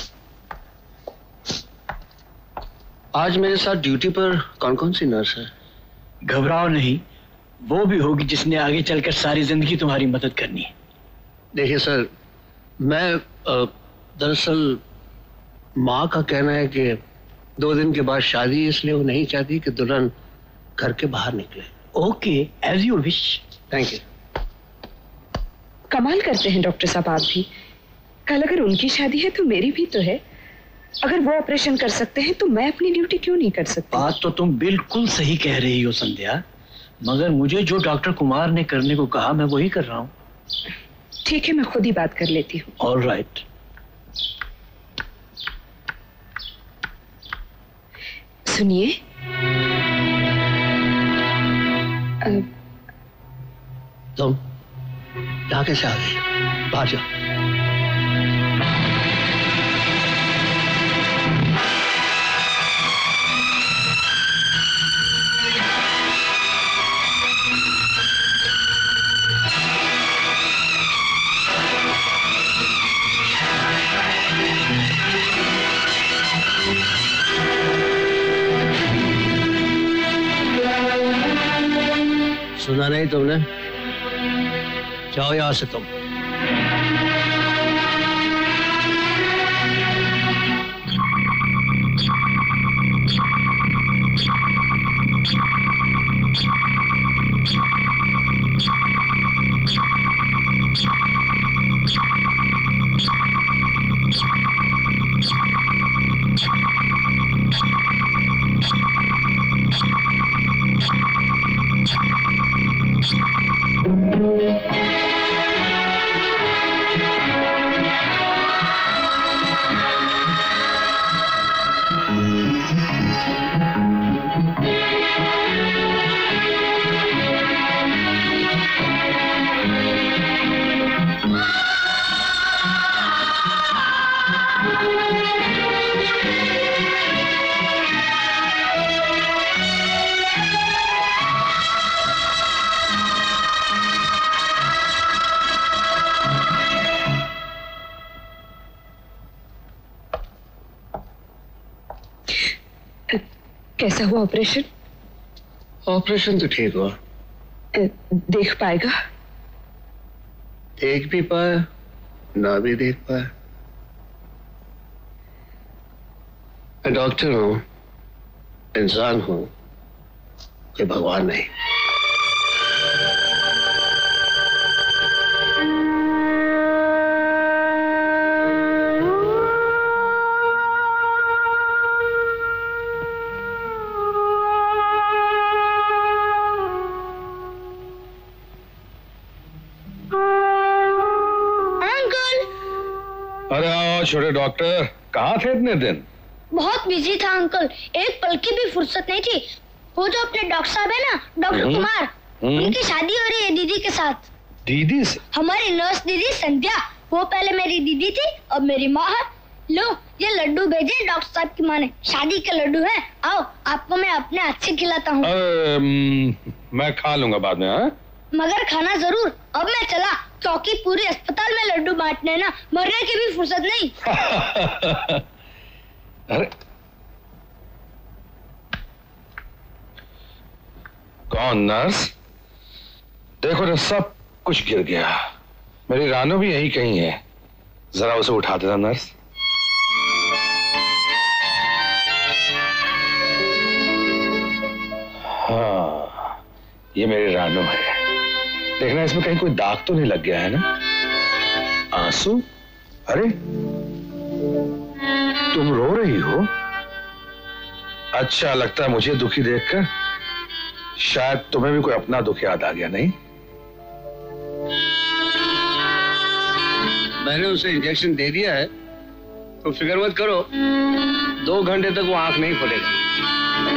आज मेरे साथ ड्यूटी पर कौन कौन सी नर्स है? घबराओ नहीं, वो भी होगी जिसने आगे चलकर सारी जिंदगी तुम्हारी मदद करनी है। देखिए सर, मैं दरअसल माँ का कहना है कि दो दिन के बाद शादी, इसलिए वो नहीं चाहती कि दुल्हन घर के बाहर निकले। Okay, as you wish. Thank you. कमाल करते हैं डॉक्टर साहब आप भी। कल अगर उनकी शादी है तो मेरी भी तो है। अगर वो ऑपरेशन कर सकते हैं तो मैं अपनी ड्यूटी क्यों नहीं कर सकती? बात तो तुम बिल्कुल सही कह रही हो संध्या, मगर मुझे जो डॉक्टर कुमार ने करने को कहा मैं वही कर रहा हूँ। ठीक है, मैं खुद ही बात कर लेती हूँ। All right. सुनिए, तुम यहाँ कैसे आ गई? बाहर जाओ। सुना नहीं तुमने? जाओ यहां से तुम। कैसा हुआ ऑपरेशन? ऑपरेशन तो ठीक हुआ। देख पाएगा? देख भी पाया, ना भी देख पाया। मैं डॉक्टर हूं, इंसान हूं, कोई भगवान नहीं। छोटे डॉक्टर, कहाँ थे इतने दिन? बहुत बिजी था अंकल, एक पल की भी फुर्सत नहीं थी। वो जो अपने डॉक्टर साहब है ना, डॉक्टर कुमार, उनकी शादी हो रही है दीदी के साथ। दीदी से? हमारी नर्स दीदी संध्या, वो पहले मेरी दीदी थी, अब मेरी माँ है। लो, ये लड्डू भेजे डॉक्टर साहब की माँ ने, शादी के लड्डू हैं। आओ, आपको मैं अपने हाथ से खिलाता हूँ। मैं खा लूंगा बाद में। हाँ? मगर खाना जरूर। अब मैं चला, क्योंकि पूरे अस्पताल में लड्डू बांटने ना, मरने की भी फुर्सत नहीं। अरे कौन नर्स? देखो ना, सब कुछ गिर गया। मेरी रानो भी यही कहीं है, जरा उसे उठा देना नर्स। हाँ, ये मेरी रानो है। देखना इसमें कहीं कोई दाग तो नहीं लग गया है ना? आंसू? अरे तुम रो रही हो? अच्छा, लगता है मुझे दुखी देखकर शायद तुम्हें भी कोई अपना दुख याद आ गया। नहीं, मैंने उसे इंजेक्शन दे दिया है, तो फिक्र मत करो, दो घंटे तक वो आंख नहीं खोलेगा।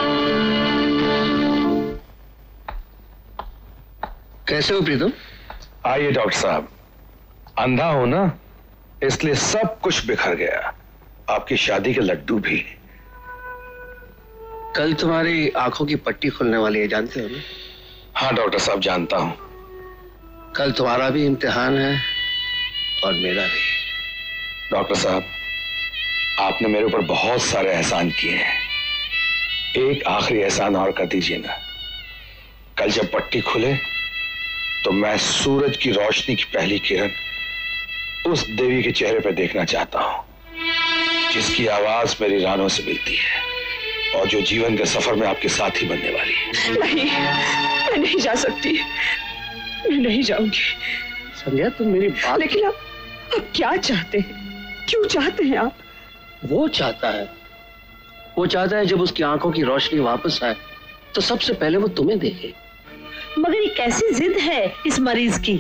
कैसे हो प्रीतम? आइए डॉक्टर साहब, अंधा हूं ना, इसलिए सब कुछ बिखर गया, आपकी शादी के लड्डू भी। कल तुम्हारी आंखों की पट्टी खुलने वाली है, जानते हो ना? हाँ डॉक्टर साहब, जानता हूं। कल तुम्हारा भी इम्तिहान है और मेरा भी। डॉक्टर साहब, आपने मेरे ऊपर बहुत सारे एहसान किए हैं, एक आखिरी एहसान और कर दीजिए ना। कल जब पट्टी खुले तो मैं सूरज की रोशनी की पहली किरण उस देवी के चेहरे पर देखना चाहता हूं, जिसकी आवाज मेरी रानों से मिलती है और जो जीवन के सफर में आपके साथी बनने वाली है। नहीं, मैं नहीं जा सकती, मैं नहीं जाऊंगी। संध्या, तुम मेरी बात। लेकिन आप, आप क्या चाहते हैं? क्यों चाहते हैं आप? वो चाहता है, वो चाहता है जब उसकी आंखों की रोशनी वापस आए तो सबसे पहले वो तुम्हें देखे। मगर ये कैसी जिद है इस मरीज की?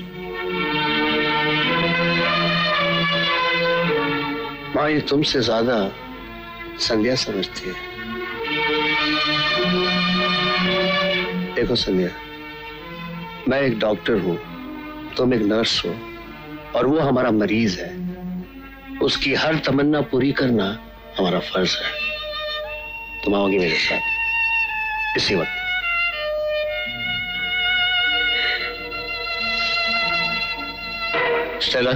माँ, ये तुमसे ज्यादा संध्या समझती है। देखो संध्या, मैं एक डॉक्टर हूं, तुम एक नर्स हो, और वो हमारा मरीज है। उसकी हर तमन्ना पूरी करना हमारा फर्ज है। तुम आओगी मेरे साथ इसी वक्त? स्टेला,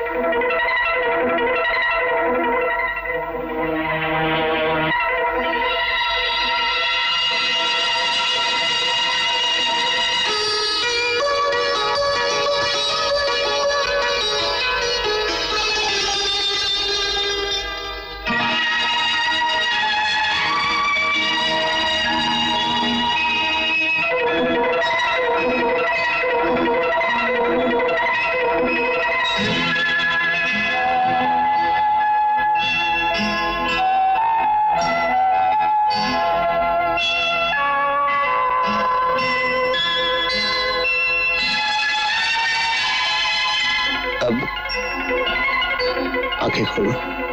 आंखें खोलो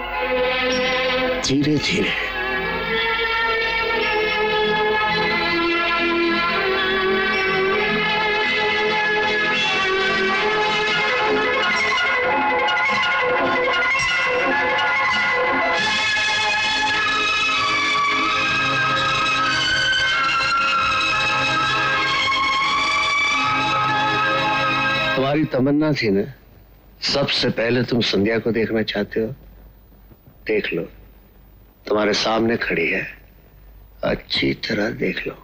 धीरे धीरे। तुम्हारी तमन्ना थी ना, सबसे पहले तुम संध्या को देखना चाहते हो, देख लो, तुम्हारे सामने खड़ी है, अच्छी तरह देख लो।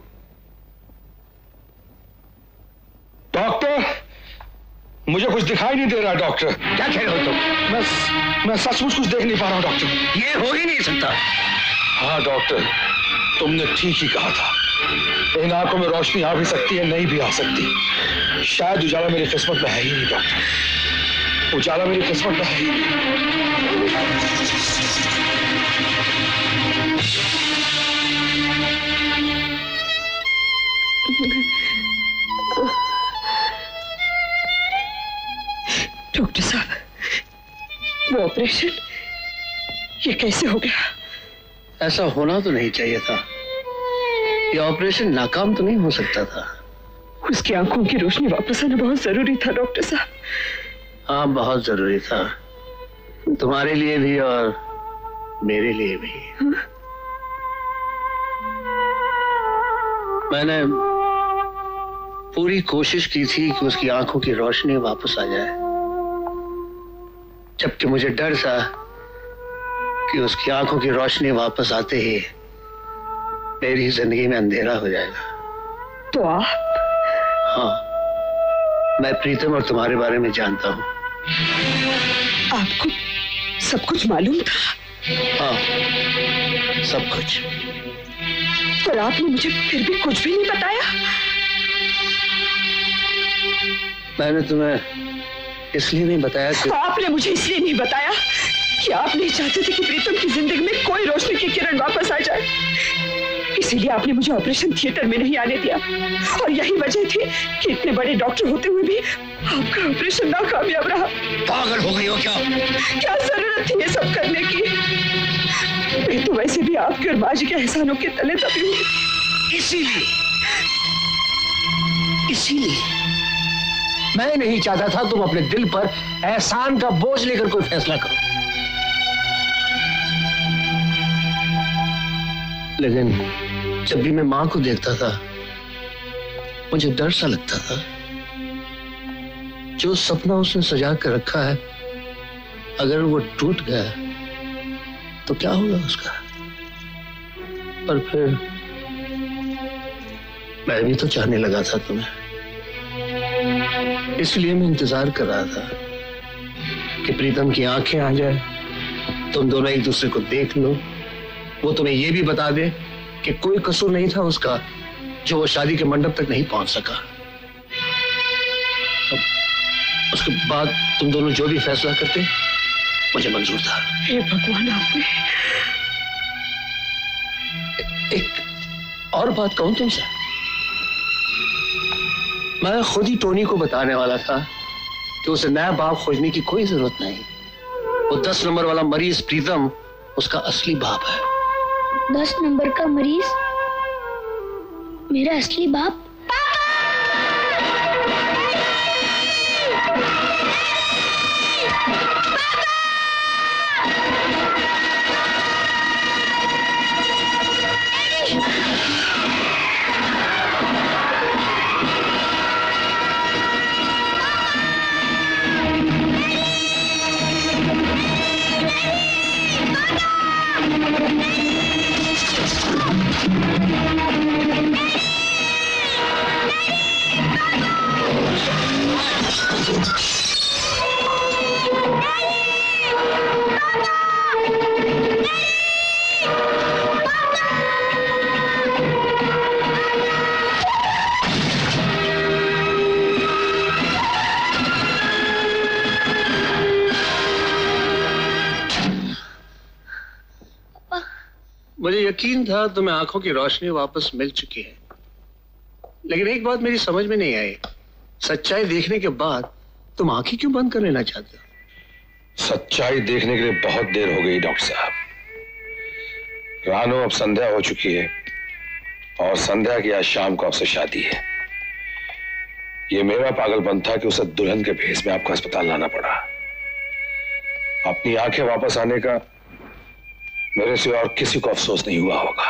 डॉक्टर, मुझे कुछ दिखाई नहीं दे रहा। डॉक्टर, क्या कह रहे हो तुम? मैं मैं सचमुच कुछ देख नहीं पा रहा हूँ डॉक्टर। ये हो ही नहीं सकता। हाँ डॉक्टर, तुमने ठीक ही कहा था, इन आंखों में रोशनी आ भी सकती है, नहीं भी आ सकती। शायद उजाला मेरी किस्मत में है ही नहीं डॉक्टर, उजाला मेरी किस्मत में है ही नहीं। डॉक्टर साहब, वो ऑपरेशन ये कैसे हो गया? ऐसा होना तो नहीं चाहिए था, ये ऑपरेशन नाकाम तो नहीं हो सकता था। उसकी आंखों की रोशनी वापस आना बहुत जरूरी था डॉक्टर साहब। हाँ, बहुत जरूरी था, तुम्हारे लिए भी और मेरे लिए भी। हाँ? मैंने पूरी कोशिश की थी कि उसकी आंखों की रोशनी वापस आ जाए, जबकि मुझे डर था कि उसकी आंखों की रोशनी वापस आते ही मेरी जिंदगी में अंधेरा हो जाएगा। तो आप? हाँ, मैं प्रीतम और तुम्हारे बारे में जानता हूँ। आपको सब कुछ मालूम था? हाँ, सब कुछ। पर आपने मुझे फिर भी कुछ भी नहीं बताया। मैंने तुम्हें इसलिए नहीं बताया कि... आपने मुझे इसलिए नहीं बताया कि आप नहीं चाहते थे कि प्रीतम की जिंदगी में कोई रोशनी की किरण वापस आ जाए, इसीलिए आपने मुझे ऑपरेशन थिएटर में नहीं आने दिया। और यही वजह थी कि इतने बड़े डॉक्टर होते हुए भी आपका ऑपरेशन नाकामयाब रहा। पागल हो गई हो क्या? क्या जरूरत थी ये सब करने की? मैं तो वैसे भी आपके और बाजी के एहसानों के तले दबी हूँ। इसीलिए इसीलिए मैं नहीं चाहता था तुम अपने दिल पर एहसान का बोझ लेकर कोई फैसला करो, लेकिन जब भी मैं मां को देखता था मुझे डर सा लगता था। जो सपना उसने सजा कर रखा है अगर वो टूट गया तो क्या होगा उसका। पर फिर मैं भी तो चाहने लगा था तुम्हें, इसलिए मैं इंतजार कर रहा था कि प्रीतम की आंखें आ जाए, तुम दोनों एक दूसरे को देख लो, वो तुम्हें ये भी बता दे कि कोई कसूर नहीं था उसका जो वो शादी के मंडप तक नहीं पहुंच सका। उसके बाद तुम दोनों जो भी फैसला करते मुझे मंजूर था। हे भगवान, आपने एक और बात कहूं तुमसे, मैं खुद ही टोनी को बताने वाला था कि उसे नया बाप खोजने की कोई जरूरत नहीं। वो दस नंबर वाला मरीज प्रीतम उसका असली बाप है। दस नंबर का मरीज मेरा असली बाप? मुझे यकीन था तुम्हें आंखों की रोशनी वापस मिल चुकी है, लेकिन एक बात मेरी समझ में नहीं आई, सच्चाई देखने के बाद तुम आंखें क्यों बंद कर लेना चाहते हो? सच्चाई देखने के लिए बहुत देर हो गई डॉक्टर साहब। रानो अब संध्या हो चुकी है और संध्या की आज शाम को आपसे शादी है। ये मेरा पागलपन था कि उसे दुल्हन के भेष में आपको अस्पताल लाना पड़ा। अपनी आंखें वापस आने का मेरे से और किसी को अफसोस नहीं हुआ होगा।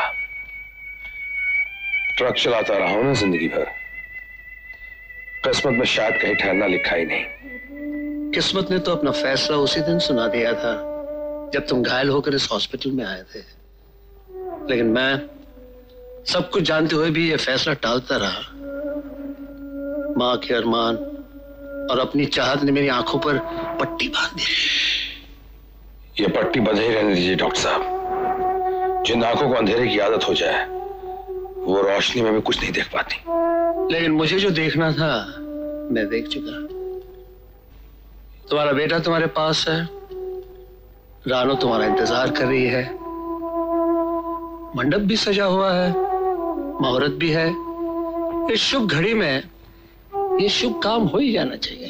ट्रक चलाता रहा हूं ना जिंदगी भर, किस्मत में शायद कहीं ठहरना लिखा ही नहीं। किस्मत ने तो अपना फैसला उसी दिन सुना दिया था जब तुम घायल होकर इस हॉस्पिटल में आए थे, लेकिन मैं सब कुछ जानते हुए भी यह फैसला टालता रहा। मां के अरमान और अपनी चाहत ने मेरी आंखों पर पट्टी बांध दी। ये पट्टी बंधे ही रहने दीजिए डॉक्टर साहब। जिन आंखों को अंधेरे की आदत हो जाए वो रोशनी में भी कुछ नहीं देख पाती। लेकिन मुझे जो देखना था मैं देख चुका। तुम्हारा बेटा तुम्हारे पास है, रानो तुम्हारा इंतजार कर रही है, मंडप भी सजा हुआ है, मुहूर्त भी है। इस शुभ घड़ी में ये शुभ काम हो ही जाना चाहिए।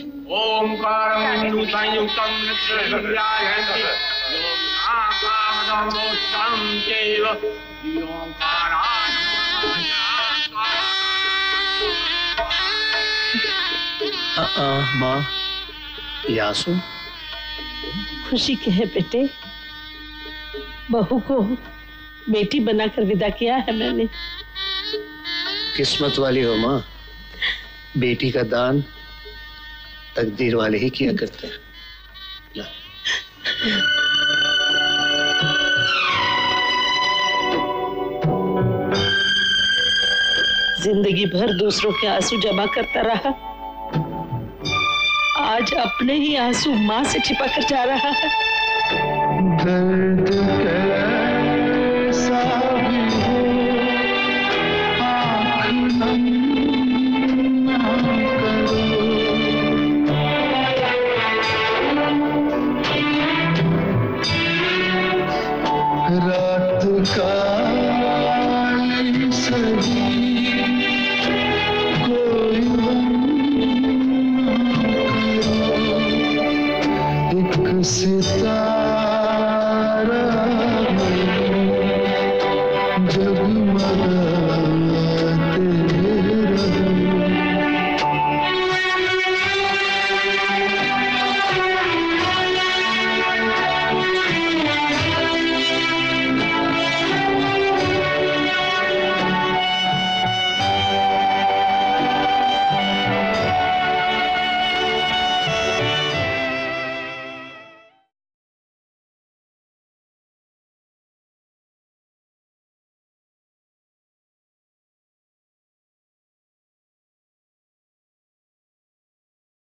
माँ, ये आंसू खुशी के है बेटे, बहू को बेटी बनाकर विदा किया है मैंने। किस्मत वाली हो माँ, बेटी का दान तकदीर वाले ही किया करते हैं। जिंदगी भर दूसरों के आंसू जमा करता रहा, आज अपने ही आंसू मां से छिपा कर जा रहा है। दर्द कैसा भी हो, आँख नम ना करो। रात काली सही कोई गम ना करो। एक सितारा